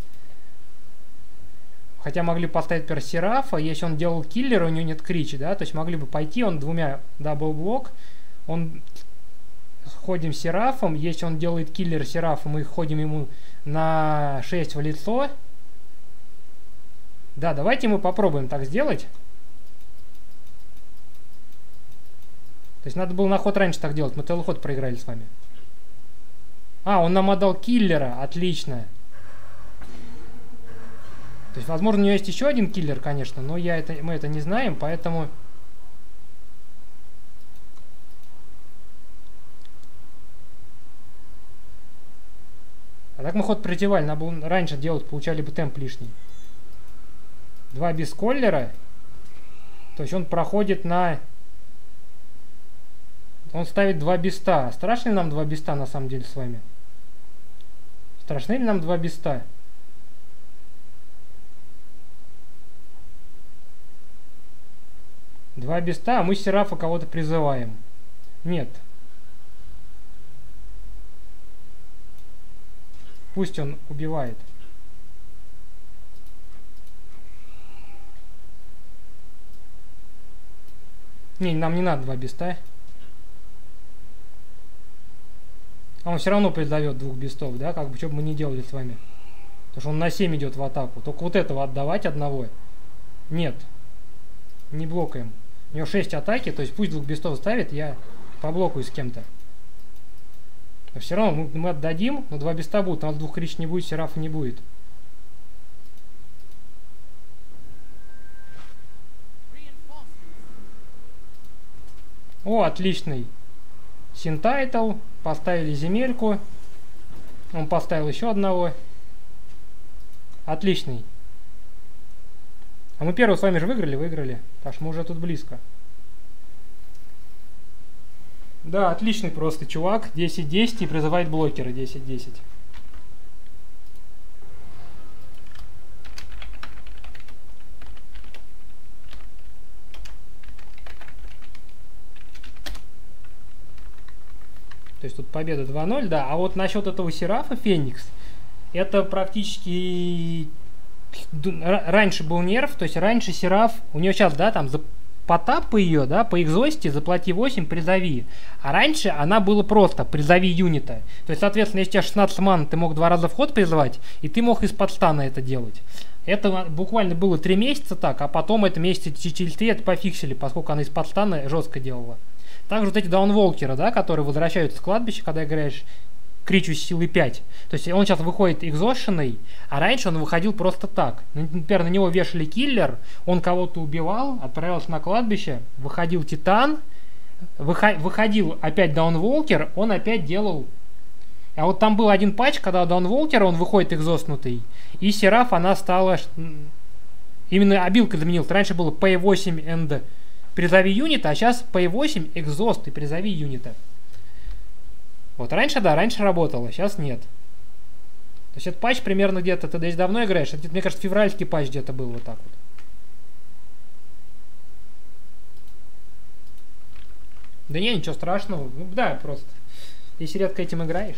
Хотя могли поставить персерафа, если он делал киллера, у него нет кричи, да, то есть могли бы пойти, он двумя дабл-блок, он ходим серафом, если он делает киллер серафом, мы ходим ему на шесть в лицо. Да, давайте мы попробуем так сделать. То есть надо было на ход раньше так делать, мы телоход проиграли с вами. А, он нам отдал киллера, отлично. То есть, возможно, у него есть еще один киллер, конечно, но я это, мы это не знаем, поэтому... А так мы ход противали, надо было раньше делать, получали бы темп лишний. Два без коллера. То есть он проходит на... Он ставит два биста. Страшно ли нам два биста на самом деле с вами? Страшны ли нам два биста? Два биста, а мы серафа кого-то призываем. Нет. Пусть он убивает. Не, нам не надо два биста. А он все равно призовет двух бистов, да? Как бы, что бы мы ни делали с вами. Потому что он на семь идет в атаку. Только вот этого отдавать одного. Нет. Не блокаем. У него шесть атаки, то есть пусть двух бистов ставит, я поблокаю с кем-то. Но все равно мы, мы отдадим, но два биста будут, у нас двух крич не будет, серафа не будет. О, отличный. Синтайтл. Поставили земельку. Он поставил еще одного. Отличный. А мы первого с вами же выиграли, выиграли. Так что мы уже тут близко. Да, отличный просто чувак. десять десять и призывает блокеры десять десять. То есть тут победа два ноль, да. А вот насчет этого серафа Феникс, это практически... Раньше был нерв, то есть раньше сераф... У нее сейчас, да, там за потап ее, да, по экзосте заплати восемь, призови. А раньше она была просто призови юнита. То есть, соответственно, если у тебя шестнадцать ман, ты мог два раза в ход призывать, и ты мог из-под стана это делать. Это буквально было три месяца так, а потом это месяца через три это пофиксили, поскольку она из-под стана жестко делала. Также вот эти даунволкеры, да, которые возвращаются с кладбища, когда играешь кричу с силы пять. То есть он сейчас выходит экзошенный, а раньше он выходил просто так. Например, на него вешали киллер, он кого-то убивал, отправился на кладбище, выходил титан, выходил опять даунволкер, он опять делал... А вот там был один патч, когда даунволкер, он выходит экзоснутый, и сераф, она стала... Именно обилка заменилась. Раньше было пэй восемь and призови юнита, а сейчас пэй восемь экзост и призови юнита. Вот раньше, да, раньше работало, сейчас нет. То есть этот патч примерно где-то, ты здесь давно играешь, это, мне кажется, февральский патч где-то был вот так вот. Да не, ничего страшного, ну да, просто, если редко этим играешь.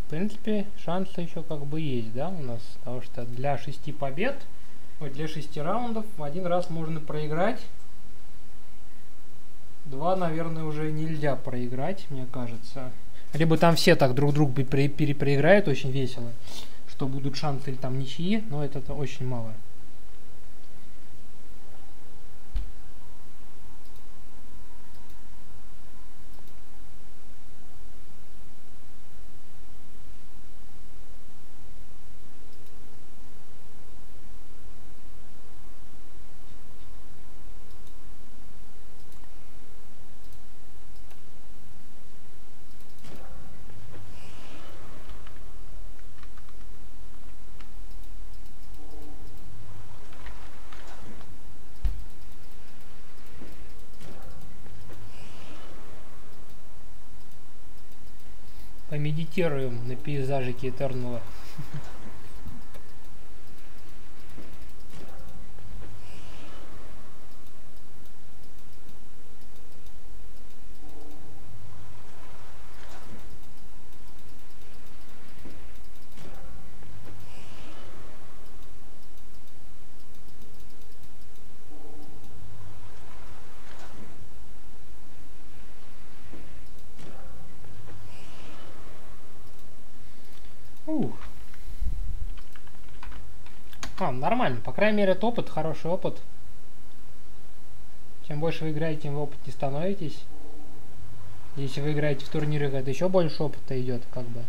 В принципе, шансы еще как бы есть, да, у нас. Потому что для шести побед, ой, для шести раундов один раз можно проиграть. Два, наверное, уже нельзя проиграть, мне кажется. Либо там все так друг друга перепроиграют, очень весело, что будут шансы или там ничьи, но это, это очень мало. Помедитируем на пейзажике Этернала. Ух. А, нормально. По крайней мере, это опыт, хороший опыт. Чем больше вы играете, тем вы опытнее становитесь. Если вы играете в турнирах, это еще больше опыта идет, как бы.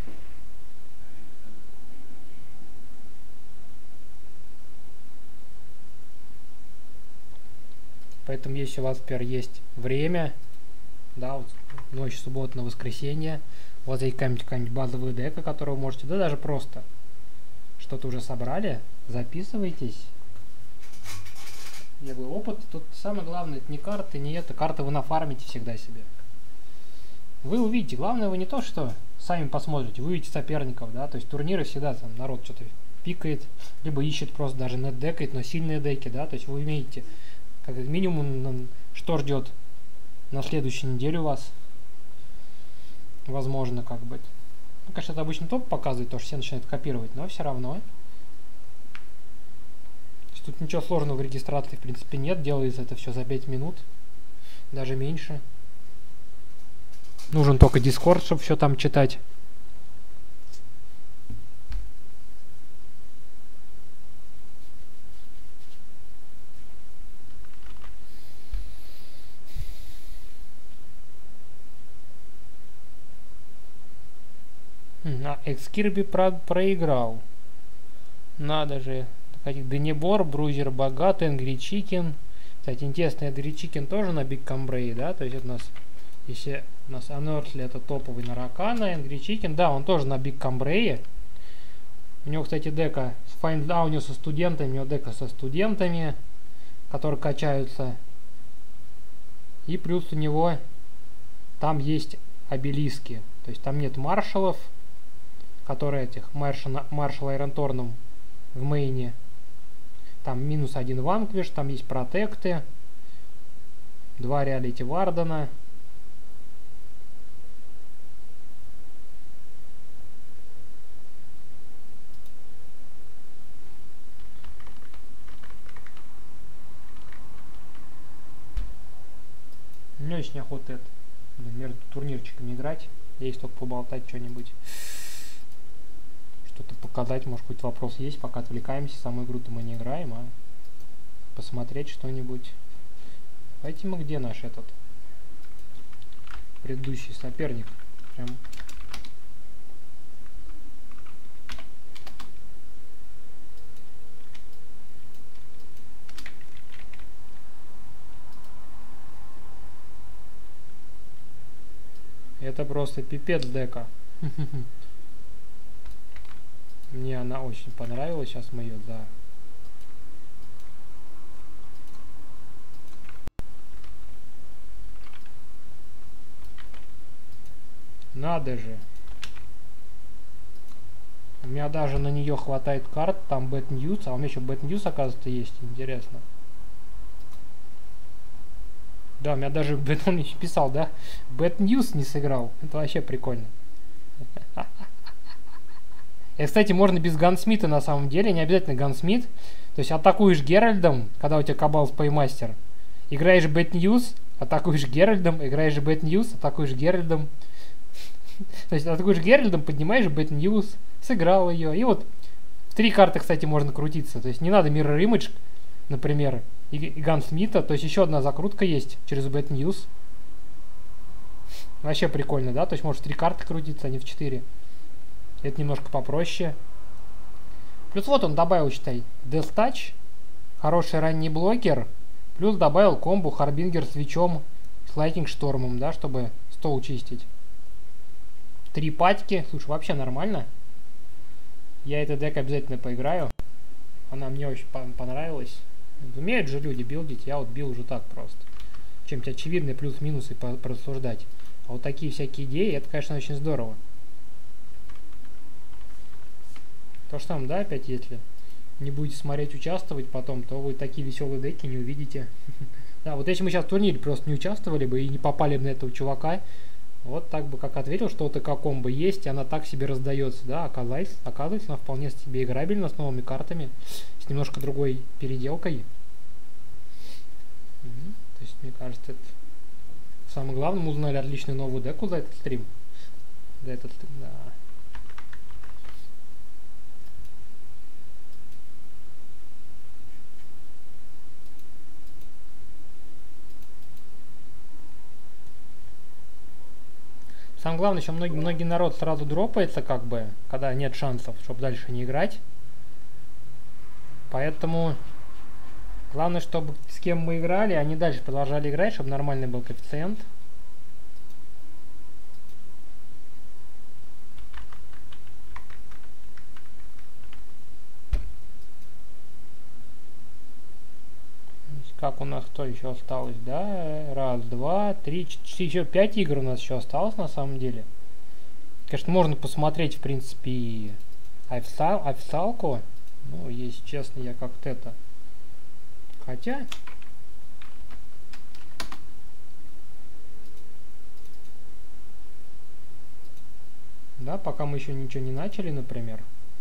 Поэтому если у вас, например, есть время, да, вот ночь суббота на воскресенье, у вас есть какая-нибудь какая базовая дека, которую вы можете, да даже просто что-то уже собрали, записывайтесь. Я говорю, опыт, тут самое главное, это не карты, не это, карты вы нафармите всегда себе. Вы увидите, главное вы не то, что сами посмотрите, вы увидите соперников, да, то есть турниры всегда там народ что-то пикает, либо ищет просто даже нет декает, но сильные деки, да, то есть вы умеете, как минимум, что ждет на следующей неделе у вас, возможно, как бы. Ну, конечно, это обычно топ показывает, то, что все начинают копировать, но все равно. Тут ничего сложного в регистрации, в принципе, нет. Делается это все за пять минут. Даже меньше. Нужен только Discord, чтобы все там читать. А, Экскирби про проиграл. Надо же. Денебор, Брузер богат, Энгри Чикен. Кстати, интересно, Энгри Чикен тоже на Биг Камбрей, да? То есть это у нас, если у нас Анерсли это топовый на Ракана, Энгри Чикен, да, он тоже на Биг Камбрее. У него, кстати, дека с Файндауни со студентами, у него дека со студентами, которые качаются. И плюс у него там есть обелиски. То есть там нет маршалов, которые этих маршал, маршал Айронторном в мейне. Там минус один ванквиш, там есть протекты, два реалити Вардена. У меня очень охота это, между турнирчиками играть, есть только поболтать что-нибудь. Что-то показать, может, какой-то вопрос есть, пока отвлекаемся, саму игру-то мы не играем, а посмотреть что-нибудь. Давайте мы где наш этот предыдущий соперник? Прям. Это просто пипец дека. Мне она очень понравилась, сейчас мы ее, да. Надо же. У меня даже на нее хватает карт, там Bad News, а у меня еще Bad News, оказывается, есть, интересно. Да, у меня даже, он еще писал, да, Bad News не сыграл, это вообще прикольно. И, кстати, можно без Гансмита на самом деле, не обязательно Гансмит. То есть атакуешь Геральдом, когда у тебя Кабал Спеймастер. Играешь Bad News, атакуешь Геральдом, играешь Bad News, атакуешь Геральдом. То есть атакуешь Геральдом, поднимаешь Bad News, сыграл ее. И вот в три карты, кстати, можно крутиться. То есть не надо Mirror Image, например, и, и Гансмита. То есть еще одна закрутка есть через Bad News. Вообще прикольно, да? То есть может в три карты крутиться, а не в четыре. Это немножко попроще. Плюс вот он добавил, считай, Death Touch, хороший ранний блокер, плюс добавил комбу Харбингер с Вичом, с Lightning Штормом, да, чтобы стол чистить. Три патики. Слушай, вообще нормально. Я этот дек обязательно поиграю. Она мне очень понравилась. Умеют же люди билдить, я вот бил уже так просто. Чем-то очевидные плюс-минусы порассуждать. А вот такие всякие идеи, это, конечно, очень здорово. То же самое, да, опять, если не будете смотреть, участвовать потом, то вы такие веселые деки не увидите. Да, вот если мы сейчас в турнире просто не участвовали бы и не попали бы на этого чувака, вот так бы как ответил, что вот такая комбо есть, и она так себе раздается, да, оказывается, оказывается, она вполне себе играбельна с новыми картами, с немножко другой переделкой. Угу. То есть, мне кажется, это самое главное, мы узнали отличную новую деку за этот стрим. За этот стрим, да. Самое главное, еще многие, многие народ сразу дропается, как бы, когда нет шансов, чтобы дальше не играть. Поэтому главное, чтобы с кем мы играли, они дальше продолжали играть, чтобы нормальный был коэффициент. Как у нас кто еще осталось, да? Раз, два, три, четыре, еще пять игр у нас еще осталось на самом деле. Конечно, можно посмотреть, в принципе, официал, официалку. Ну, если честно, я как-то это... Хотя... Да, пока мы еще ничего не начали, например.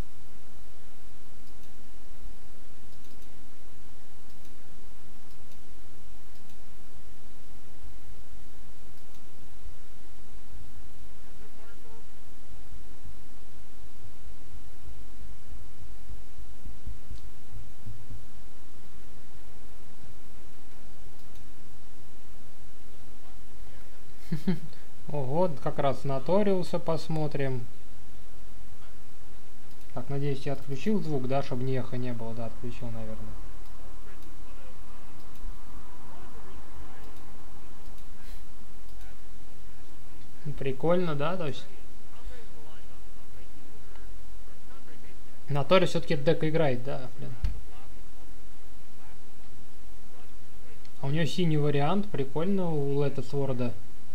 Ого, как раз Наториуса посмотрим. Так, надеюсь, я отключил звук, да, чтобы ни эхо не было. Да, отключил, наверное. Прикольно, да, то есть... Наториус все-таки дек играет, да, блин. А у нее синий вариант, прикольно у Лета Сворда.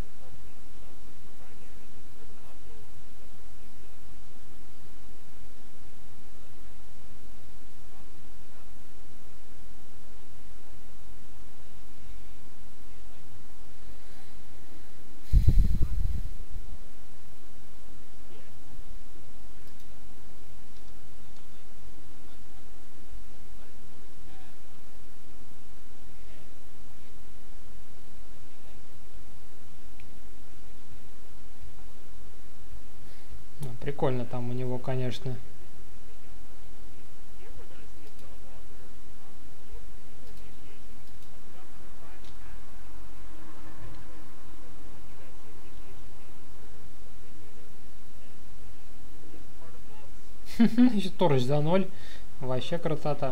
Прикольно там у него, конечно. Еще торч за ноль. Вообще красота.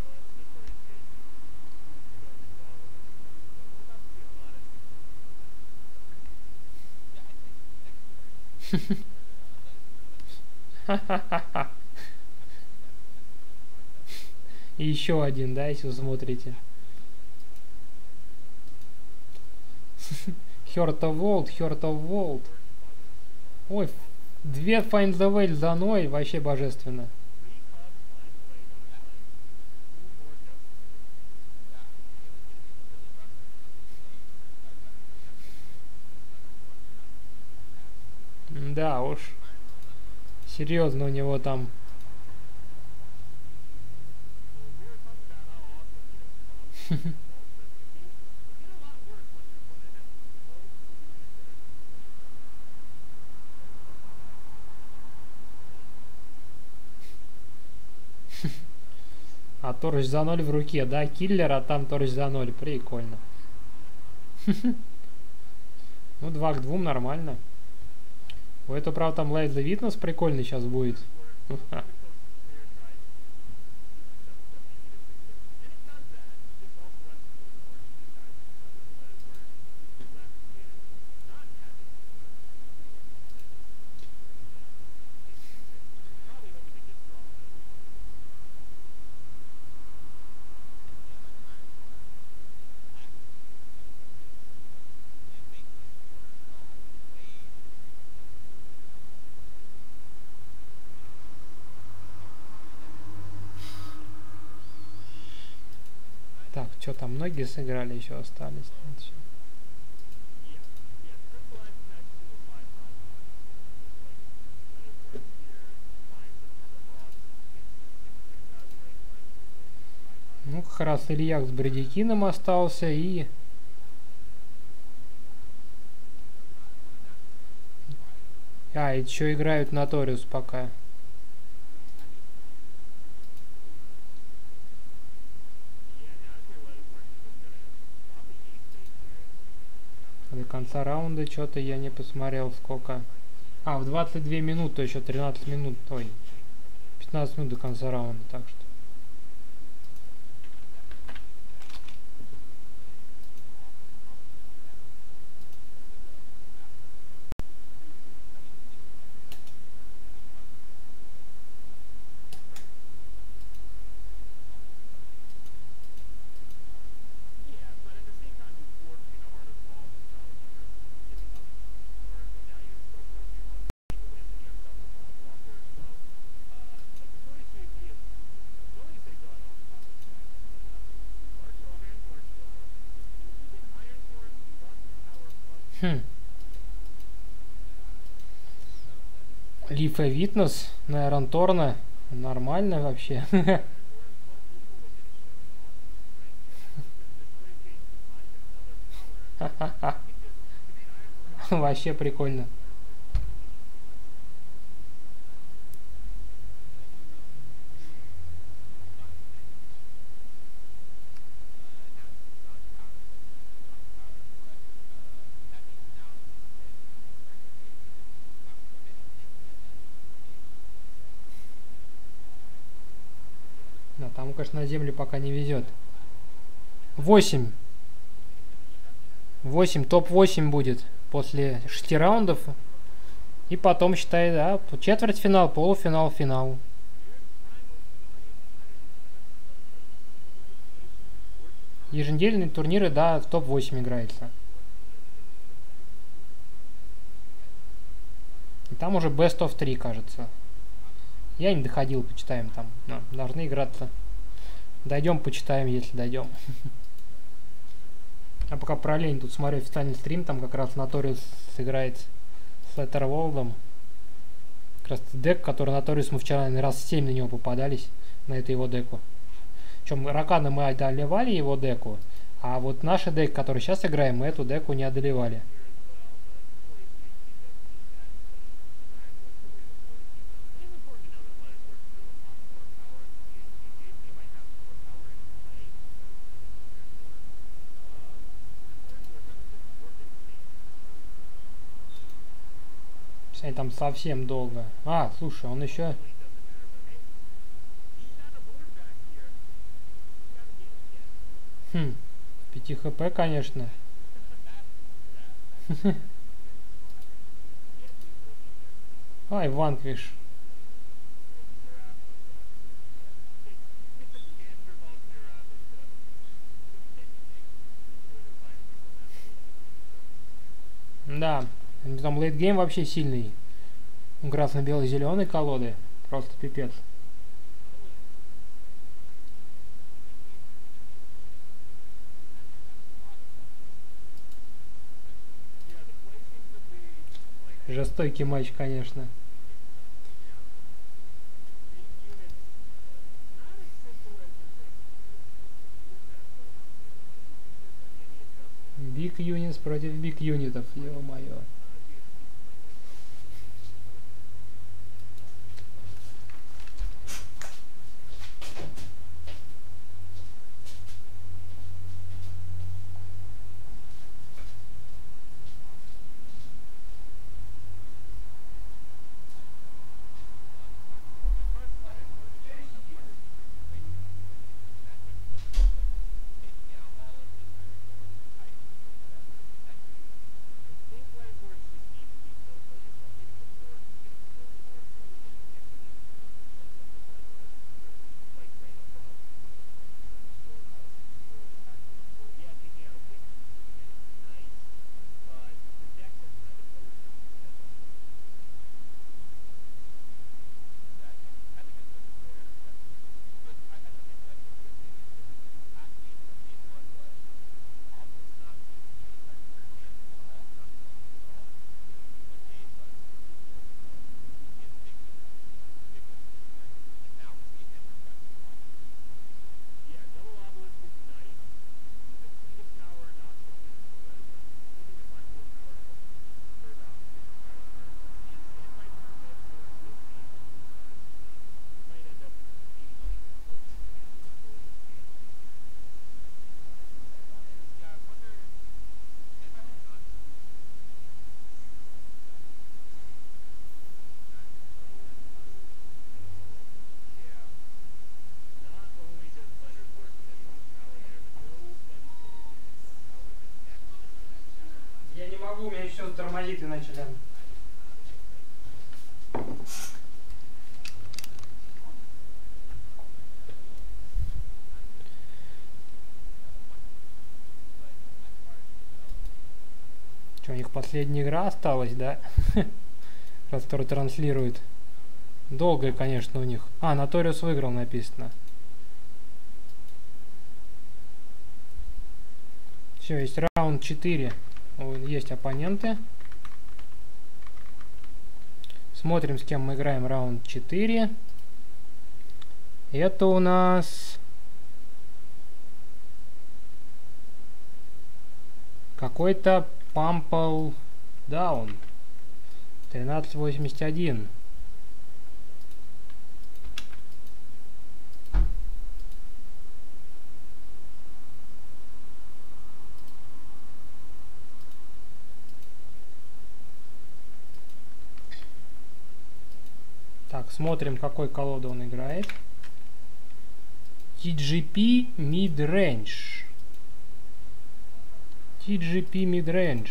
И еще один, да, если вы смотрите. Heart of World, Heart of World. Ой, две Find the Whale за ноль, вообще божественно. Да уж. Серьезно у него там А торч за ноль в руке, да? Киллер, а там торч за ноль. Прикольно. Ну, два к двум нормально. У этого, правда, там Light the Witness прикольный сейчас будет. Так, что там, многие сыграли, еще остались. Ну, как раз Ильяк с Бредикином остался и... А, и еще играют Notorious пока. До конца раунда что-то я не посмотрел сколько. А, в двадцать две минуты, еще тринадцать минут. Ой, пятнадцать минут до конца раунда, так что. Хм. Лифа Витнес на Эрон Торна. Нормально вообще. Вообще прикольно. Да, там, конечно, на землю пока не везет. восемь. восемь, топ восемь будет после шести раундов. И потом, считай, да, четвертьфинал, полуфинал, финал. Еженедельные турниры, да, в топ восемь играется. И там уже best of три, кажется. Я не доходил, почитаем там. Но должны играться. Дойдем, почитаем, если дойдем. А пока параллельно тут смотрю официальный стрим, там как раз Notorious сыграет с Letterworld'ом. Как раз дек, который Notorious, мы вчера раз семь на него попадались, на эту его деку. Причем Ракана мы одолевали его деку, а вот наши дек, который сейчас играем, мы эту деку не одолевали. Они там совсем долго. А, слушай, он еще... Хм, пять хп, конечно. Ай, Ванквиш. Да, там лейтгейм вообще сильный. Красно-бело-зеленой колоды. Просто пипец. Жестокий матч, конечно. Big Units против Big Юнитов, ё-моё. Я не могу, у меня все тормозит иначе, Лен. Что, у них последняя игра осталась, да? Который транслирует. Долгая, конечно, у них. А, Notorious выиграл, написано. Все, есть раунд четыре. Есть оппоненты. Смотрим, с кем мы играем раунд четыре. Это у нас... какой-то Pumple Down. тринадцать восемьдесят один. Так, смотрим, какой колоду он играет. ти джи пи Midrange. ти джи пи Midrange.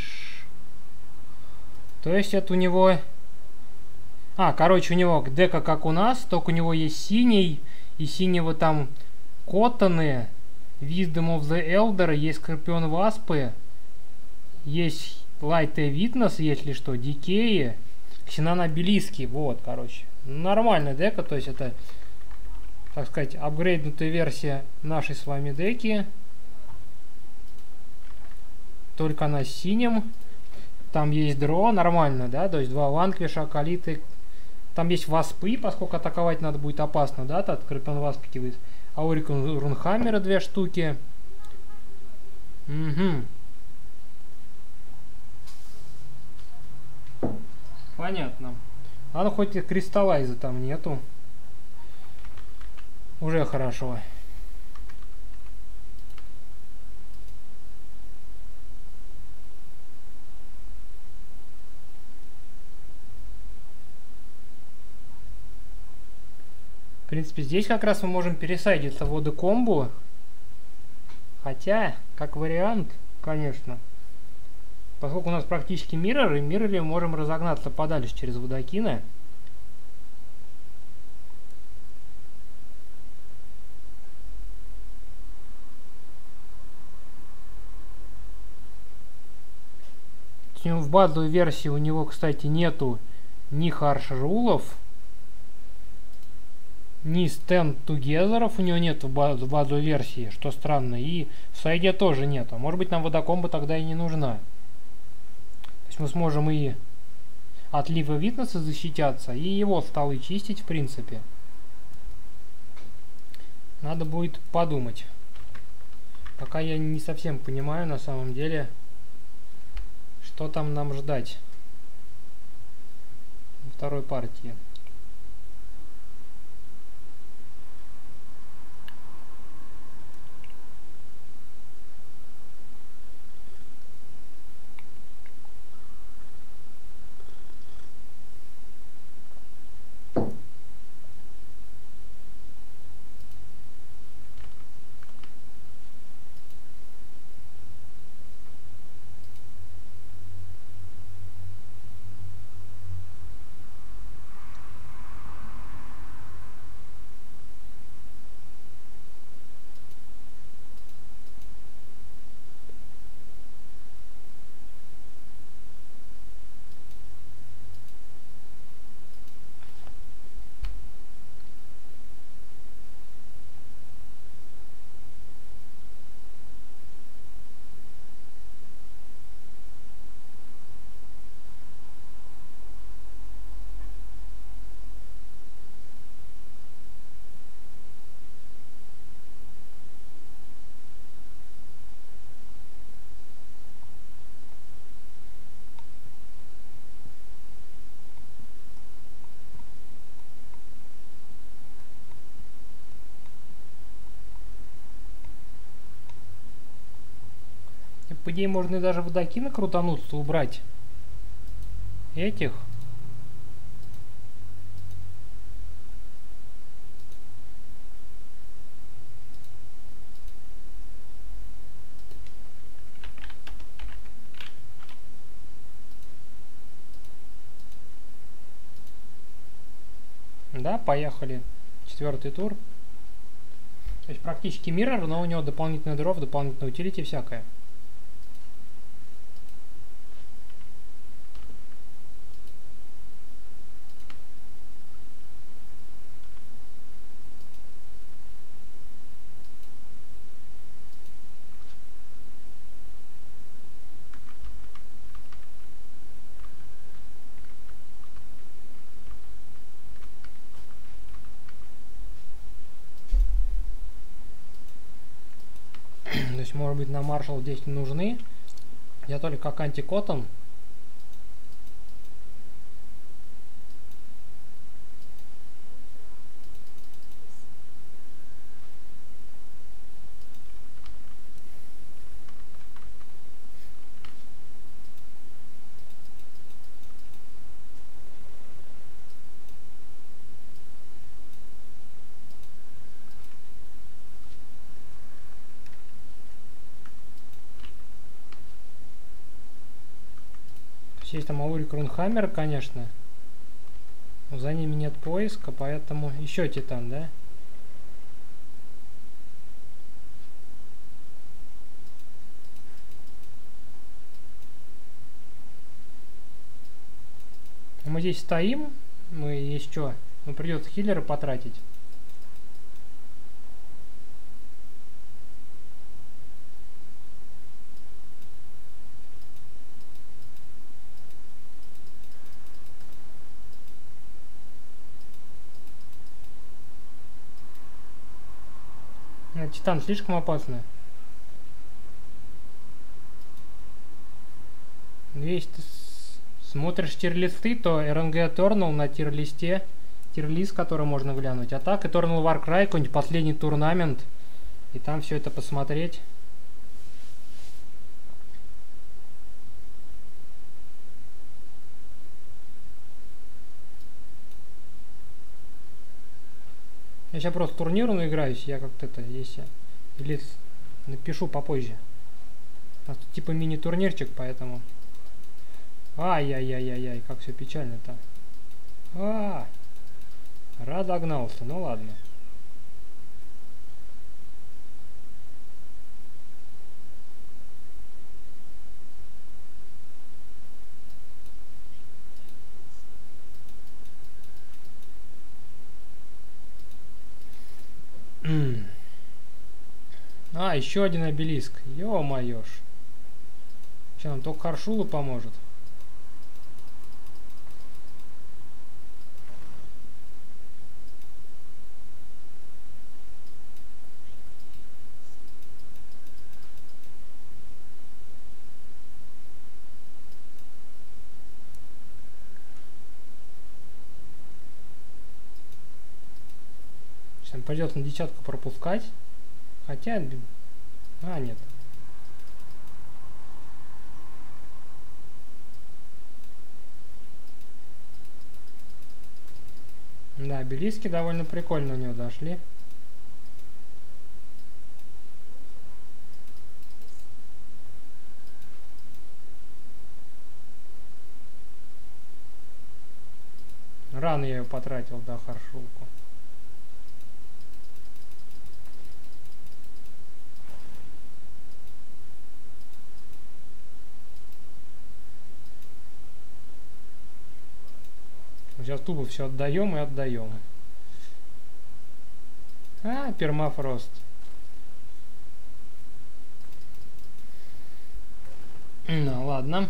То есть это у него... А, короче, у него дека как у нас, только у него есть синий, и синего там Коттоны, Wisdom of the Elder, есть Скорпион Васпы, есть Light Witness, если что, Дикеи, Ксенон Обелиски, вот, короче. Нормальная дека, то есть это, так сказать, апгрейднутая версия нашей с вами деки. Только она с синим. Там есть дро, нормально, да, то есть два ванквиша, акалиты. Там есть васпы, поскольку атаковать надо будет опасно, да, так, Скорпион Васп какие-то. Аурикон Рунхаммера две штуки. Угу. Понятно. А ну хоть и кристаллайза там нету. Уже хорошо. В принципе, здесь как раз мы можем пересайдиться в водокомбу. Хотя, как вариант, конечно. Поскольку у нас практически мирроры, мирроры можем разогнаться подальше через водокины. В базовой версии у него, кстати, нету ни харш-рулов, ни стенд-тугезеров у него нет в базовой версии, что странно. И в сайде тоже нету. Может быть, нам водокомба тогда и не нужна. То есть мы сможем и от лива Витнеса защищаться, и его столы чистить, в принципе. Надо будет подумать. Пока я не совсем понимаю, на самом деле, Что там нам ждать во второй партии? По идее, можно и даже водокина крутануться, убрать этих. Да, поехали. Четвертый тур. То есть практически миррор, но у него дополнительный дров, дополнительная утилити всякое. То есть, может быть, на маршал здесь не нужны. Я только как антикоттон. Есть там Аурик Рунхаммер, конечно. Но за ними нет поиска, поэтому еще Титан, да? Мы здесь стоим, мы есть что? Ну, придется хиллера потратить. Титан слишком опасно. Если ты смотришь тир-листы, то эр эн джи Eternal на тир-листе, тир-лист, который можно глянуть. А так Eternal Warcry, какой-нибудь последний турнамент, и там все это посмотреть. Я сейчас просто турниру наиграюсь, я как-то это, если... Или напишу попозже. У нас тут типа мини-турнирчик, поэтому... Ай-яй-яй-яй-яй, как все печально-то. А, разогнался, ну ладно. А, еще один обелиск. Ё-моё ж. Че, нам только Харшула поможет? Сейчас придется на десятку пропускать. Хотя... А, нет. Да, обелиски довольно прикольно у него дошли. Рано я ее потратил, да, харшулку. Сейчас тупо все отдаем и отдаем. А, пермафрост. Ну, ладно.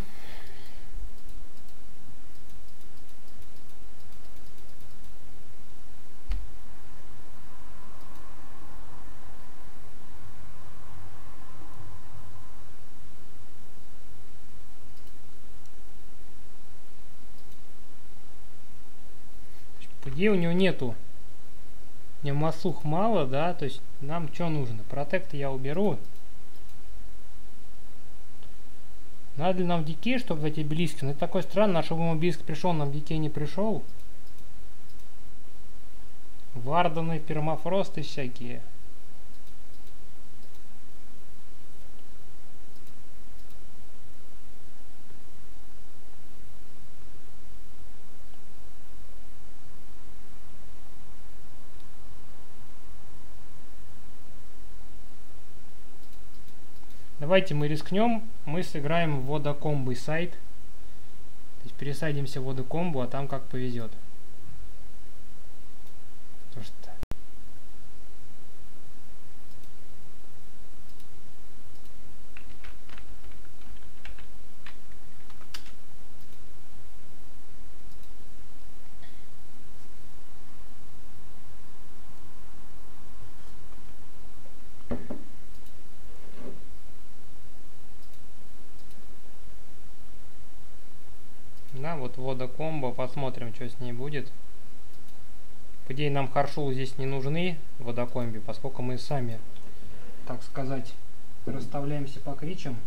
По идее у него нету. У него массух мало, да, то есть нам что нужно? Протект я уберу. Надо ли нам дикей, чтобы эти обелиски? Ну это такое странно, чтобы ему обелиск пришел, нам дикей не пришел. Варданы, пермафросты всякие. Давайте мы рискнем, мы сыграем в водокомбо сайт. То есть пересадимся в водокомбо, а там как повезет. Потому что... Да, вот водокомбо, посмотрим, что с ней будет. По идее, нам харшул здесь не нужны в водокомбе, поскольку мы сами, так сказать, расставляемся по кричам.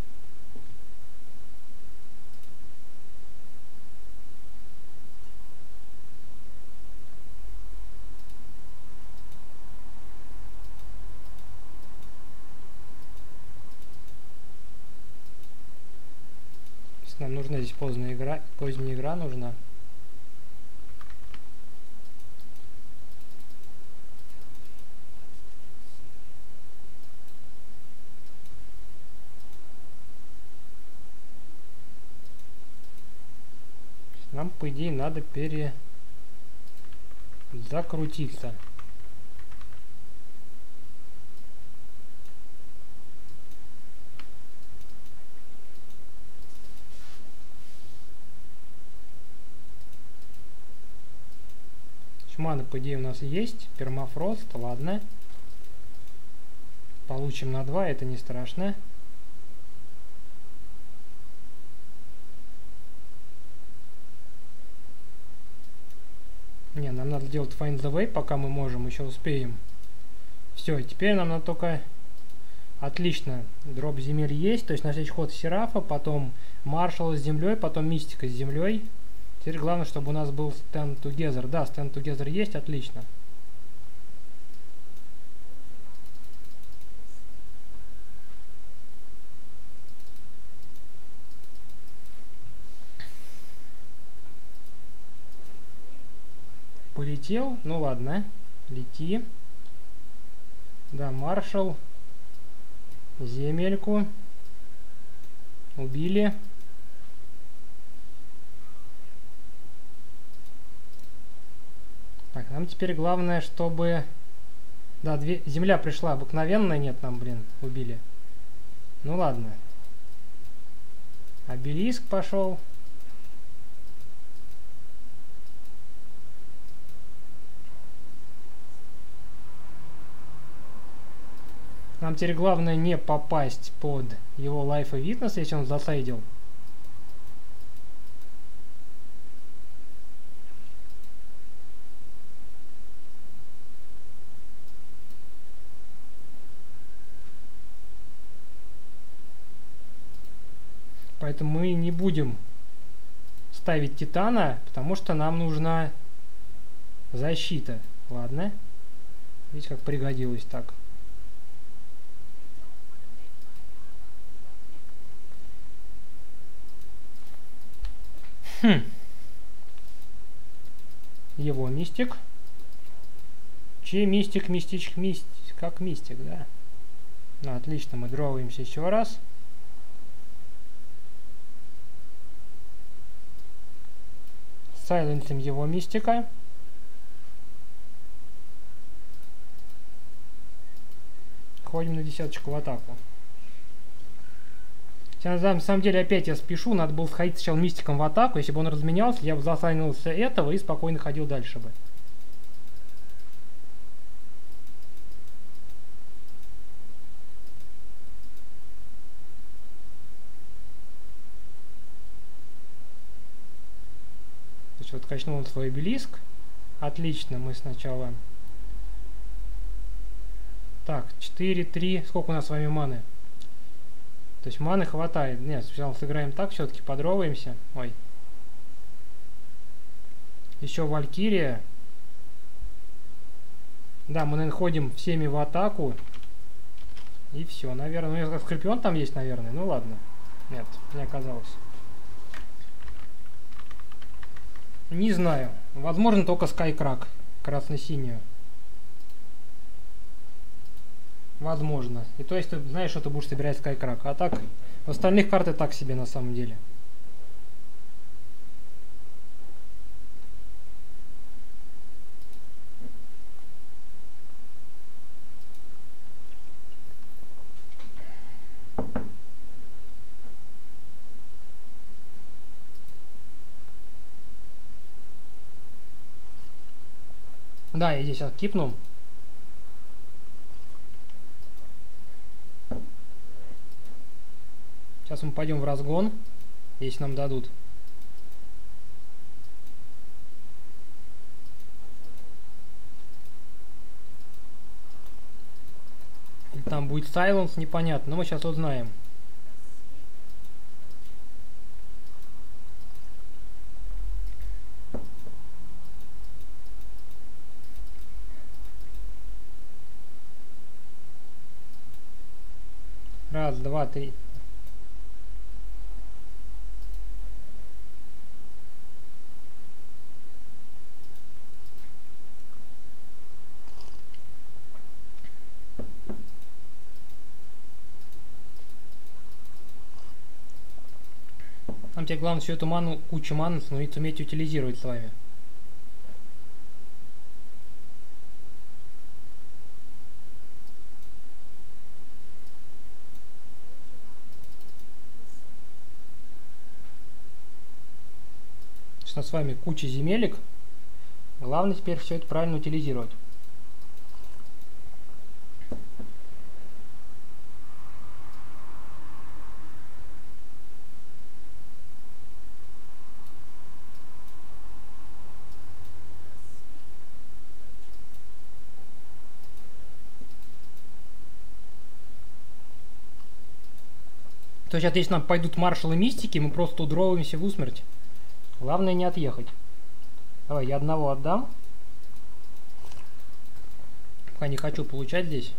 Нам нужна здесь поздняя игра, поздняя игра нужна. Нам, по идее, надо пере... закрутиться. Мана, по идее, у нас есть. Пермафрост, ладно. Получим на два, это не страшно. Не, нам надо делать Find the Way, пока мы можем, еще успеем. Все, теперь нам надо только... Отлично, дроп земель есть, то есть на следующий ход Серафа, потом Маршал с землей, потом Мистика с землей. Теперь главное, чтобы у нас был Stand Together. Да, Stand Together есть, отлично. Полетел, ну ладно, лети. Да, Маршал. Земельку. Убили. Так, нам теперь главное, чтобы... Да, две... земля пришла обыкновенная. Нет, нам, блин, убили. Ну ладно. Обелиск пошел. Нам теперь главное не попасть под его Life и Witness, если он засайдил. Поэтому мы не будем ставить титана, потому что нам нужна защита. Ладно. Видите, как пригодилось так. Хм. Его мистик. Чей мистик, мистичек, мистик. Как мистик, да? Ну, отлично, мы дроваемся еще раз. Сайленсим его мистика. Ходим на десяточку в атаку. Сейчас, на самом деле, опять я спешу. Надо было сходить сначала мистиком в атаку. Если бы он разменялся, я бы засайнился этого и спокойно ходил дальше бы. То есть вот качнул он свой обелиск. Отлично, мы сначала... Так, четыре, три. Сколько у нас с вами маны? То есть маны хватает. Нет, сначала сыграем так, все-таки подроваемся. Ой. Еще Валькирия. Да, мы, наверное, ходим всеми в атаку. И все, наверное. Ну, Скорпион там есть, наверное. Ну ладно. Нет, не оказалось. Не знаю. Возможно, только Скайкрак. Красно-синюю. Возможно. И то есть ты знаешь, что ты будешь собирать Скайкрак. А так, в остальных карты так себе на самом деле. Да, я здесь сейчас кипну. Сейчас мы пойдем в разгон, если нам дадут. Или там будет сайленс, непонятно, но мы сейчас узнаем. Раз, два, три. Нам тебе главное всю эту ману, кучу маны, становится уметь утилизировать с вами. У нас с вами куча земелек. Главное теперь все это правильно утилизировать. То есть, если нам пойдут маршалы мистики, мы просто удровываемся в усмерть. Главное не отъехать. Давай, я одного отдам. Пока не хочу получать здесь.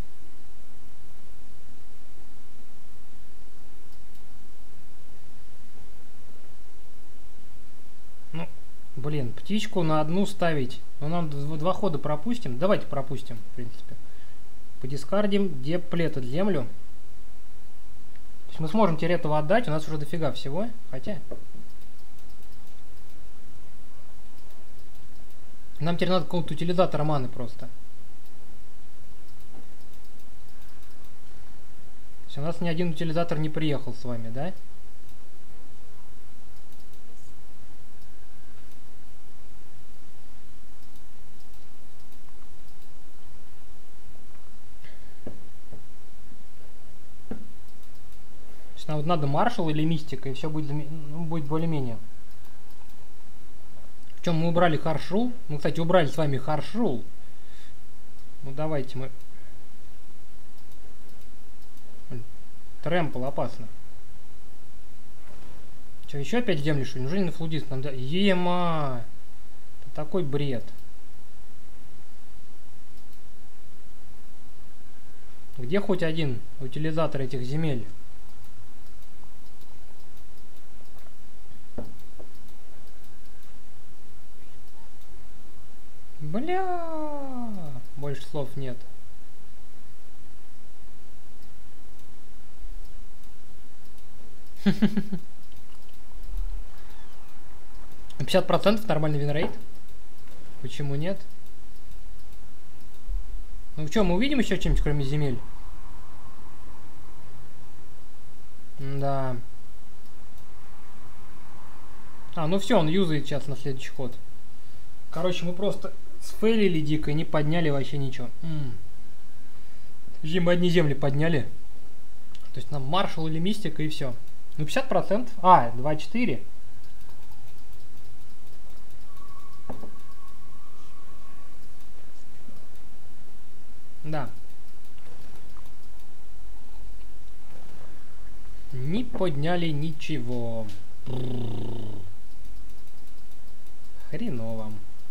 Ну, блин, птичку на одну ставить. Ну, нам два хода пропустим. Давайте пропустим, в принципе. Подискардим деплетать землю. То есть мы сможем теперь этого отдать. У нас уже дофига всего. Хотя... Нам теперь надо какого-то утилизатора маны просто. У нас ни один утилизатор не приехал с вами, да? Нам вот надо маршал или мистика, и все будет, ну, будет более-менее. Причем мы убрали харшул. Мы, кстати, убрали с вами харшул. Ну давайте мы... Трэмпл опасно. Че, еще опять земли, что ли? Неужели на флудист нам да... Ема! Это такой бред. Где хоть один утилизатор этих земель? Бля! Больше слов нет. пятьдесят процентов нормальный винрейт. Почему нет? Ну что, мы увидим еще что-нибудь, кроме земель? Да. А, ну все, он юзает сейчас на следующий ход. Короче, мы просто сфейлили дико и не подняли вообще ничего. М-м. Мы одни земли подняли. То есть нам маршал или мистика и все. Ну пятьдесят процентов. А, два четыре. Да. Не подняли ничего. Хреново.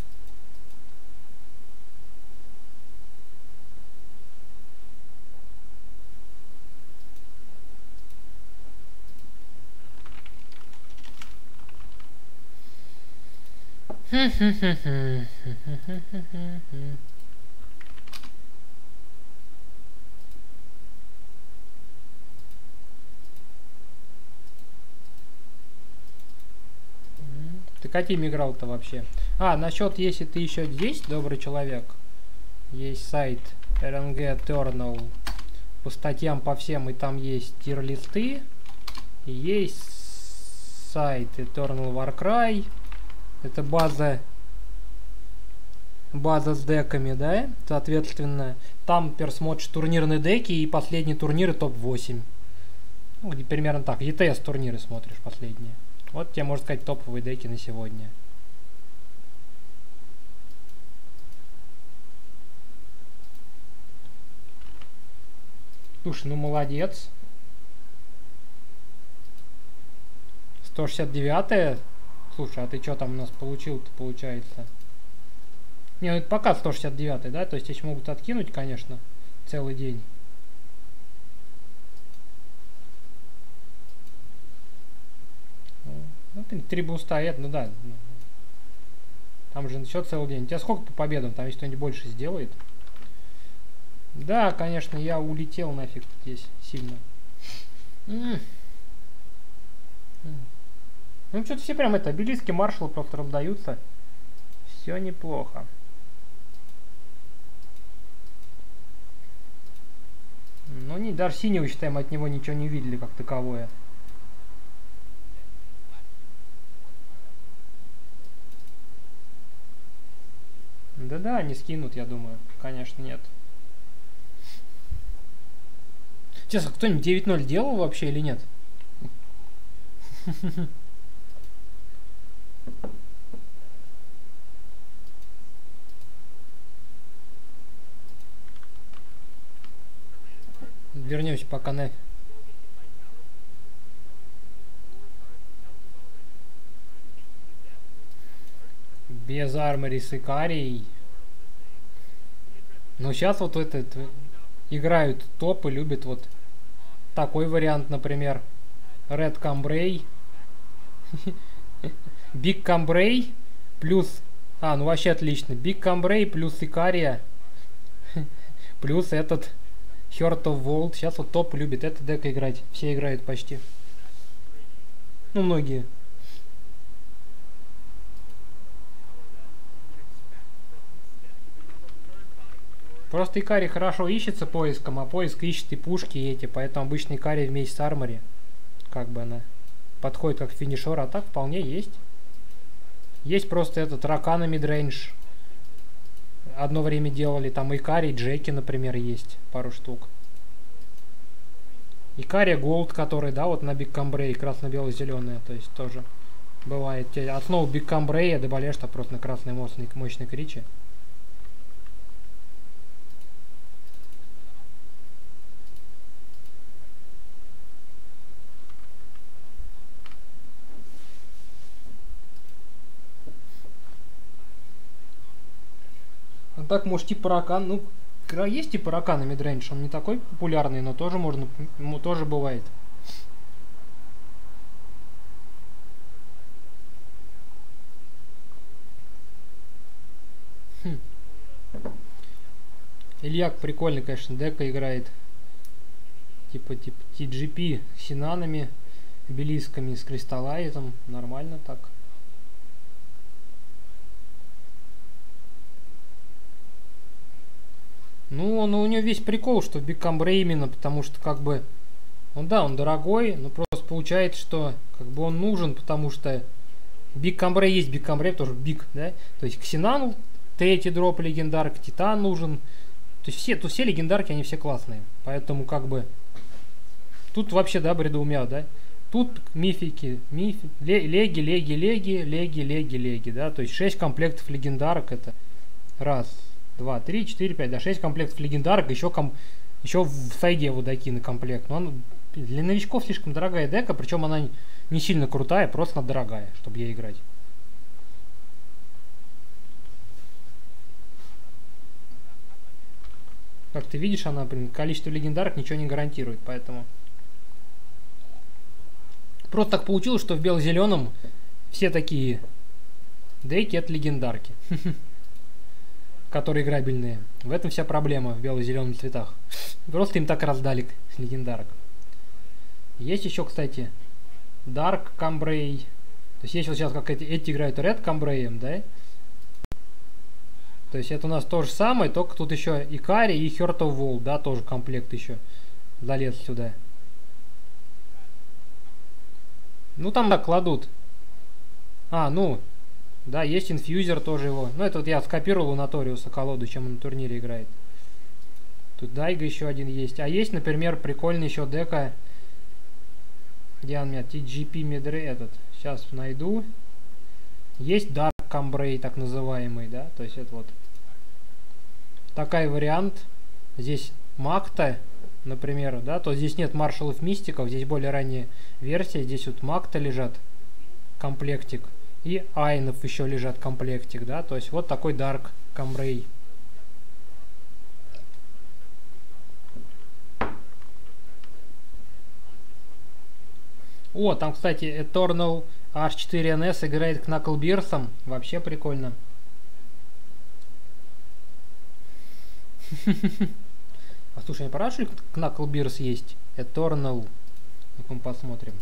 Ты каким играл-то вообще? А, насчет, если ты еще здесь, добрый человек, есть сайт эр эн джи Eternal по статьям по всем, и там есть тир-листы, и есть сайт Eternal Warcry, это база, база с деками, да, соответственно, там персмотришь турнирные деки и последние турниры топ восемь. Ну, где примерно так, и ти эс турниры смотришь последние. Вот тебе, можно сказать, топовые деки на сегодня. Слушай, ну молодец. сто шестьдесят девятое. Слушай, а ты что там у нас получил-то, получается? Не, ну это пока сто шестьдесят девятый, да? То есть еще могут откинуть, конечно, целый день. Ну, три буста, ну да. Там же еще целый день. У тебя сколько по победам? Там если кто-нибудь больше сделает? Да, конечно, я улетел нафиг здесь сильно. М -м. Ну, что-то все прям это, обелиски маршала просто раздаются. Все неплохо. Ну, не, даже синего, считаем, от него ничего не видели как таковое. Да-да, они скинут, я думаю. Конечно, нет. Честно, кто-нибудь девять ноль делал вообще или нет? Вернемся пока на... Без армори с Икарией. Но сейчас вот этот играют топы, любят вот такой вариант, например. Red Cambrai. Big Cambrai плюс... А, ну вообще отлично. Big Cambrai плюс Икария. Плюс этот Heart of World. Сейчас вот топ любит это дека играть. Все играют почти. Ну, многие. Просто Икари хорошо ищется поиском, а поиск ищет и пушки и эти, поэтому обычно Икари вместе с армори, как бы она подходит как финишер, а так вполне есть. Есть просто этот Ракана мидрейндж. Одно время делали, там Икари, Джеки, например, есть пару штук. Икари Голд, который, да, вот на Биг Камбрей, красно-бело-зеленая, то есть тоже бывает. Основу Биг Камбрея добавляешь -то просто на красной мощной, мощной кричи. так, может, типа Ракан. Ну, есть типа Ракана мидрейндж, он не такой популярный, но тоже можно, ему тоже бывает. Хм. Ильяк прикольный, конечно, дека играет. Типа, типа ти джи пи с синанами, обелисками, с кристаллайзом. Нормально так. Ну, ну, у него весь прикол, что в Бикамбре именно, потому что как бы, ну да, он дорогой, но просто получается, что как бы он нужен, потому что Бикамбре есть Бикамбре, тоже Бик, да, то есть Ксенан, третий дроп легендарк, Титан нужен, то есть все, то все легендарки, они все классные, поэтому как бы, тут вообще, да, бредоумя, да, тут мифики, мифи, леги, леги, леги, леги, леги, леги, да, то есть шесть комплектов легендарок, это раз, два, три, четыре, пять, да, шесть комплектов легендарок, еще, ком, еще в сайде Вудакина комплект. Но он, для новичков слишком дорогая дека, причем она не сильно крутая, просто она дорогая, чтобы ей играть. Как ты видишь, она, блин, количество легендарок ничего не гарантирует, поэтому... Просто так получилось, что в бело-зеленом все такие деки это легендарки. Которые играбельные. В этом вся проблема в бело-зеленых цветах. Просто им так раздали легендарок. Есть еще, кстати, Dark Cambrai. То есть есть вот сейчас как эти, эти играют Red Cambrai, да? То есть это у нас то же самое, только тут еще Икари и Heart of Wall, да, тоже комплект еще залез сюда. Ну там так кладут. А, ну... Да, есть инфьюзер тоже его. Ну, это вот я скопировал у Наториуса колоду, чем он на турнире играет. Тут Дайга еще один есть. А есть, например, прикольный еще дека. Где он у меня? ти джи пи Медре этот. Сейчас найду. Есть Dark Cambrai, так называемый, да. То есть это вот такой вариант. Здесь Макта, например, да. То здесь нет маршалов мистиков. Здесь более ранняя версия. Здесь вот Макта лежат. Комплектик. И айнов еще лежат комплектик, да, то есть вот такой Dark Cambrai. О, там, кстати, Eternal эйч четыре эн эс играет Knucklebears, вообще прикольно. А слушай, не пора, что ли Knucklebears есть? Eternal. Ну-ка мы посмотрим.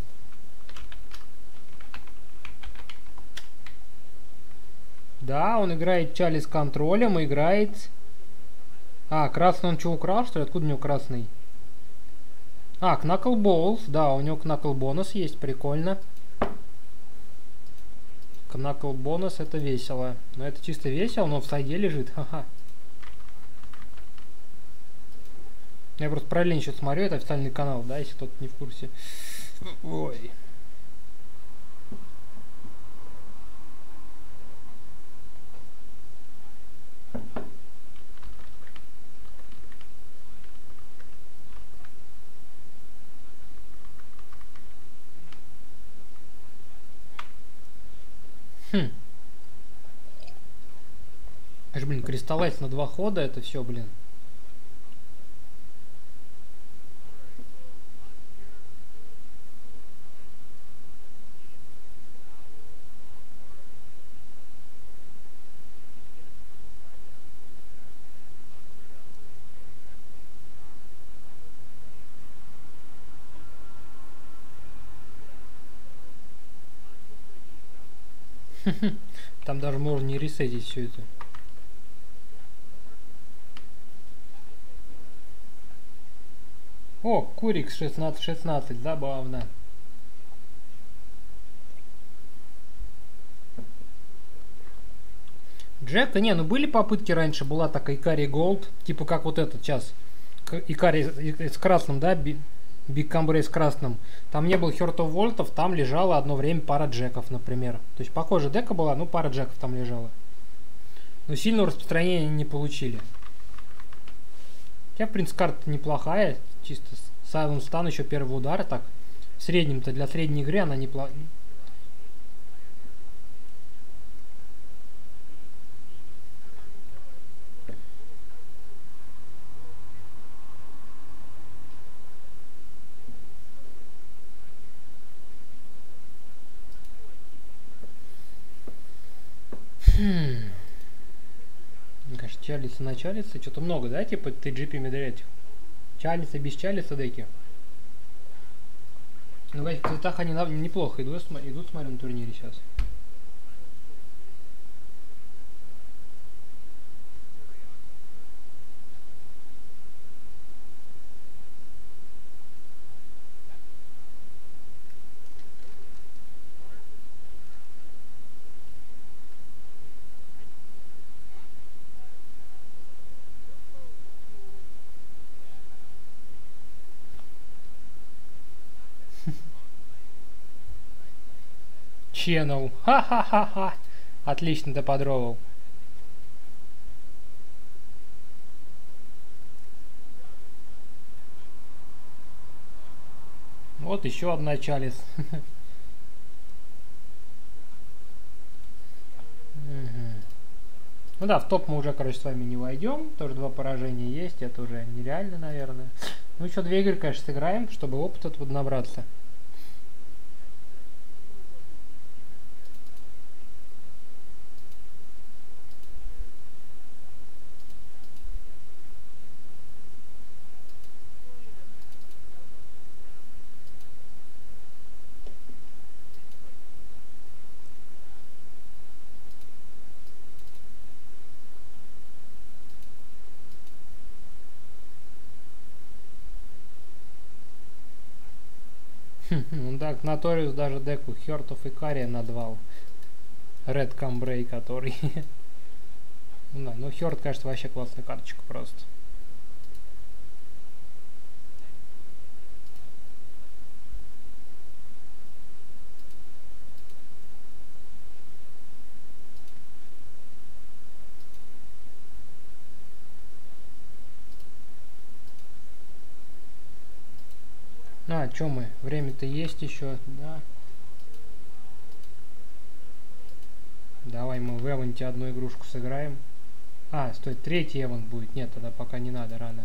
Да, он играет Чали с контролем, и играет... А, красный он что, украл, что ли? Откуда у него красный? А, Knuckle Balls, да, у него Knuckle бонус есть, прикольно. Knuckle бонус, это весело. Но это чисто весело, но в сайде лежит, ха-ха. Я просто параллельно сейчас смотрю, это официальный канал, да, если кто-то не в курсе. Ой. Хм. Аж, блин, кристаллайз на два хода, это все, блин. Там даже можно не ресетить все это. О, Курикс шестнадцать шестнадцать, забавно. Джека, не, ну были попытки раньше, была такая Икари Голд, типа как вот этот сейчас. Икари с красным, да, Биг Камбрей с красным. Там не было Heart of Volt'ов, там лежало одно время пара джеков, например. То есть похожая дека была, ну пара джеков там лежала. Но сильного распространения не получили. Хотя, в принципе, карта неплохая. Чисто Silent Stun, еще первый удар. Так, в среднем-то для средней игры она неплохая. Чалисы на чалисы. Что-то много, да, типа ти джи пи медведь? Чалисы без чалиса деки. Ну, в этих цветах они неплохо идут, идут, смотрю, на турнире сейчас. Channel. Ха-ха-ха-ха. Отлично ты подровал. Вот еще одна чалис. Ну да, в топ мы уже, короче, с вами не войдем. Тоже два поражения есть. Это уже нереально, наверное. Ну еще две игры, конечно, сыграем, чтобы опыт оттуда набраться. Ну так, Наториус даже деку Heart of Ikaria надвал. Red Cambrai, который. Ну да, ну Heart, кажется, вообще классная карточка просто. А, чё мы? Время-то есть еще, да. Давай мы в Эванте одну игрушку сыграем. А, стой, третий Эвант будет. Нет, тогда пока не надо, рано.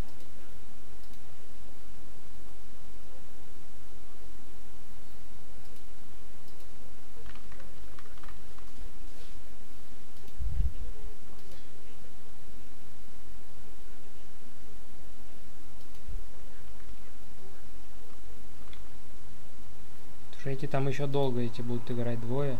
Потому что эти там еще долго эти будут играть двое.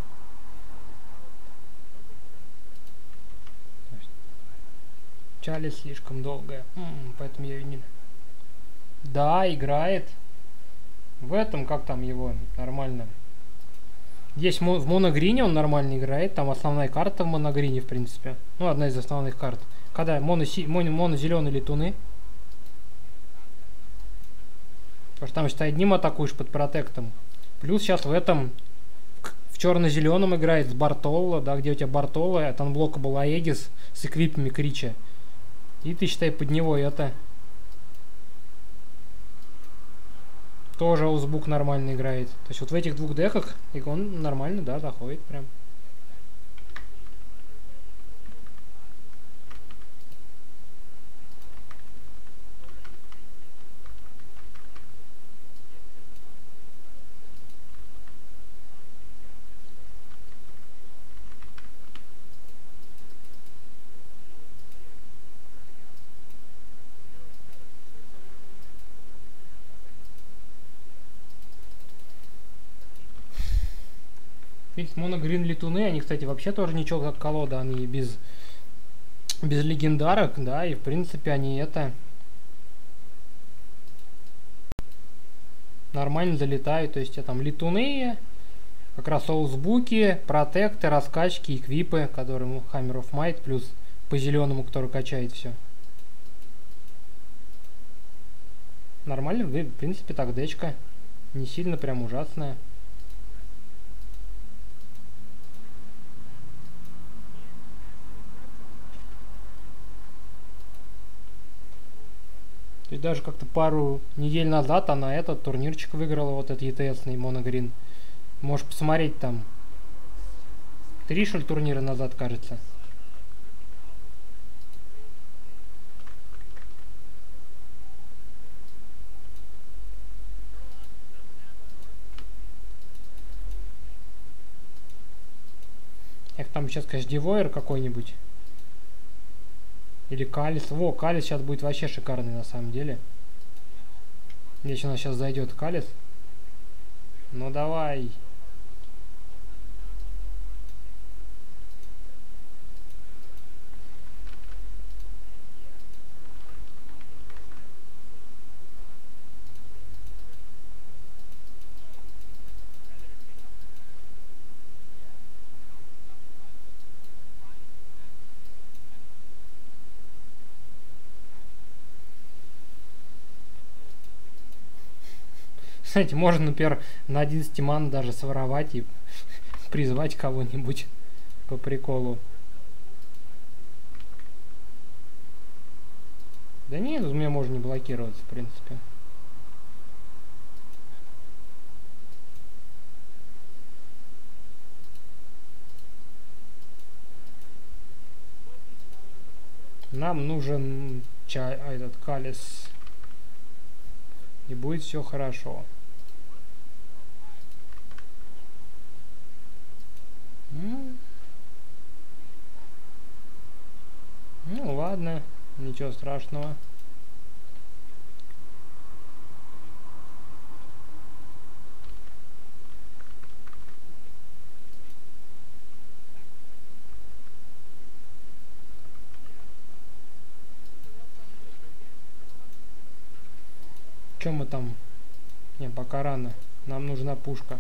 Чалис слишком долгая, М-м, поэтому я ее не... Да, играет. В этом, как там его, нормально. Есть мо в моногрине он нормально играет. Там основная карта в моногрине, в принципе. Ну, одна из основных карт. Когда моно-зеленые моно летуны. Потому что там, считай, одним атакуешь под протектом. Плюс сейчас в этом, в черно-зеленом играет с Бартолло, да, где у тебя Бартолло, от анблока был Аегис с эквипами Крича. И ты, считай, под него это... Тоже Аусбук нормально играет. То есть вот в этих двух деках он нормально, да, заходит прям. Моногрин летуны, они, кстати, вообще тоже ничего как колода, они без, без легендарок, да, и в принципе они это нормально залетают, то есть там летуны, как раз соусбуки, протекты, раскачки, эквипы, которым Hammer of Might, плюс по зеленому, который качает все. Нормально, в принципе, так дечка, не сильно прям ужасная. То есть даже как-то пару недель назад она этот турнирчик выиграла, вот этот и ти эс-ный моногрин. Можешь посмотреть там. Три, что ли, турнира назад, кажется. Эх, там сейчас, конечно, Девойер какой-нибудь. Или Калис. Во, Калис сейчас будет вообще шикарный на самом деле. Если у нас сейчас зайдет Калис. Ну давай. Кстати, можно, например, на одиннадцать ман даже своровать и призвать кого-нибудь по приколу. Да нет, у меня можно не блокироваться, в принципе. Нам нужен чай, а этот Калис. И будет все хорошо. Ну ладно, ничего страшного. Чем мы там? Не, пока рано. Нам нужна пушка.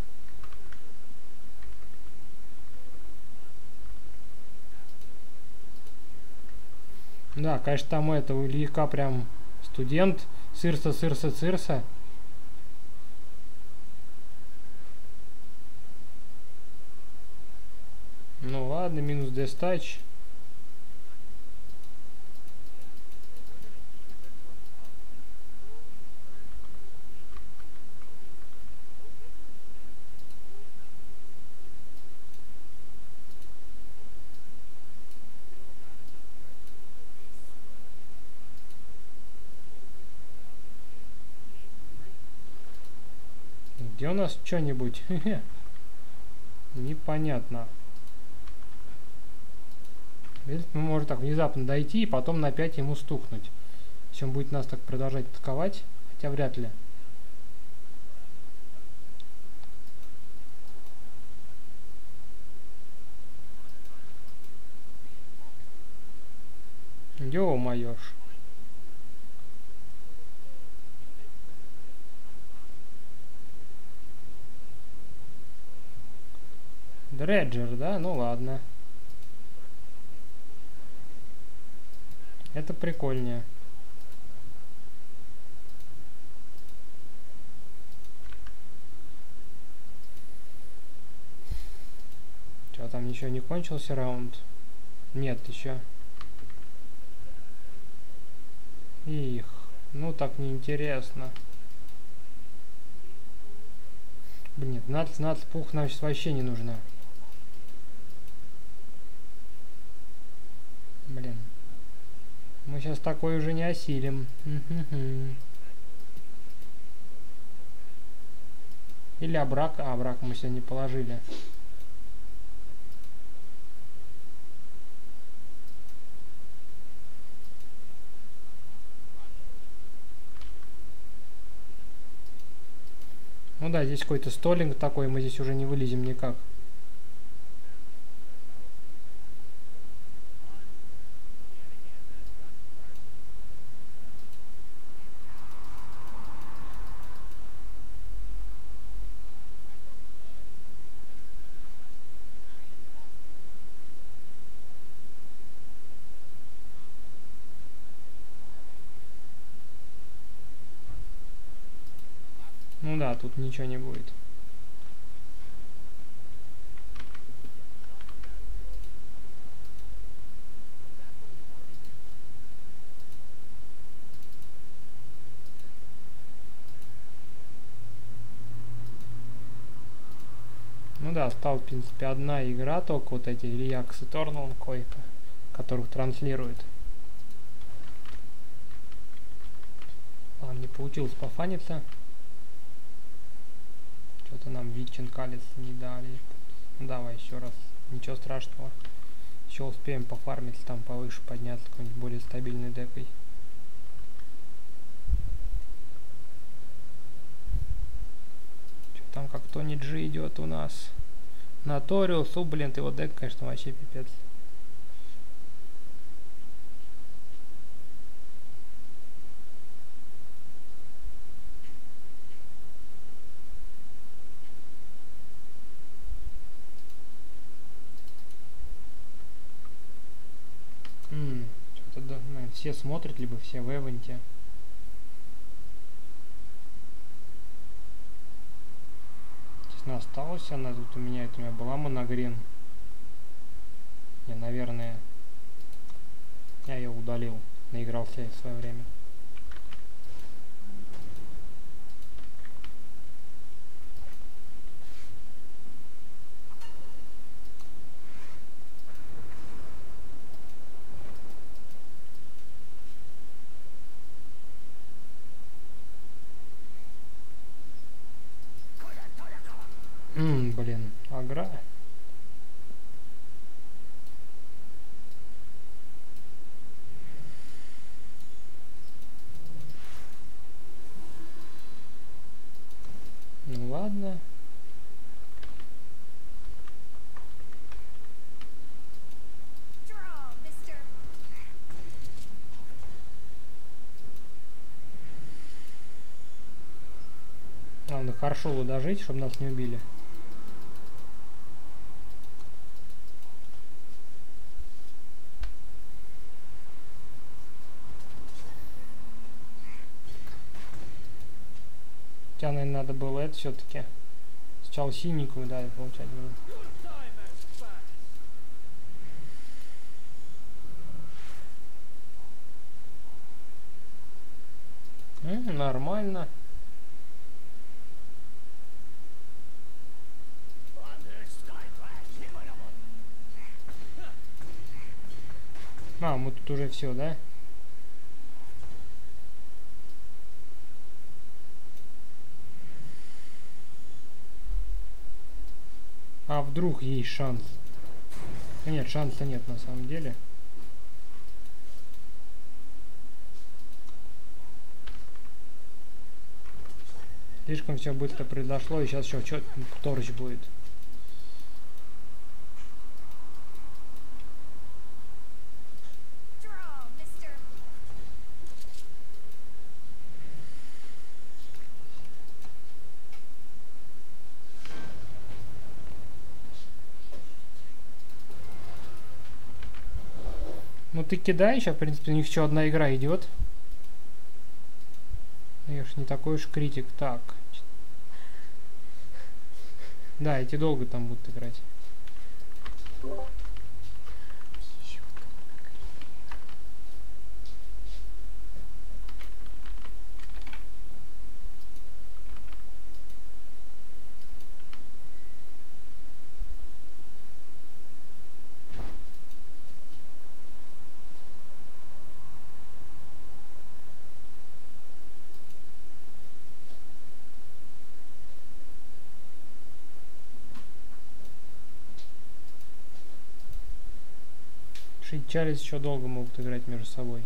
Да, конечно, там это у Ильяка прям студент. Цирса, цирса, цирса. Ну ладно, минус дестач. Где у нас что-нибудь? Непонятно. Мы можем так внезапно дойти и потом на пять ему стукнуть. Если он будет нас так продолжать атаковать, хотя вряд ли. Ё-моё ж. Дреджер, да? Ну ладно. Это прикольнее. Что, там еще не кончился раунд? Нет, еще. Их, ну так неинтересно. Блин, нац, нац, пух нам сейчас вообще не нужна. Блин. Мы сейчас такой уже не осилим. Или абрак. А, абрак мы сегодня не положили. Ну да, здесь какой-то столинг такой, мы здесь уже не вылезем никак. Ну да, тут ничего не будет. Ну да, осталась, в принципе, одна игра только, вот эти Ильякс и Торнал койка, которых транслирует. Ладно, не получилось пофаниться. Что-то нам Витчин Калис не дали. Давай еще раз. Ничего страшного. Еще успеем пофармить, там повыше подняться какой-нибудь более стабильной декой. Что там как Тони Джи идет у нас. Наториусу, блин, ты его дек, конечно, вообще пипец. Что-то да, наверное, все смотрят, либо все в эвенте. Честно, осталась она тут у меня, это у меня была моногрин. Я, наверное, я ее удалил, наигрался я в свое время. Ммм, блин, агра. Ну ладно. Главное, хорошо дожить, чтобы нас не убили. Хотя, наверное, надо было это все-таки. Сначала синенькую, да, получать было. М, нормально. А, мы тут уже все, да? А вдруг есть шанс? Нет, шанса нет на самом деле. Слишком все быстро произошло, и сейчас еще что-то торч будет. Ну ты кидай, сейчас, в принципе, у них еще одна игра идет. Я ж не такой уж критик. Так. Да, эти долго там будут играть. Чарльз еще долго могут играть между собой.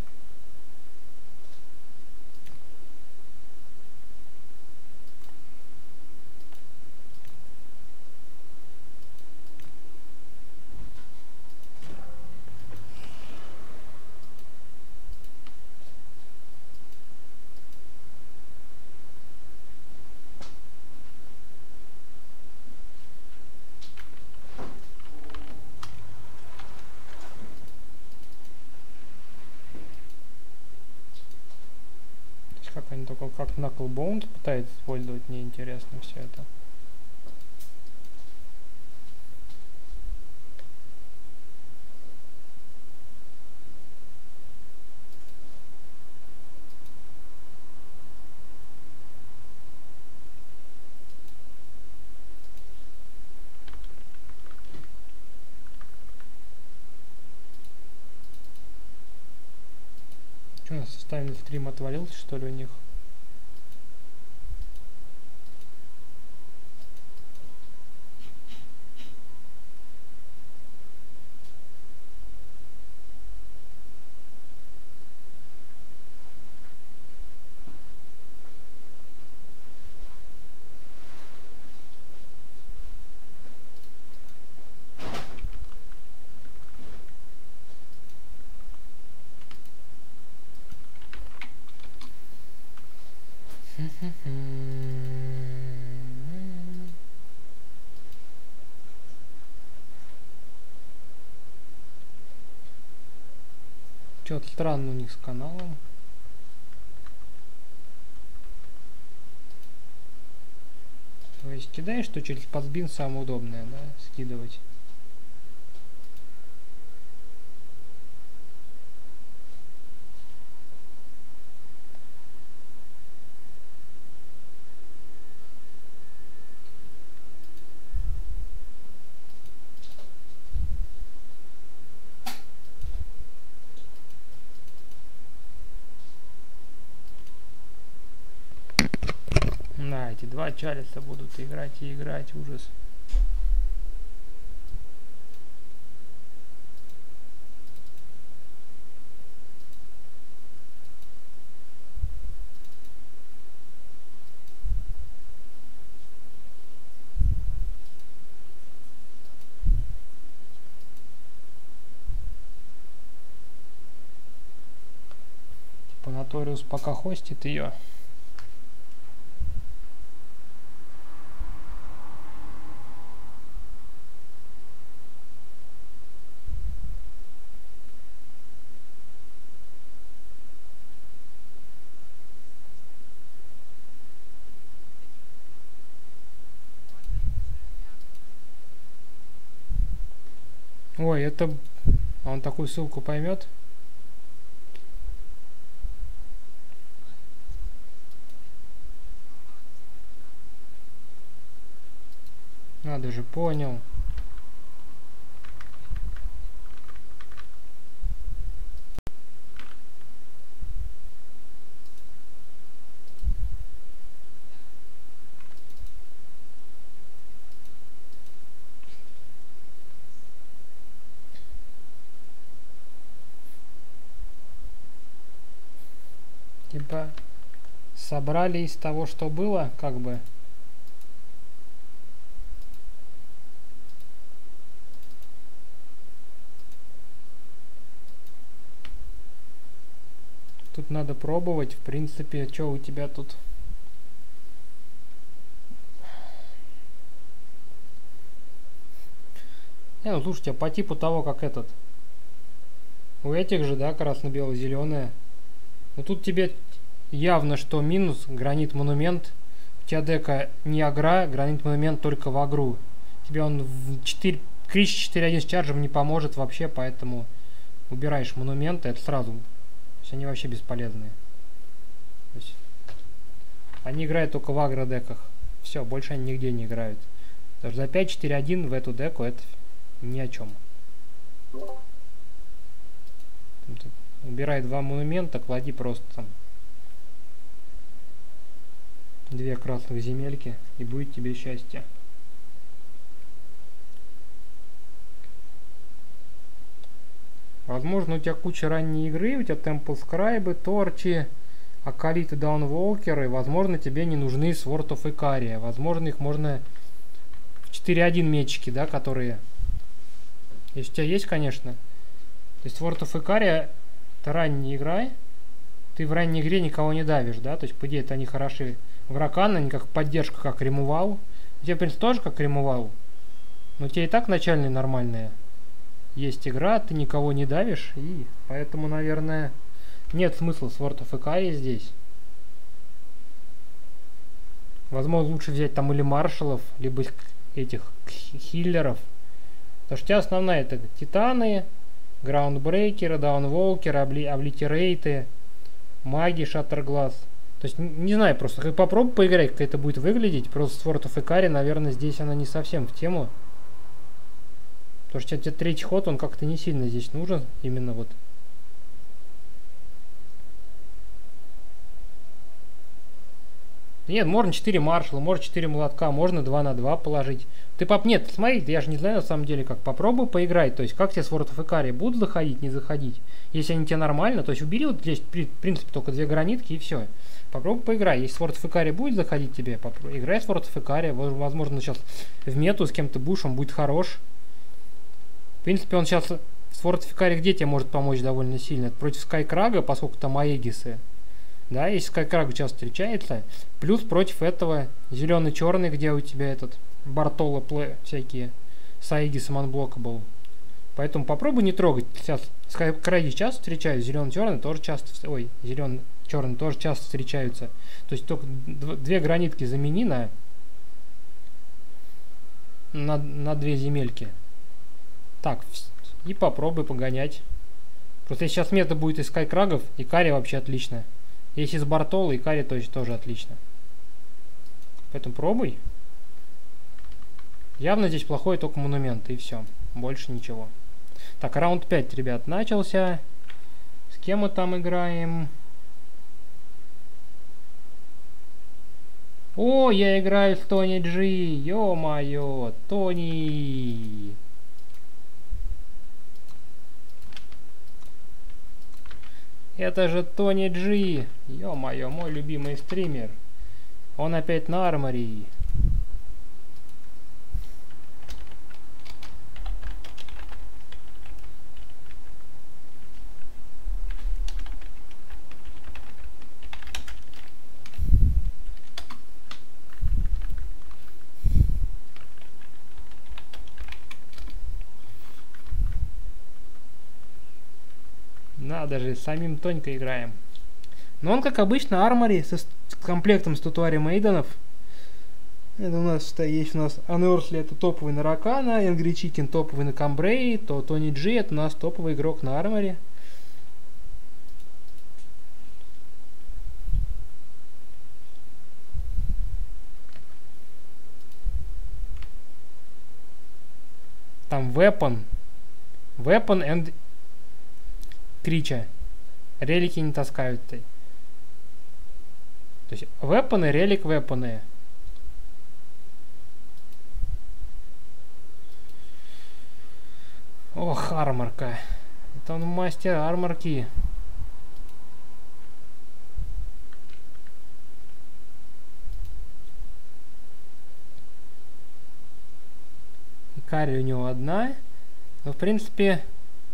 Как они только как Knucklebones пытаются использовать, мне интересно все это. Что у нас составленный стрим отвалился, что ли, у них? Что-то странно у них с каналом. То есть кидаешь, что через подбин самое удобное, да, скидывать. Да, эти два чалиса будут играть и играть, ужас. Типа Наториус пока хостит ее. Ой, это... Он такую ссылку поймет? Надо же, понял. Типа собрали из того, что было, как бы. Тут надо пробовать, в принципе, что у тебя тут? Не, ну слушайте, по типу того, как этот. У этих же, да, красно-бело-зеленая. Но тут тебе явно, что минус, гранит монумент. У тебя дека не агра, гранит монумент только в агру. Тебе он в четыре, Крич четыре один с чарджем не поможет вообще, поэтому убираешь монументы, это сразу. То есть они вообще бесполезные. То есть они играют только в агро-деках. Все, больше они нигде не играют. Даже за пять четыре один в эту деку это ни о чем. Убирай два монумента, клади просто там две красных земельки, и будет тебе счастье. Возможно, у тебя куча ранней игры, у тебя Temple Scribe, Торчи, Акалиты, Даунволкеры. Возможно, тебе не нужны Sword of Ikaria. Возможно, их можно в четыре один мечики, да, которые... Если у тебя есть, конечно. То есть Sword of Ikaria это ранняя игра. Ты в ранней игре никого не давишь, да? То есть, по идее, это они хороши. В Ракана они как поддержка, как ремувал. У тебя, в принципе, тоже как ремувал. Но у тебя и так начальные нормальные. Есть игра, ты никого не давишь, и поэтому, наверное, нет смысла Sword of Ikaria здесь. Возможно, лучше взять там или маршалов, либо этих хиллеров. Потому что у тебя основная это титаны, граундбрейкеры, даунволкеры, облитерейты, маги, шаттерглаз. То есть, не знаю, просто попробуй поиграть, как это будет выглядеть. Просто Sword of Ikaria, наверное, здесь она не совсем в тему. Потому что тебе третий ход, он как-то не сильно здесь нужен. Именно вот. Нет, можно четыре маршала, можно четыре молотка, можно два на два положить. Ты поп... Нет, смотри, я же не знаю на самом деле как. Попробуй поиграть. То есть, как тебе Sword of Ikaria будут заходить, не заходить? Если они тебе нормально, то есть убери вот здесь, в принципе, только две гранитки и все. Попробуй поиграй. Если Sword of Ikaria будет заходить тебе, попробуй. Играй Sword of Ikaria. Возможно, сейчас в мету с кем-то будешь, он будет хорош. В принципе, он сейчас Sword of Ikaria где тебе может помочь довольно сильно? Это против Скайкрага, поскольку там Аегисы. Да, если Скайкраг часто встречается. Плюс против этого зеленый-черный, где у тебя этот Бартоло плей, всякие Саиги Саманблока был. Поэтому попробуй не трогать. Сейчас Скайкраги часто встречаются, зеленый-черный тоже часто, ой, зеленый-черный тоже часто встречаются. То есть только две гранитки замени на, на, на две земельки. Так, и попробуй погонять. Просто если сейчас мета будет из Скайкрагов, Икари вообще отлично. Если из Бартоло, Икари точно тоже отлично. Поэтому пробуй. Явно здесь плохой только монумент, и все. Больше ничего. Так, раунд пять, ребят, начался. С кем мы там играем? О, я играю с Тони Джи. Ё-моё, Тони. Это же Тони Джи. Ё-моё, мой любимый стример. Он опять на арморе. Надо же, самим Тонька играем. Но он, как обычно, армори с комплектом статуари Мейденов. Это у нас есть у нас Анерсли, это топовый на Ракана, Энгри Чикен топовый на Камбрей, то Тони Джи это у нас топовый игрок на арморе. Там Weapon. Weapon and Крича. Релики не таскают-то. То есть вепоны, релик, вепоны. Ох, арморка. Это он мастер арморки. Икари у него одна. Но в принципе...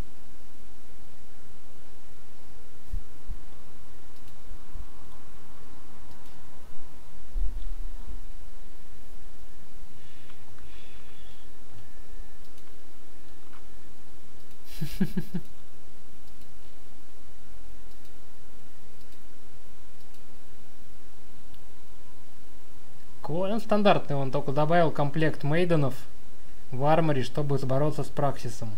Он стандартный, он только добавил комплект мейденов в арморе, чтобы бороться с Праксисом.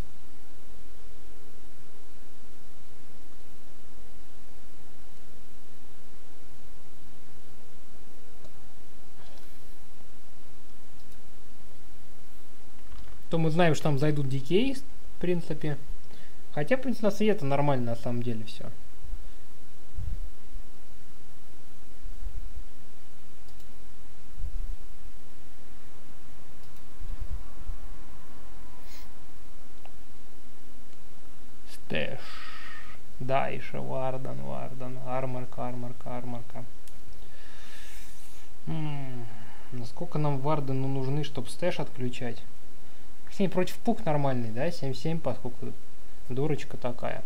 То мы знаем, что там зайдут дикей, в принципе. Хотя, в принципе, на свете нормально на самом деле все. Стэш. Дальше. Вардан, Вардан. Арморка, арморка, арморка. М-м, насколько нам Вардану нужны, чтобы стэш отключать? С ней против пук нормальный, да? семь семь, поскольку дурочка такая.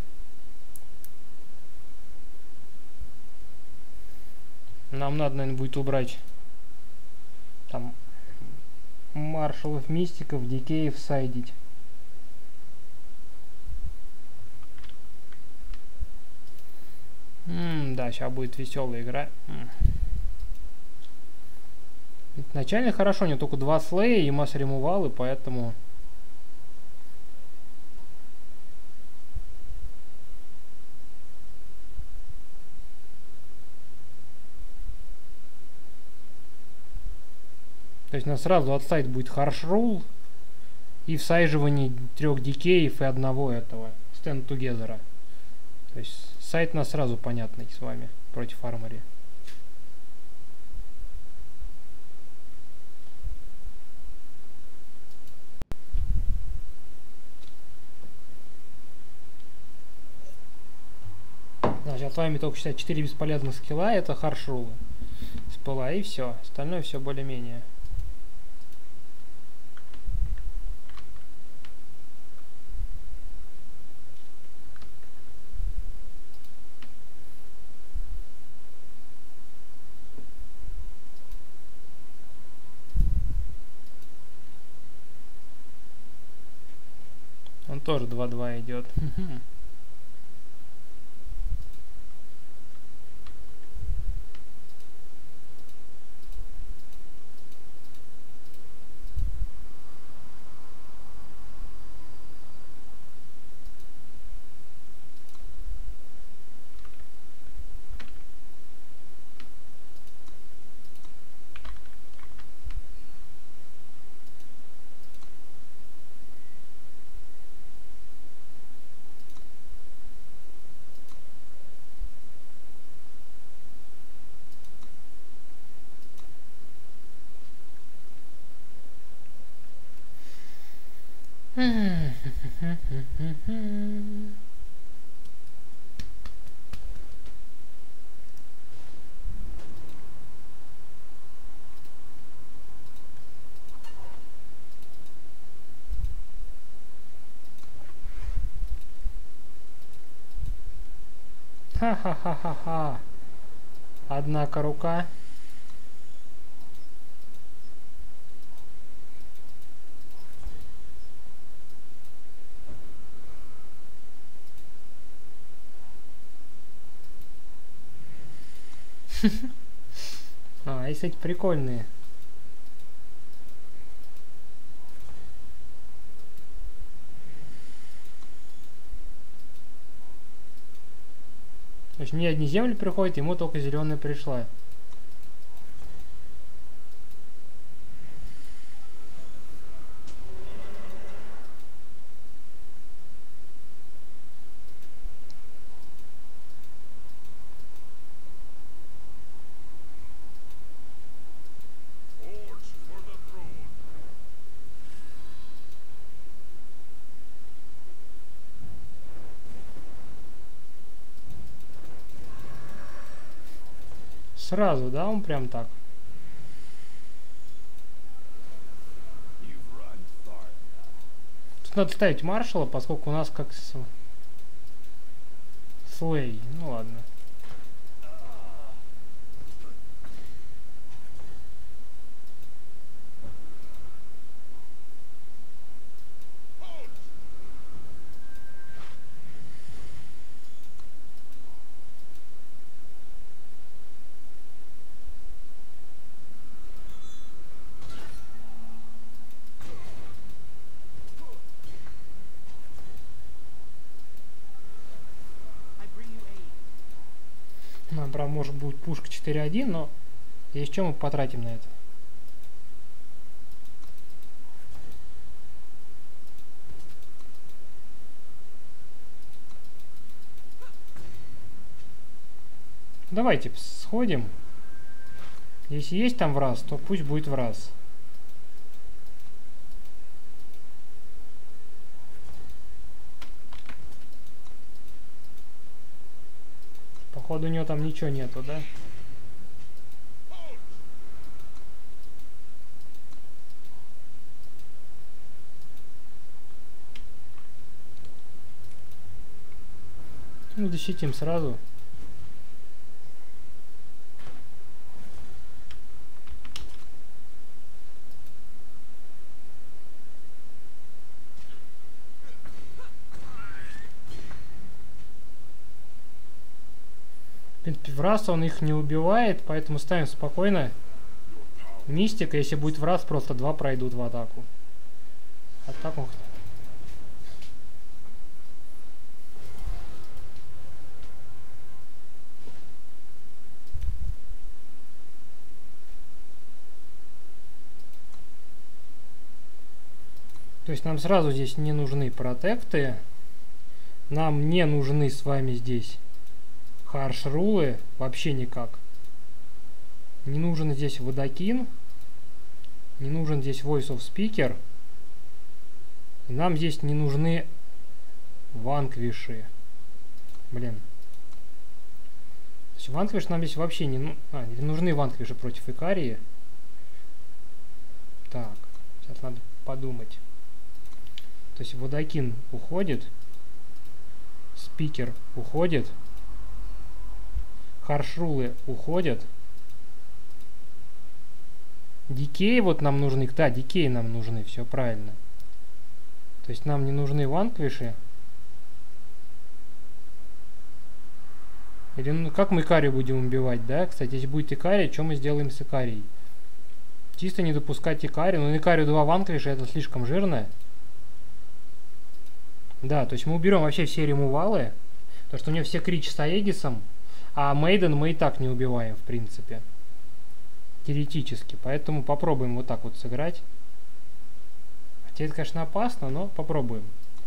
Нам надо, наверное, будет убрать там маршалов, мистиков, дикеев сайдить. М-м, да, сейчас будет веселая игра. Начально хорошо, у него только два слея и масс ремувал, и поэтому... То есть у нас сразу от сайта будет харшрул и всаживание трех дикеев и одного этого stand together. То есть сайт у нас сразу понятный с вами против армори. Значит, с вами только шестьдесят четыре бесполезных скилла, это харшрулы. Спыла и все. Остальное все более-менее. тоже два-два идет. Ха-ха-ха-ха-ха. Однако рука. А, и кстати, прикольные. То есть мне одни земли приходят, ему только зеленая пришла. Сразу, да, он прям так. Тут надо ставить маршала, поскольку у нас как с... слей. Ну ладно. Нам, правда, может будет пушка четыре один, но есть что мы потратим на это. Давайте сходим. Если есть там враз, то пусть будет враз. Походу у него там ничего нету, да? Ну, защитим сразу. В принципе, враз он их не убивает, поэтому ставим спокойно. Мистика, если будет враз, просто два пройдут в атаку. Атаку. То есть нам сразу здесь не нужны протекты. Нам не нужны с вами здесь харш-рулы. Вообще никак. Не нужен здесь водокин. Не нужен здесь voice of speaker. И нам здесь не нужны ванквиши. Блин. То есть ванквиш нам здесь вообще не, ну... а, не нужны ванквиши против Икарии. Так. Сейчас надо подумать. То есть водокин уходит. Спикер уходит. Харшрулы уходят. Дикей вот нам нужны. Да, дикей нам нужны. Все правильно. То есть нам не нужны ванквиши. Или ну, как мы Икарию будем убивать, да? Кстати, если будет Икария, что мы сделаем с Икарией? Чисто не допускать Икарию. Но на Икарию два ванквиша это слишком жирно. Да, то есть мы уберем вообще все ремувалы. Потому что у нее все кричи с Аегисом. А Мейден мы и так не убиваем, в принципе. Теоретически. Поэтому попробуем вот так вот сыграть. Хотя это, конечно, опасно, но попробуем.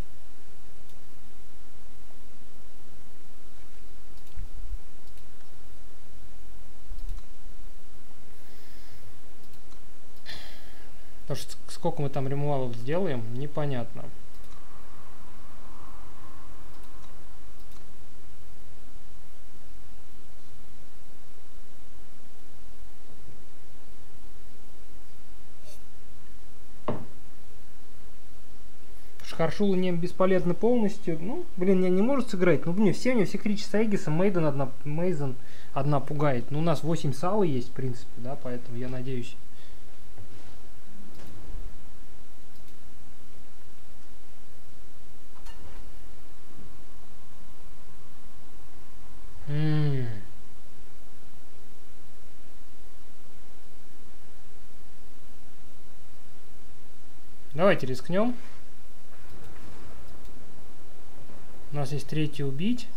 Потому что сколько мы там ремувалов сделаем, непонятно. Харшул не бесполезны полностью. Ну, блин, я не может сыграть. Ну, блин, все у него все кричи с Аегисом. Мейден одна, Мейзен одна пугает. Ну, у нас восемь салы есть, в принципе, да, поэтому я надеюсь. М-м. Давайте рискнем. У нас есть третий убить.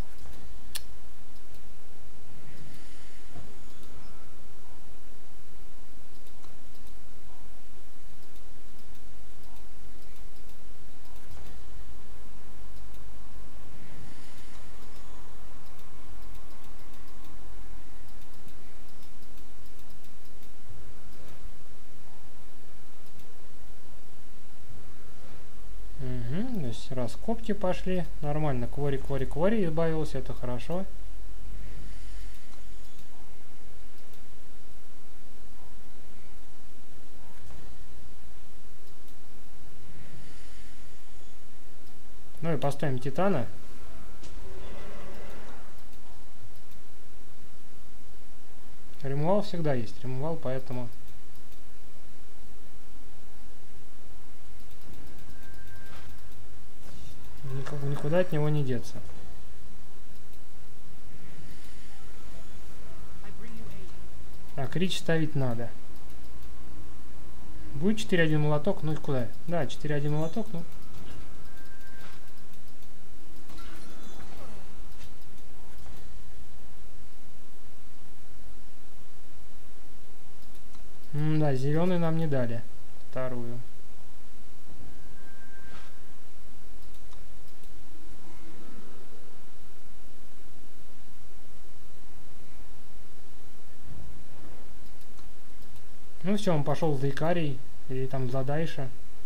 Угу, то есть раскопки пошли. Нормально. Квори, квори, квори избавился. Это хорошо. Ну и поставим Титана. Ремувал всегда есть. Ремувал, поэтому... Никуда от него не деться. А, крич ставить надо. Будет четыре один молоток, ну и куда? Да, четыре один молоток, ну... М да, зеленый нам не дали. Вторую. Ну все, он пошел за Икарией. Или там за Дайша.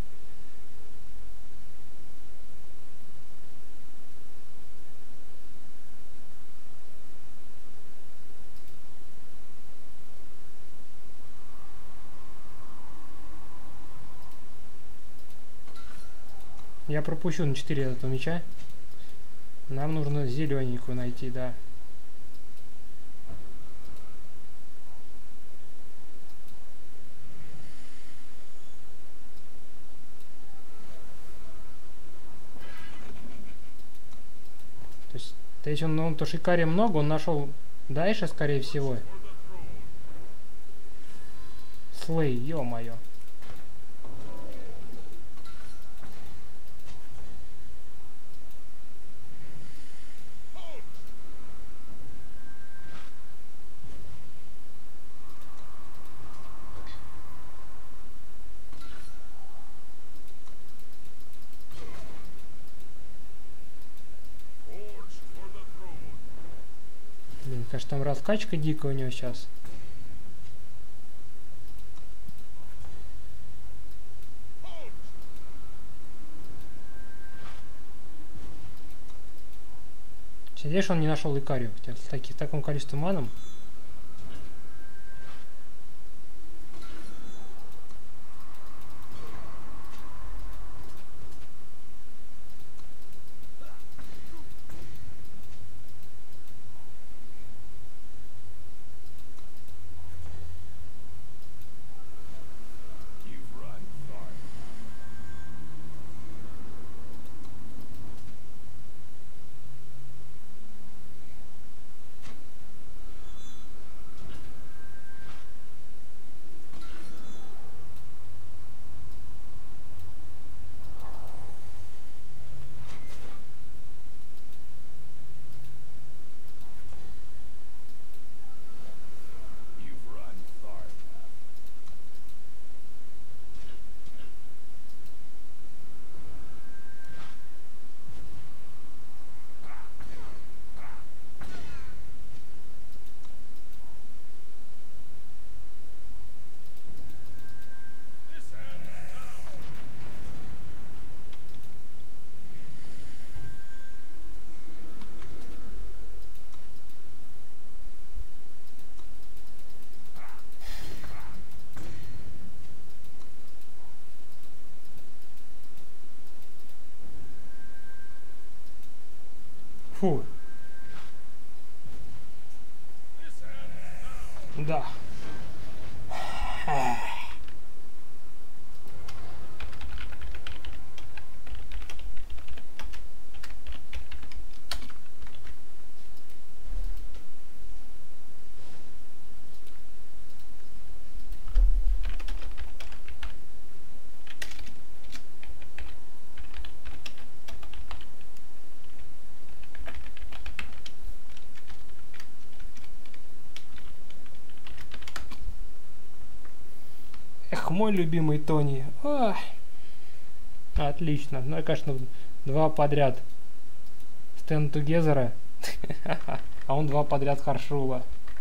Я пропущу на четыре этого мяча. Нам нужно зелененькую найти, да. То есть, то есть он, он то Икария много, он нашел Дайша, скорее всего. Слей, ё-моё. Блин, конечно, там раскачка дикая у него сейчас. Видишь, он не нашел Икарию, хотя с таки, таким количеством маном. Фу. Да. Эх, мой любимый Тони. Ах. Отлично. Ну, и, конечно, два подряд Stand Together. А он два подряд Харшула.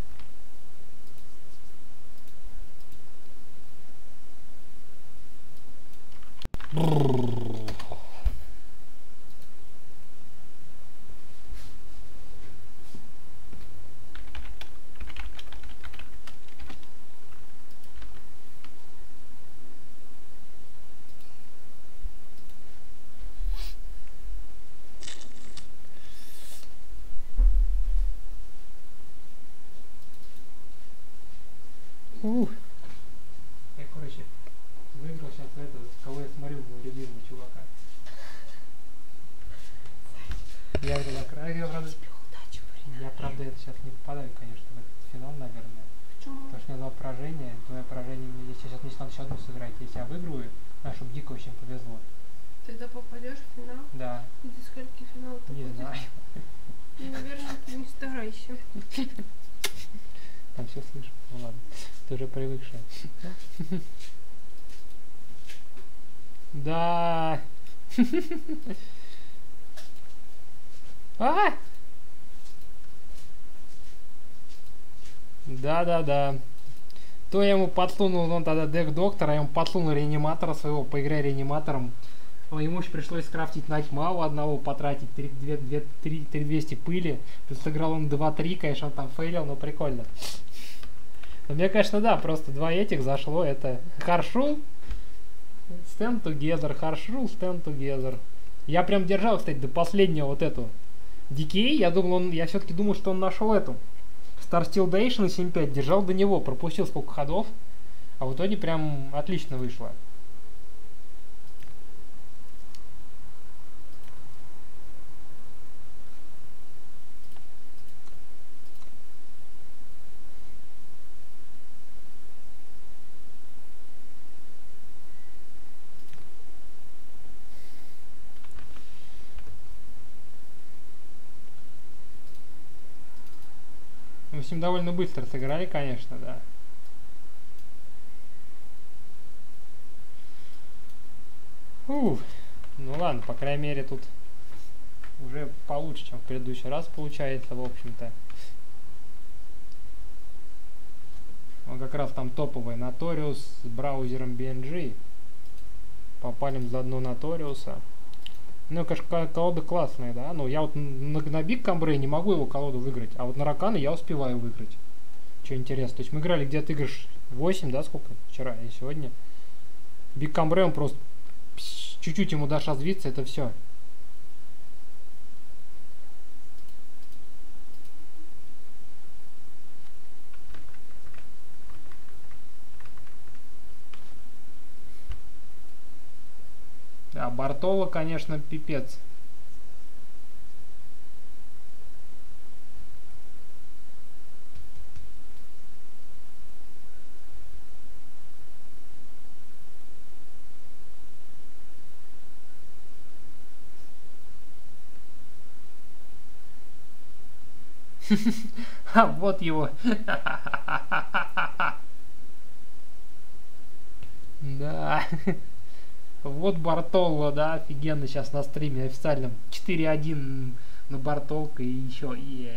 Ух. Я, короче, выиграл сейчас это, кого я смотрю, моего любимого чувака. Я говорю, я, я, правда, я, правда, это сейчас не попадаю, конечно, в этот финал, наверное.
Почему?
Потому что у меня два поражения, твое поражение, если сейчас мне надо еще одну сыграть, если я выиграю, а, чтобы дико очень повезло.
Тогда попадешь в финал?
Да.
И до скольки финал ты
Не
будешь?
знаю.
Ну, наверное, ты не старайся.
Там все слышу. Ну ладно. Ты уже привыкшая. Да. А! Да-да-да. То я ему подсунул, он тогда дек доктора, я ему подсунул реаниматора своего, по игре реаниматором. Ему еще пришлось скрафтить Найтмау одного, потратить три тысячи двести пыли. Плюс сыграл он два-три, конечно, он там фейлил, но прикольно. Но мне, конечно, да, просто два этих зашло. Это Харшул, Stand Together, Харшул, Stand Together. Я прям держал, кстати, до последнего вот эту Дикей. Я думал, он, я все-таки думал, что он нашел эту Star Steel Dation семь пять. Держал до него, пропустил сколько ходов. А в итоге прям отлично вышло. Мы с ним довольно быстро сыграли, конечно, да. Уф. Ну ладно, по крайней мере, тут уже получше, чем в предыдущий раз получается, в общем-то. Он как раз там топовый Notorious с браузером би эн джи. Попалим заодно Notorious. Ну, конечно, колода классная, да. Но я вот на, на Big Cambrai не могу его колоду выиграть. А вот на Ракана я успеваю выиграть. Что интересно. То есть мы играли где-то игр восемь, да, сколько? Вчера и сегодня. Big Cambrai, он просто чуть-чуть ему дашь развиться, это все. Да, Бартоло, конечно, пипец. А вот его. Да. Вот Бартоло, да, офигенно сейчас на стриме официальном. четыре один на Бартолка и еще. Yeah.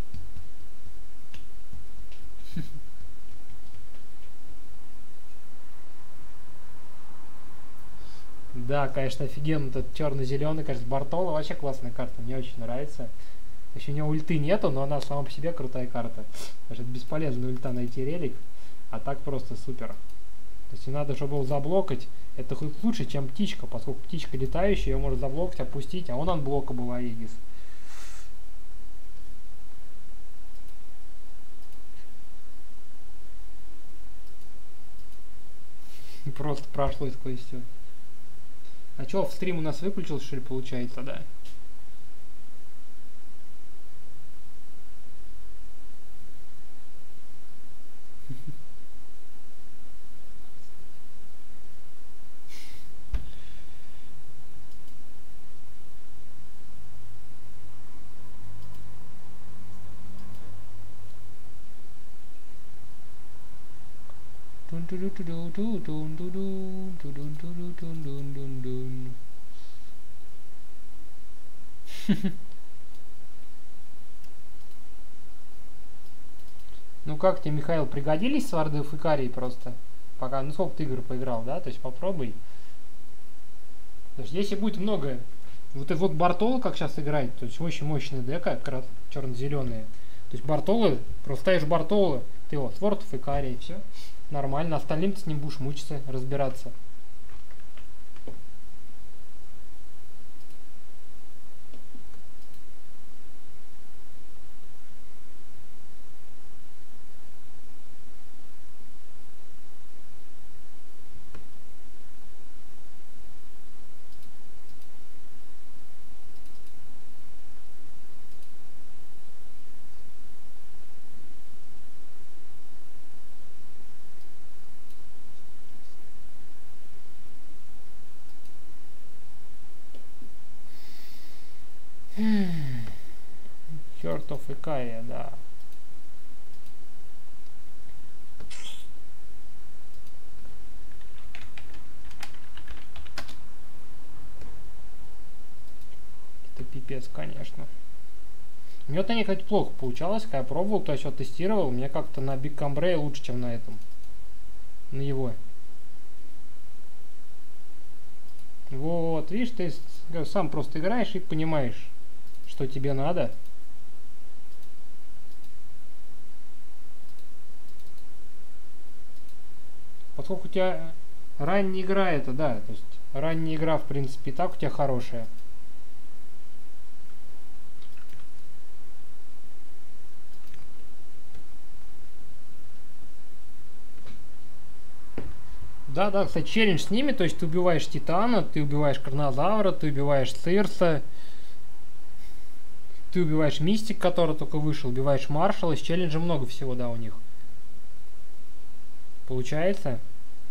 Да, конечно, офигенно. Этот черно-зеленый, конечно, Бартоло вообще классная карта. Мне очень нравится. Еще у него ульты нету, но она сама по себе крутая карта. Потому что это бесполезно ульта найти релик. А так просто супер. То есть надо, чтобы его заблокать. Это хоть лучше, чем птичка, поскольку птичка летающая, ее можно заблокать, опустить, а он анблокабл Аегис. просто прошло сквозь все. А чё, в стрим у нас выключился, что ли, получается, да? Ну как тебе, Михаил, пригодились сварды в Икарии просто? Пока, ну сколько ты игр поиграл, да? То есть попробуй. То есть если будет много... Вот этот вот Бартоло, как сейчас играет, то есть очень мощная дека, как раз черно-зеленые. То есть Бартоло, просто ставишь Бартоло, ты его, Sword of Икарии, и все. Нормально, остальным ты с ним будешь мучиться, разбираться. Heart of Икария, да. Это пипец, конечно. У меня вот на ней, кстати, плохо получалось, когда я пробовал, то есть вот тестировал, у меня как-то на Big Cambrai лучше, чем на этом. На его. Вот, видишь, ты сам просто играешь и понимаешь, что тебе надо. Поскольку у тебя ранняя игра это, да, то есть ранняя игра, в принципе, и так у тебя хорошая. Да, да, кстати, челлендж с ними, то есть ты убиваешь Титана, ты убиваешь Карнозавра, ты убиваешь Цирса, ты убиваешь Мистик, который только вышел, убиваешь Маршала, с челленджа много всего, да, у них. Получается?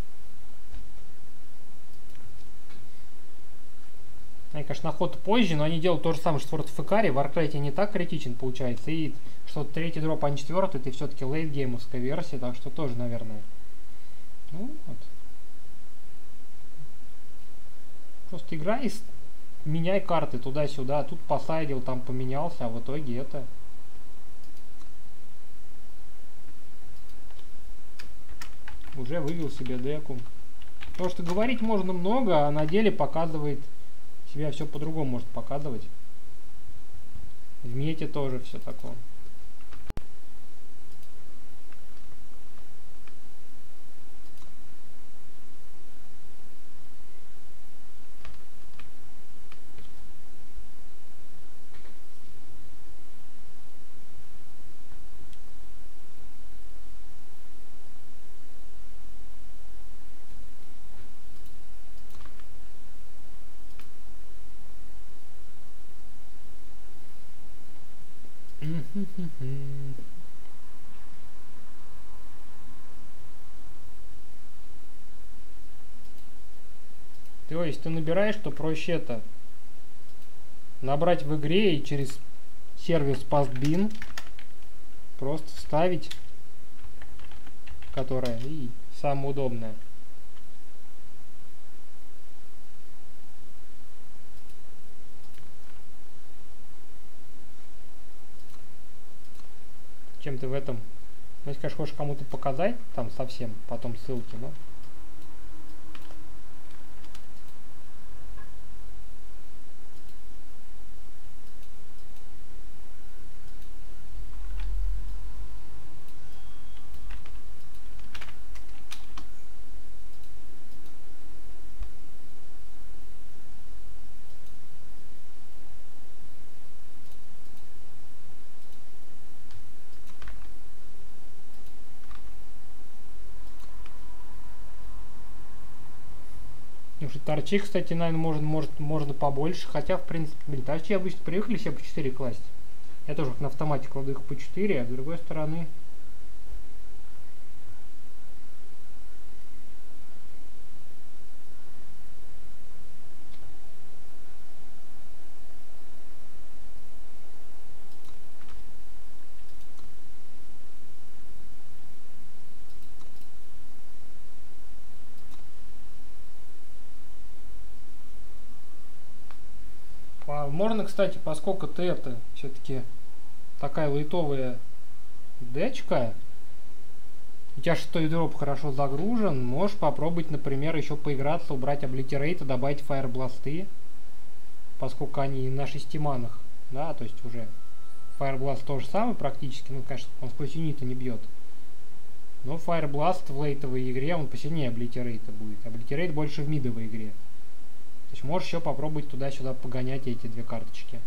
Они, конечно, на ход позже, но они делают то же самое, что Sword of Икарии. В Warcraft не так критичен получается. И что третий дроп, а не четвертый, это все-таки лейтгеймовская версия, так что тоже, наверное. Ну, вот. Просто играй, меняй карты туда-сюда. Тут посайдил, там поменялся, а в итоге это... Уже вывел себе деку. Потому что говорить можно много, а на деле показывает... Себя все по-другому может показывать. В мете тоже все такое. То есть ты набираешь, что проще это набрать в игре и через сервис Pastbin просто вставить, которая и самое удобное. Чем ты в этом, ну, если, конечно, хочешь кому-то показать, там совсем, потом ссылки, но... Потому что торчей, кстати, наверное, можно, может, можно побольше. Хотя, в принципе, блин, торчи обычно приехали себе по четыре класть. Я тоже на автомате кладу их по четыре, а с другой стороны... Можно, кстати, поскольку ты это все-таки такая лайтовая дечка, у тебя шестой дроп хорошо загружен, можешь попробовать, например, еще поиграться, убрать облитерейт, добавить фаербласты, поскольку они на шести манах, да, то есть уже фаербласт то же самое практически, ну, конечно, он сквозь юнита не бьет. Но фаербласт в лейтовой игре, он посильнее облитерейта будет. Облитерейт больше в мидовой игре. То есть можешь еще попробовать туда-сюда погонять эти две карточки.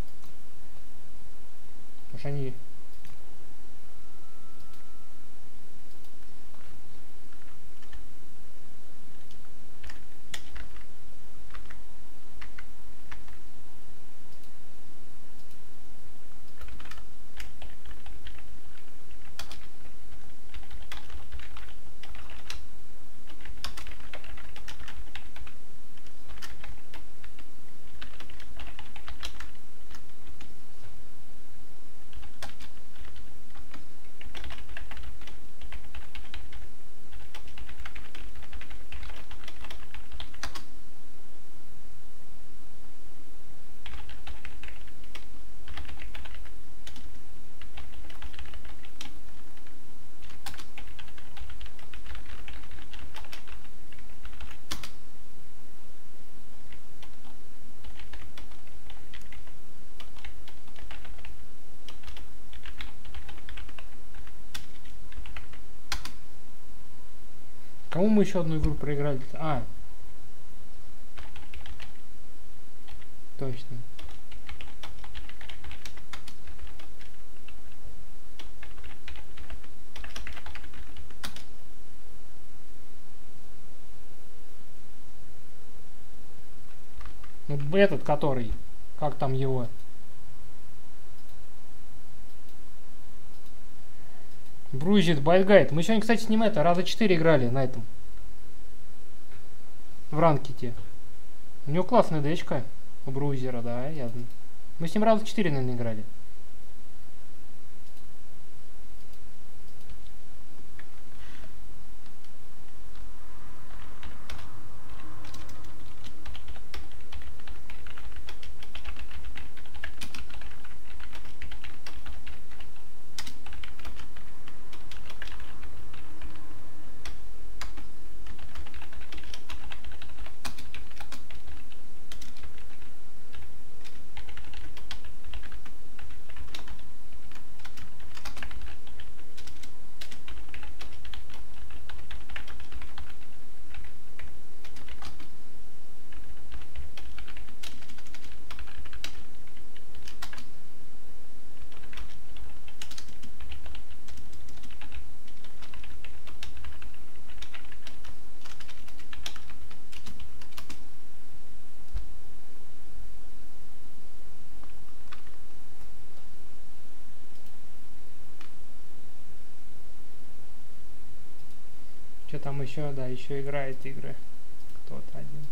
Потому что они... Кому мы еще одну игру проиграли? А. Точно. Ну, этот, который. Как там его? Bruised by Guide. Мы сегодня, кстати, с ним это раза четыре играли на этом. В ранкете. У него классная дечка. У Брузера, да, ясно. Мы с ним раза четыре, наверное, играли. Что там еще, да, еще играет игры. Кто-то один.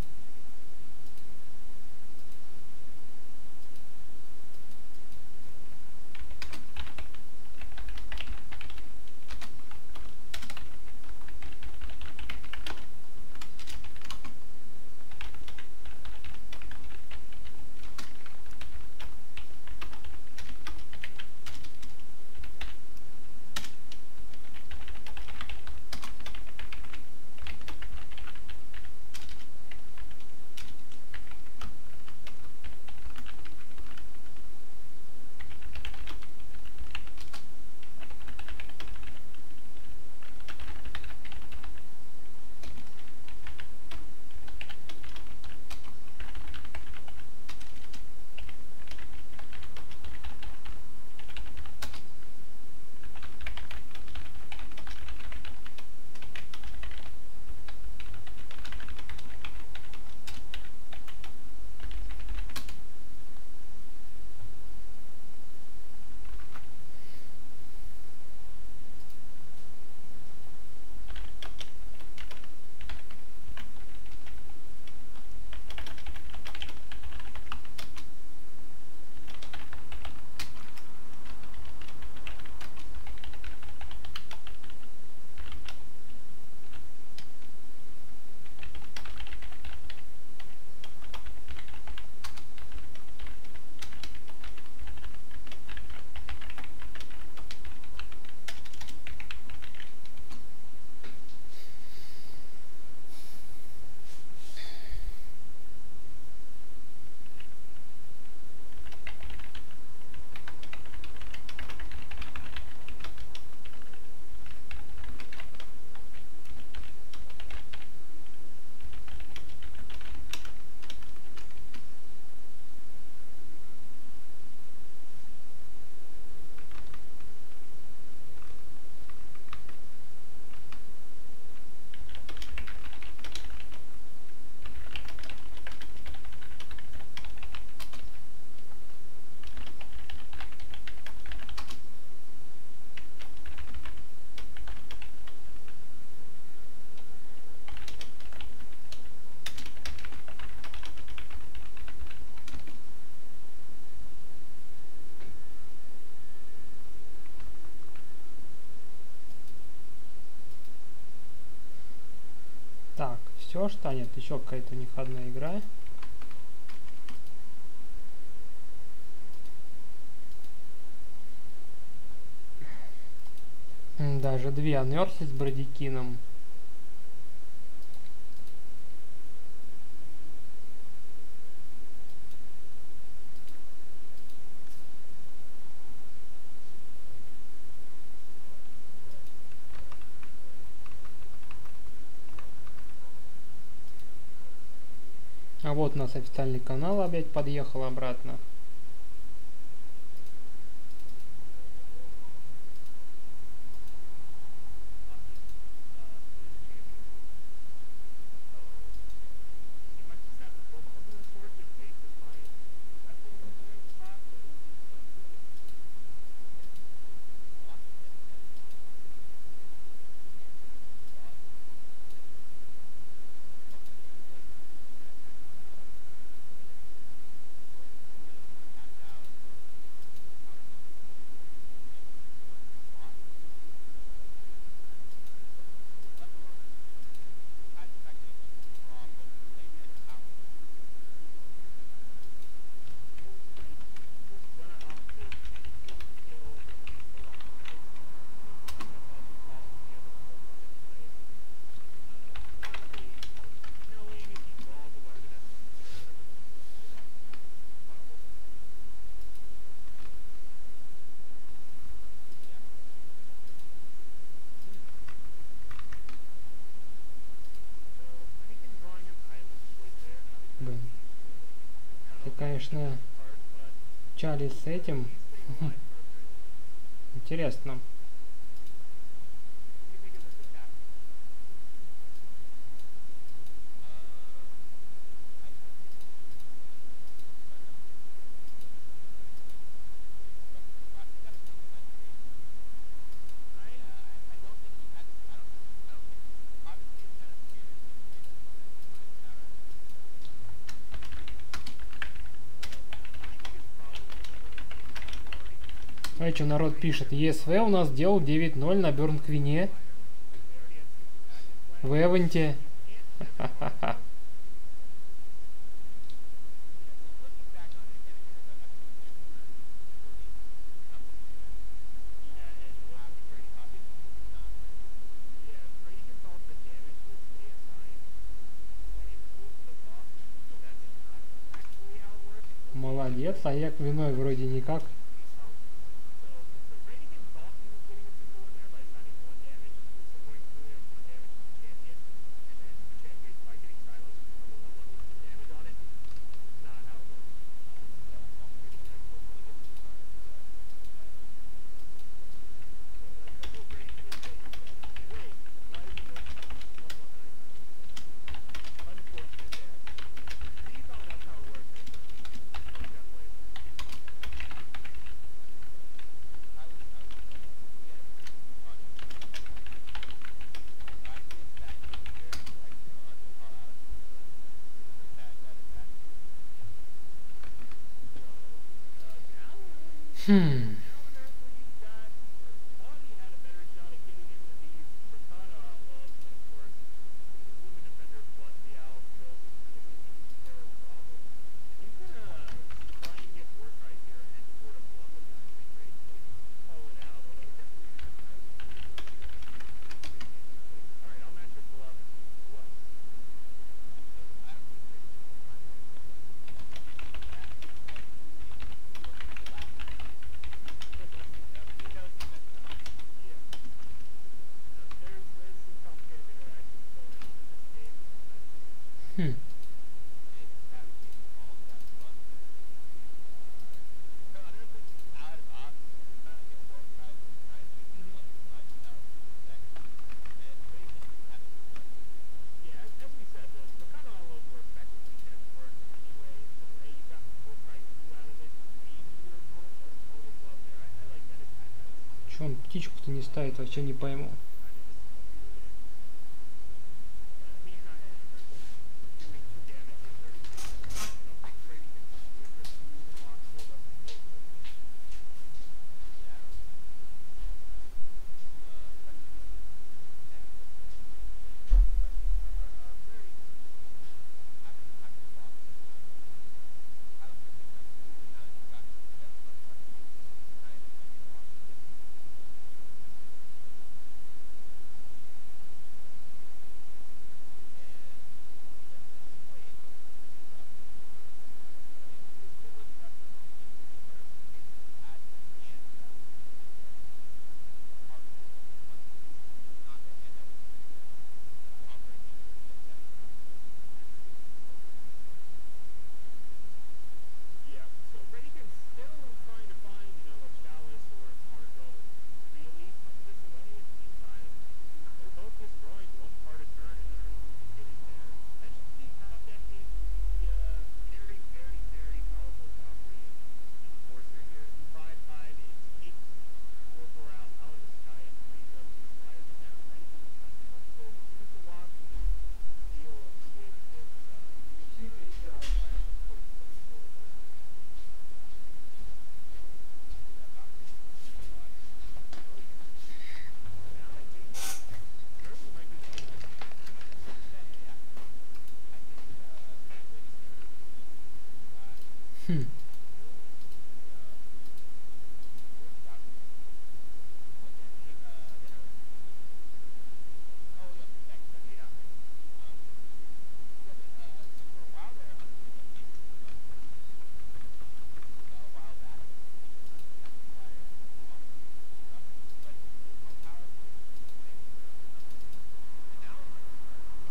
все, что нет, еще какая-то у них одна игра. Даже две Анерсы с Бродикином. А вот у нас официальный канал опять подъехал обратно. Блин. Ты, конечно, чали с этим. Интересно. А что народ пишет? ЕСВ у нас сделал девять ноль на Бёрн-Квине. В Эвенте. Молодец, а я к виной вроде никак. Hmm. Hmm. Чё он птичку-то не ставит, вообще не пойму.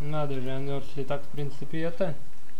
Надо же, Анерсли так, в принципе, это...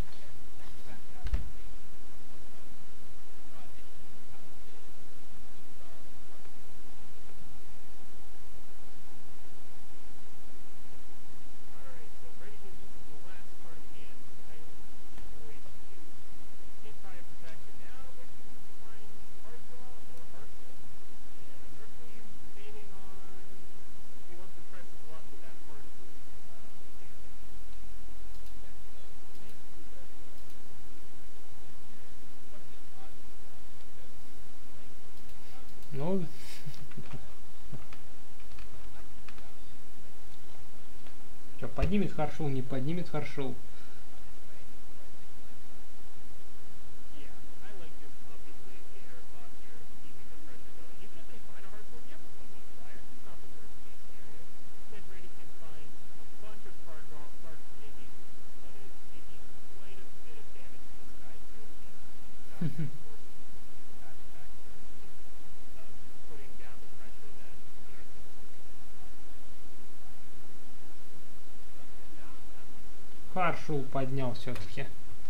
Ну... Что, поднимет Харшоу, не поднимет Харшоу? Харшоу поднял все-таки.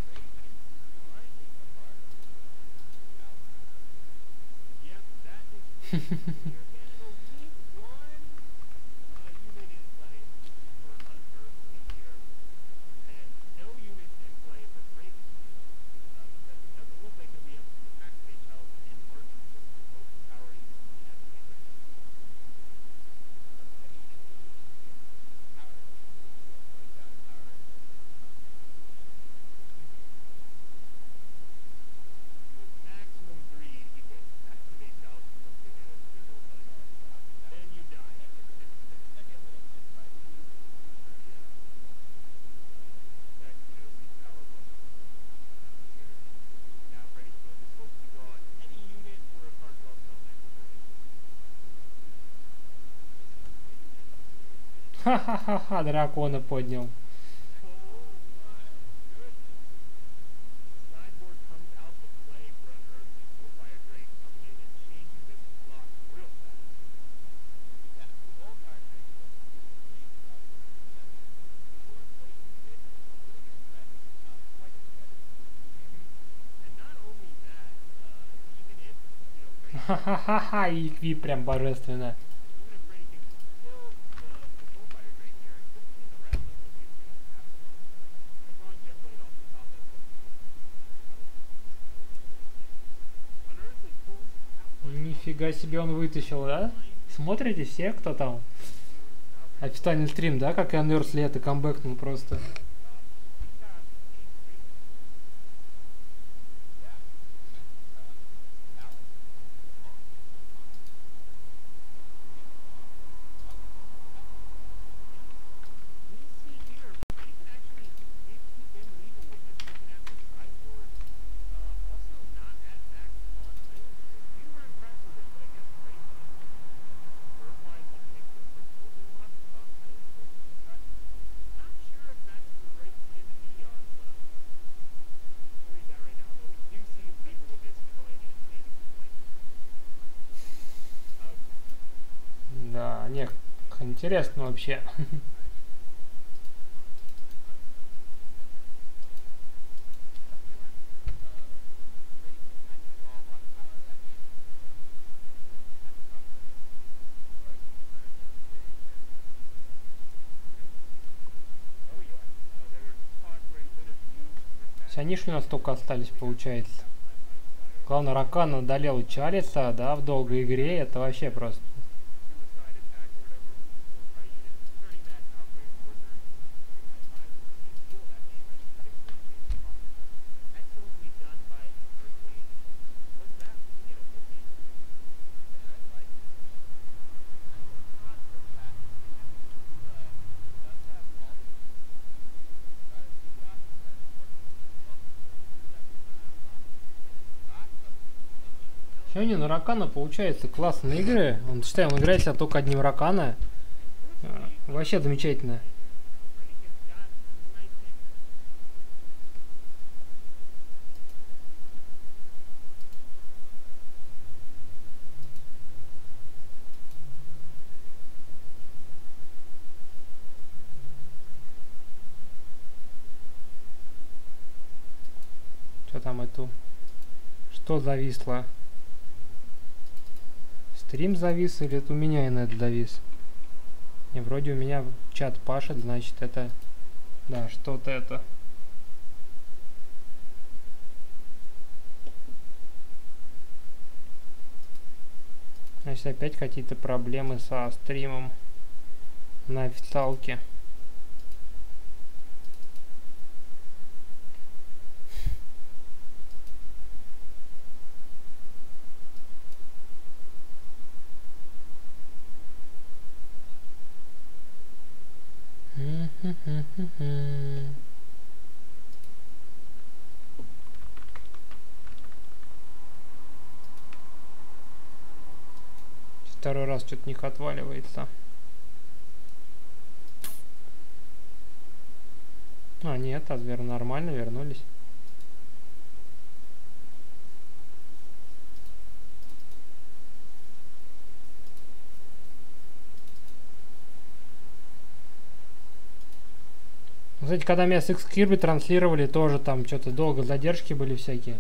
Ха-ха-ха-ха, дракона поднял. Ха-ха-ха-ха, и Кви прям божественно. Нифига себе он вытащил, да? Смотрите все, кто там? Официальный стрим, да, как и Анерсли это камбэкнул просто. Да, не, интересно вообще. Они ж у нас только остались, получается. Главное, Ракан одолел Чалиса, да, в долгой игре. Это вообще просто... Сегодня на Ракана получается классные игры. Он, считай, он играет себя только одним Ракана. Вообще замечательно. нету. Что зависло? Стрим завис или это у меня инет завис? Не, вроде у меня чат пашет, значит это... Да, что-то это... Значит, опять какие-то проблемы со стримом на официалке. Второй раз что-то них отваливается. А, нет, а зверь нормально, вернулись. Кстати, когда меня с X-Kirby транслировали, тоже там что-то долго задержки были всякие.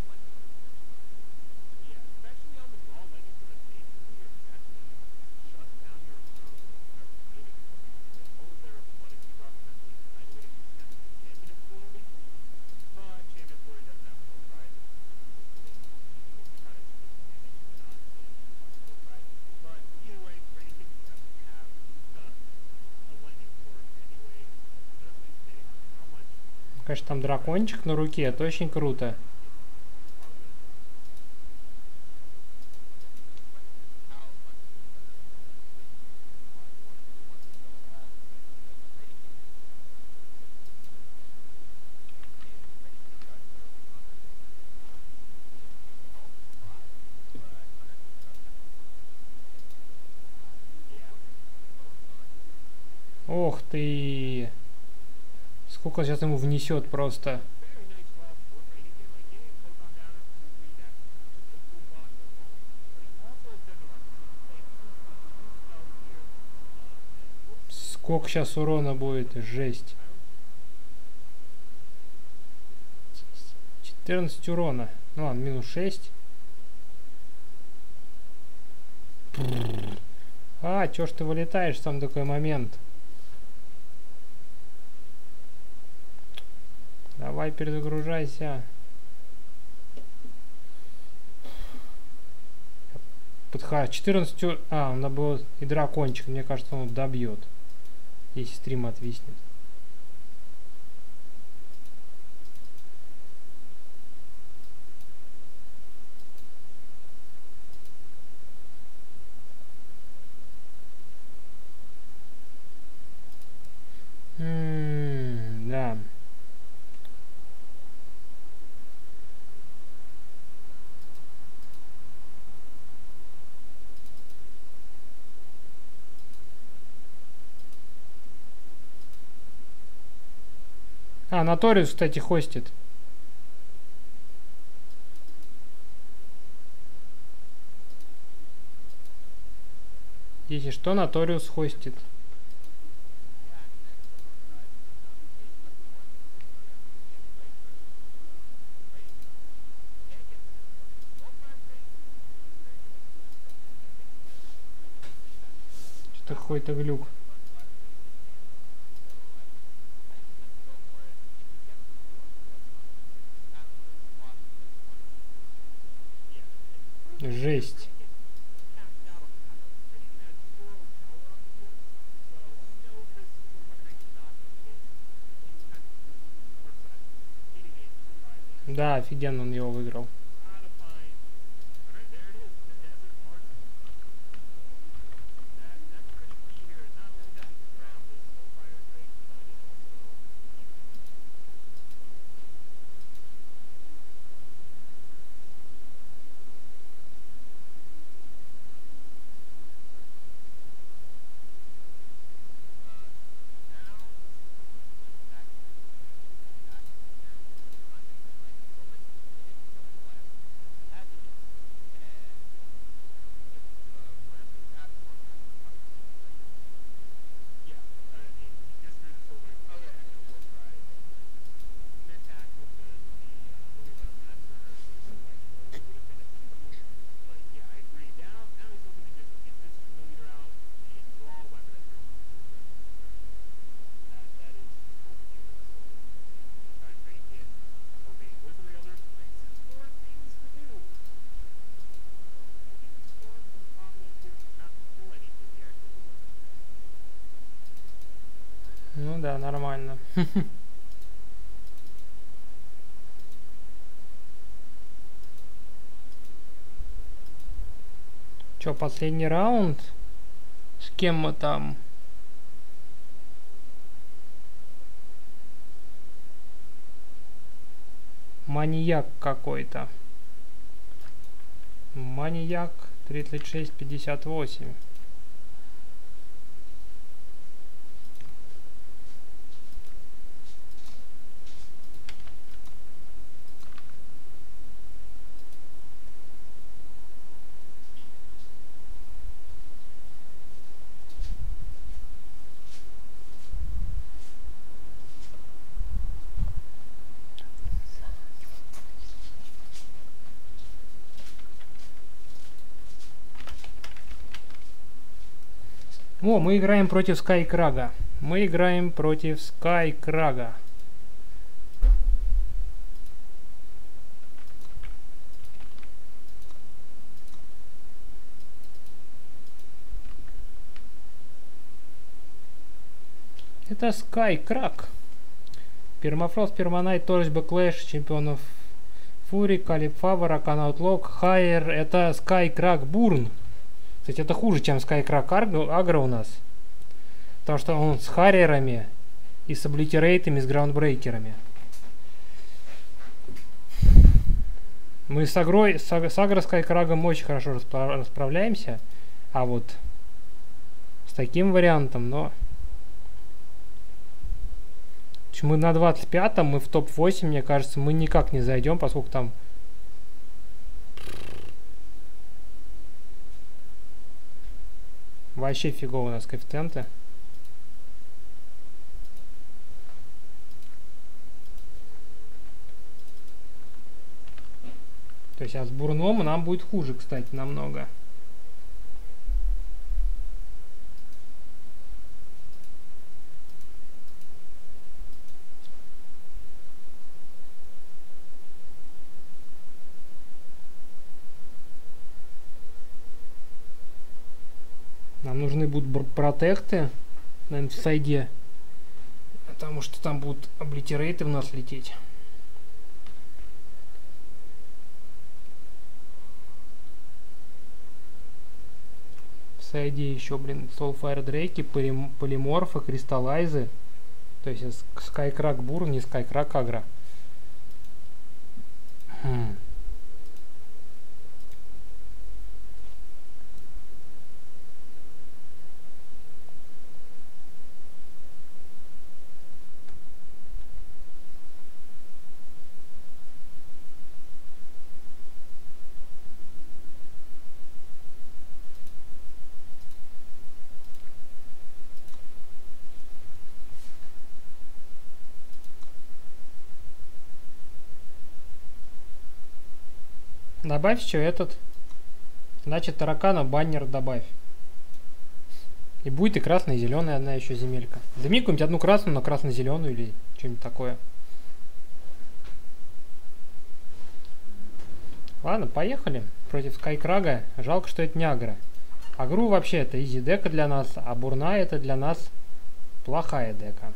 Конечно, там дракончик на руке, это очень круто. Ох ты! Сколько сейчас ему внесет просто. Сколько сейчас урона будет? Жесть. четырнадцать урона. Ну ладно, минус шесть. А, чё ж ты вылетаешь, там такой момент. Давай, перезагружайся. Подха... четырнадцать... А, он был и дракончик. Мне кажется, он добьет. Если стрим отвиснет. М-м, да. А, Наториус, кстати, хостит. Если что, Наториус хостит. Что-то какой-то глюк. Жесть. Да, офигенно он его выиграл. Да, нормально. Чё, последний раунд? С кем мы там? Маньяк какой-то. Маньяк тридцать шесть пятьдесят восемь. О, мы играем против Скайкрага. Мы играем против Скайкрага. Это Скайкраг. Пермафрост, Перманайт, Торч, Бэклэш, чемпионов Фури, Калипфава, Раканаутлок, Хайер. Это Скайкраг Бурн. Кстати, это хуже, чем Скайкраг Агро у нас. Потому что он с харьерами и с облитерейтами, с граундбрейкерами. Мы с, агрой, с, с агро Скайкрагом очень хорошо распра расправляемся. А вот с таким вариантом, но... Мы на двадцать пятом, мы в топ восемь, мне кажется, мы никак не зайдем, поскольку там... Вообще фигово у нас коэффициенты. То есть, а с Бурном нам будет хуже, кстати, намного. Нам нужны будут протекты на сайде, потому что там будут облитерейты в нас лететь. В сайде еще, блин, Soulfire Дрейки, полиморфы, кристаллайзы. То есть Скайкраг Бур, не Скайкраг Агро. Хм. Добавь еще этот. Значит, таракана баннер добавь. И будет и красная, и зеленая одна еще земелька. Замени какую-нибудь одну красную на красно-зеленую или что-нибудь такое. Ладно, поехали. Против Скайкрага. Жалко, что это не агро. Агру вообще это изи дека для нас, а Бурна это для нас плохая дека.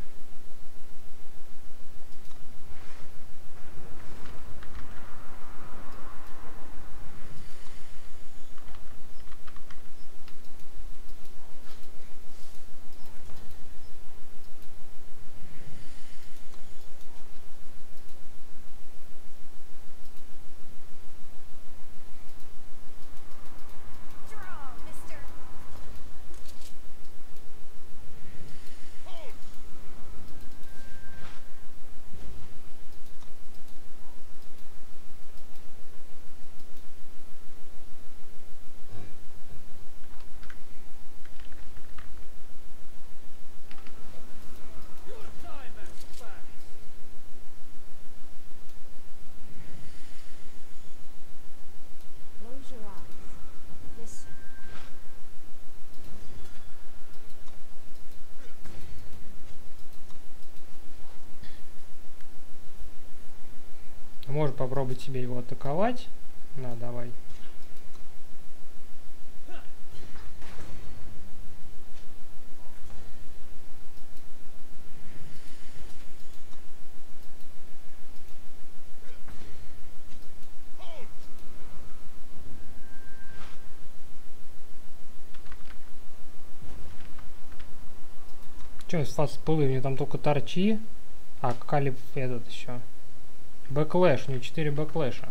Можно попробовать себе его атаковать. На, давай. Че с фастплей? У меня там только торчи. А, калиб этот еще. Бэклэш, у него четыре бэклэша.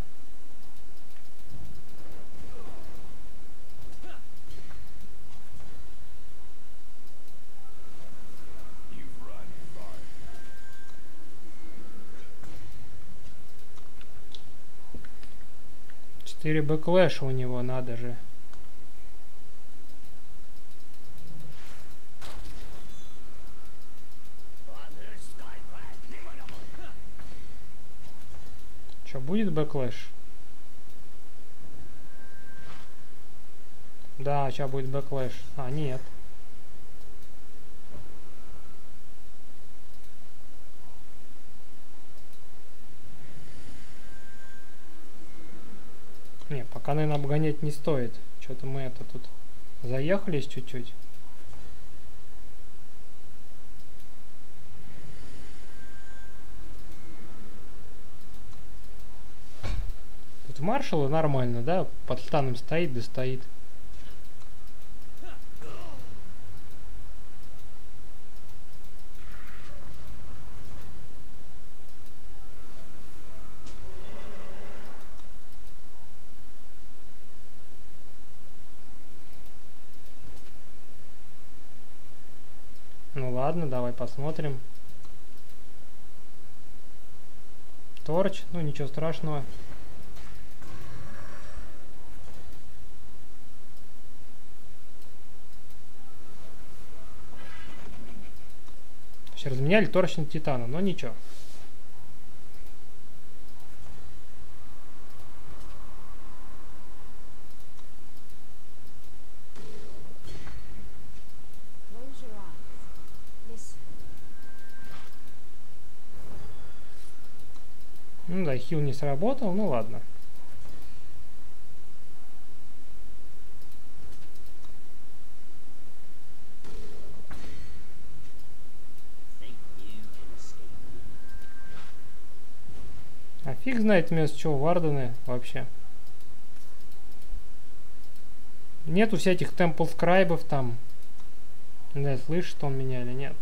четыре бэклэша у него, надо же. Что, будет бэклэш? Да, сейчас будет бэклэш. А, нет. Не, пока, наверное, обгонять не стоит. Что-то мы это тут заехались чуть-чуть. Тут маршалы нормально, да? Под станом стоит, да стоит. Ну ладно, давай посмотрим. Торч, ну ничего страшного. Все разменяли торч на титана, но ничего. Ну да, хил не сработал, ну ладно. А фиг знает вместо чего вардены вообще. Нету всяких темпл скрайбов там. Да, слышит он меня или нет.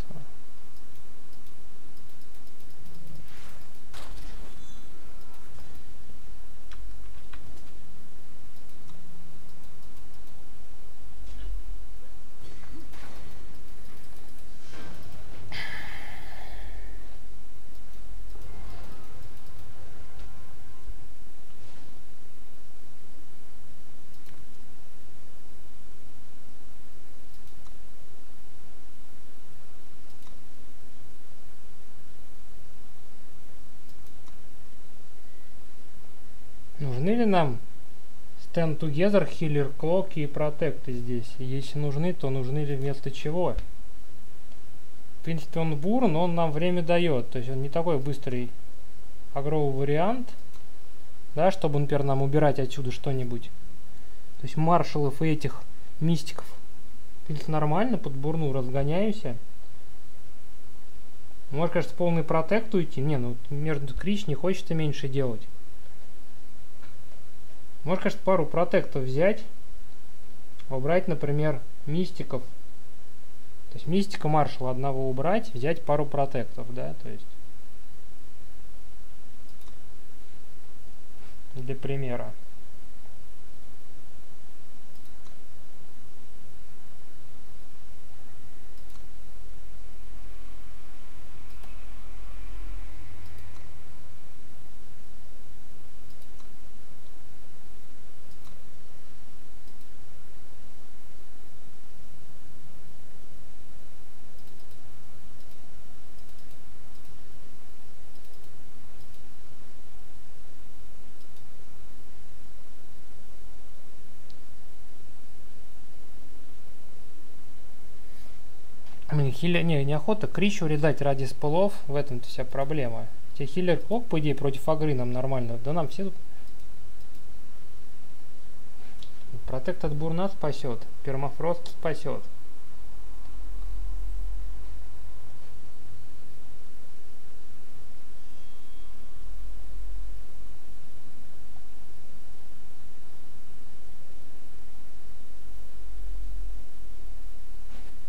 Нужны ли нам Stand Together, Healer Clock и Protect здесь? И если нужны, то нужны ли вместо чего? В принципе, он бурн, но он нам время дает. То есть он не такой быстрый агровый вариант, да, чтобы, например, нам убирать отсюда что-нибудь. То есть маршалов и этих мистиков. В принципе, нормально, под бурну разгоняемся. Может, конечно, полный протект уйти. Не, ну между крич не хочется меньше делать. Может, конечно, пару протектов взять. Убрать, например, мистиков. То есть мистика маршала одного убрать, взять пару протектов, да, то есть. Для примера. Хилер, не, неохота крич урезать ради спылов, в этом-то вся проблема. Те хиллер клок, по идее, против агры нам нормально. Да нам все тут... Протект от бурна спасет, пермафрост спасет.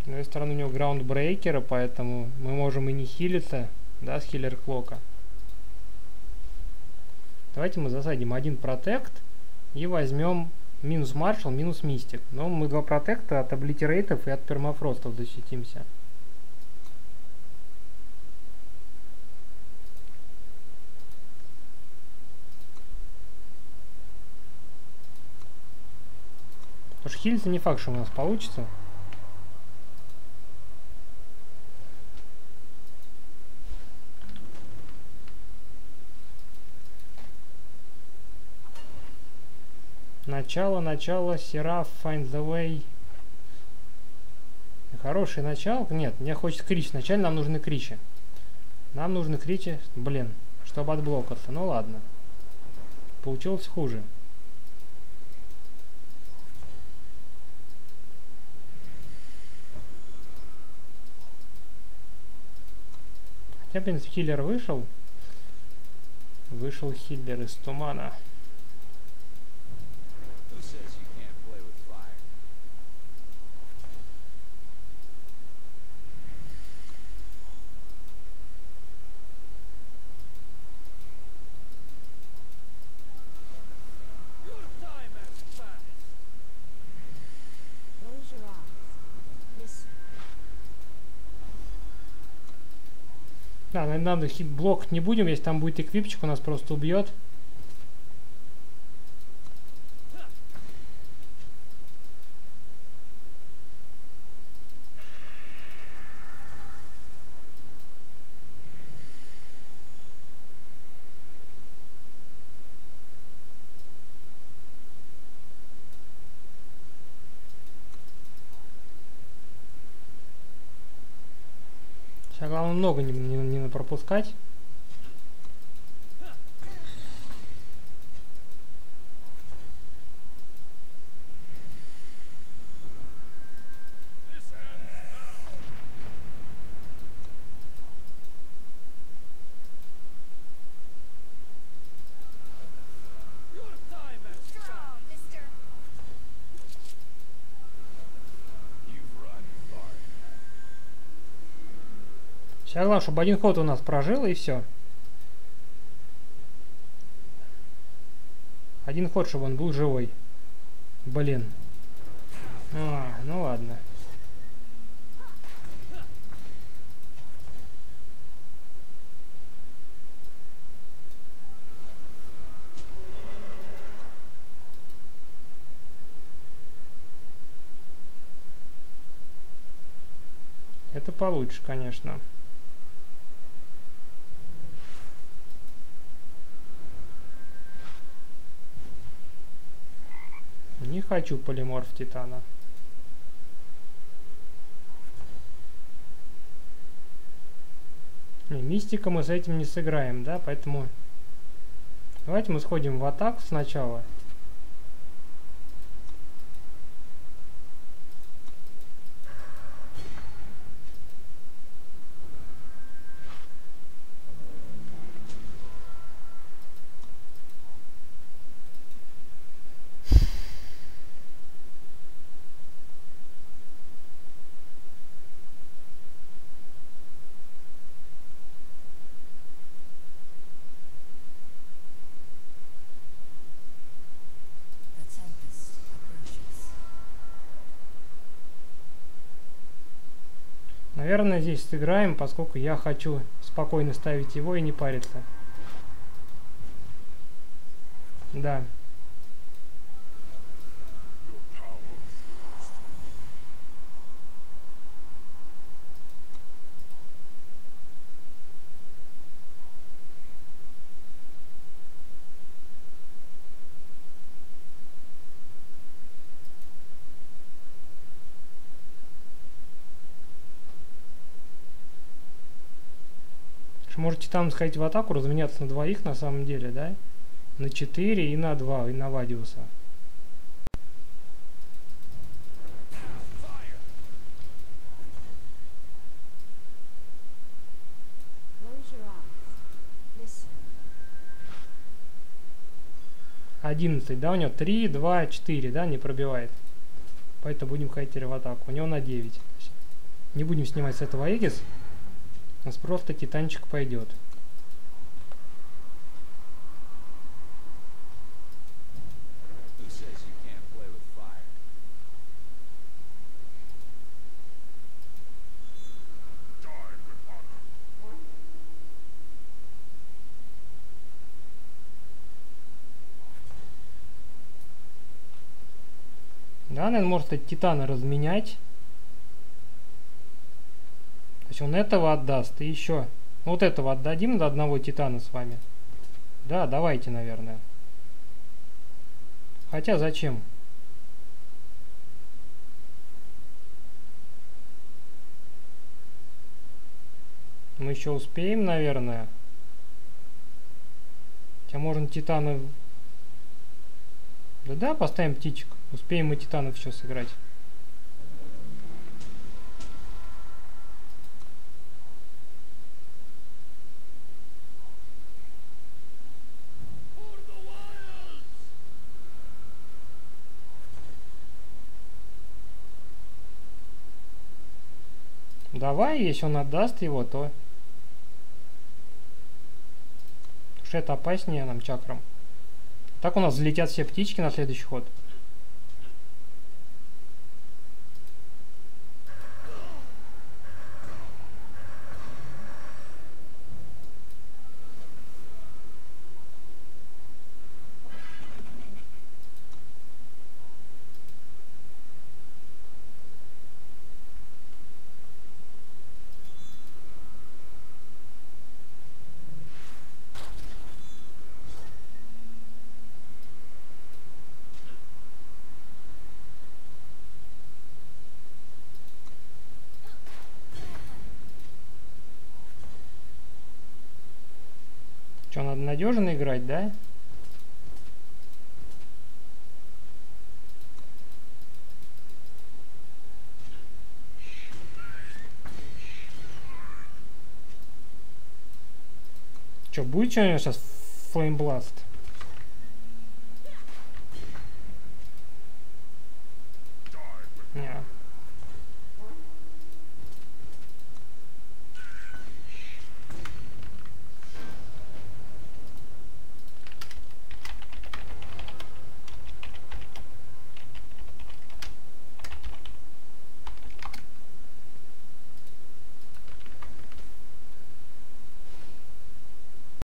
С другой стороны, у него граундбрейкеры, поэтому мы можем и не хилиться, да, с хиллер клока. Давайте мы засадим один протект и возьмем минус маршал, минус мистик. Но мы два протекта от облитерейтов и от пермафростов защитимся. Потому что хилиться не факт, что у нас получится. Начало, начало, Сераф, find the way. Хороший начало. Нет, мне хочется крич. Вначале нам нужны кричи. Нам нужны кричи, блин, чтобы отблокаться. Ну ладно. Получилось хуже. Хотя, в принципе, хиллер вышел. Вышел хиллер из тумана. Да, надо хит-блок не будем, если там будет эквипчик, у нас просто убьет. Сейчас главное много не, не, не пропускать. Сейчас главное, чтобы один ход у нас прожил, и все. Один ход, чтобы он был живой. Блин. А, ну ладно. Это получше, конечно. Не хочу полиморф титана. Не, мистика мы с этим не сыграем, да, поэтому давайте мы сходим в атаку сначала. Наверное, здесь сыграем, поскольку я хочу спокойно ставить его и не париться. Да. Может Титан сходить в атаку, разменяться на двоих на самом деле, да? На четыре и на два, и на Вадиуса. одиннадцать, да? У него три, два, четыре, да? Не пробивает. Поэтому будем ходить в атаку. У него на девять. Не будем снимать с этого Эгис. У нас просто титанчик пойдет. Да, наверное, может эти титана разменять. То есть он этого отдаст и еще. Вот этого отдадим до одного титана с вами. Да, давайте, наверное. Хотя зачем? Мы еще успеем, наверное. Хотя можно титаны... Да, да, поставим птичек. Успеем мы титанов еще сыграть. Давай, если он отдаст его, то... Потому что это опаснее нам чакрам. Так у нас взлетят все птички на следующий ход. Что, надо надежно играть, да? Что, будет что у него сейчас флеймбласт? Не.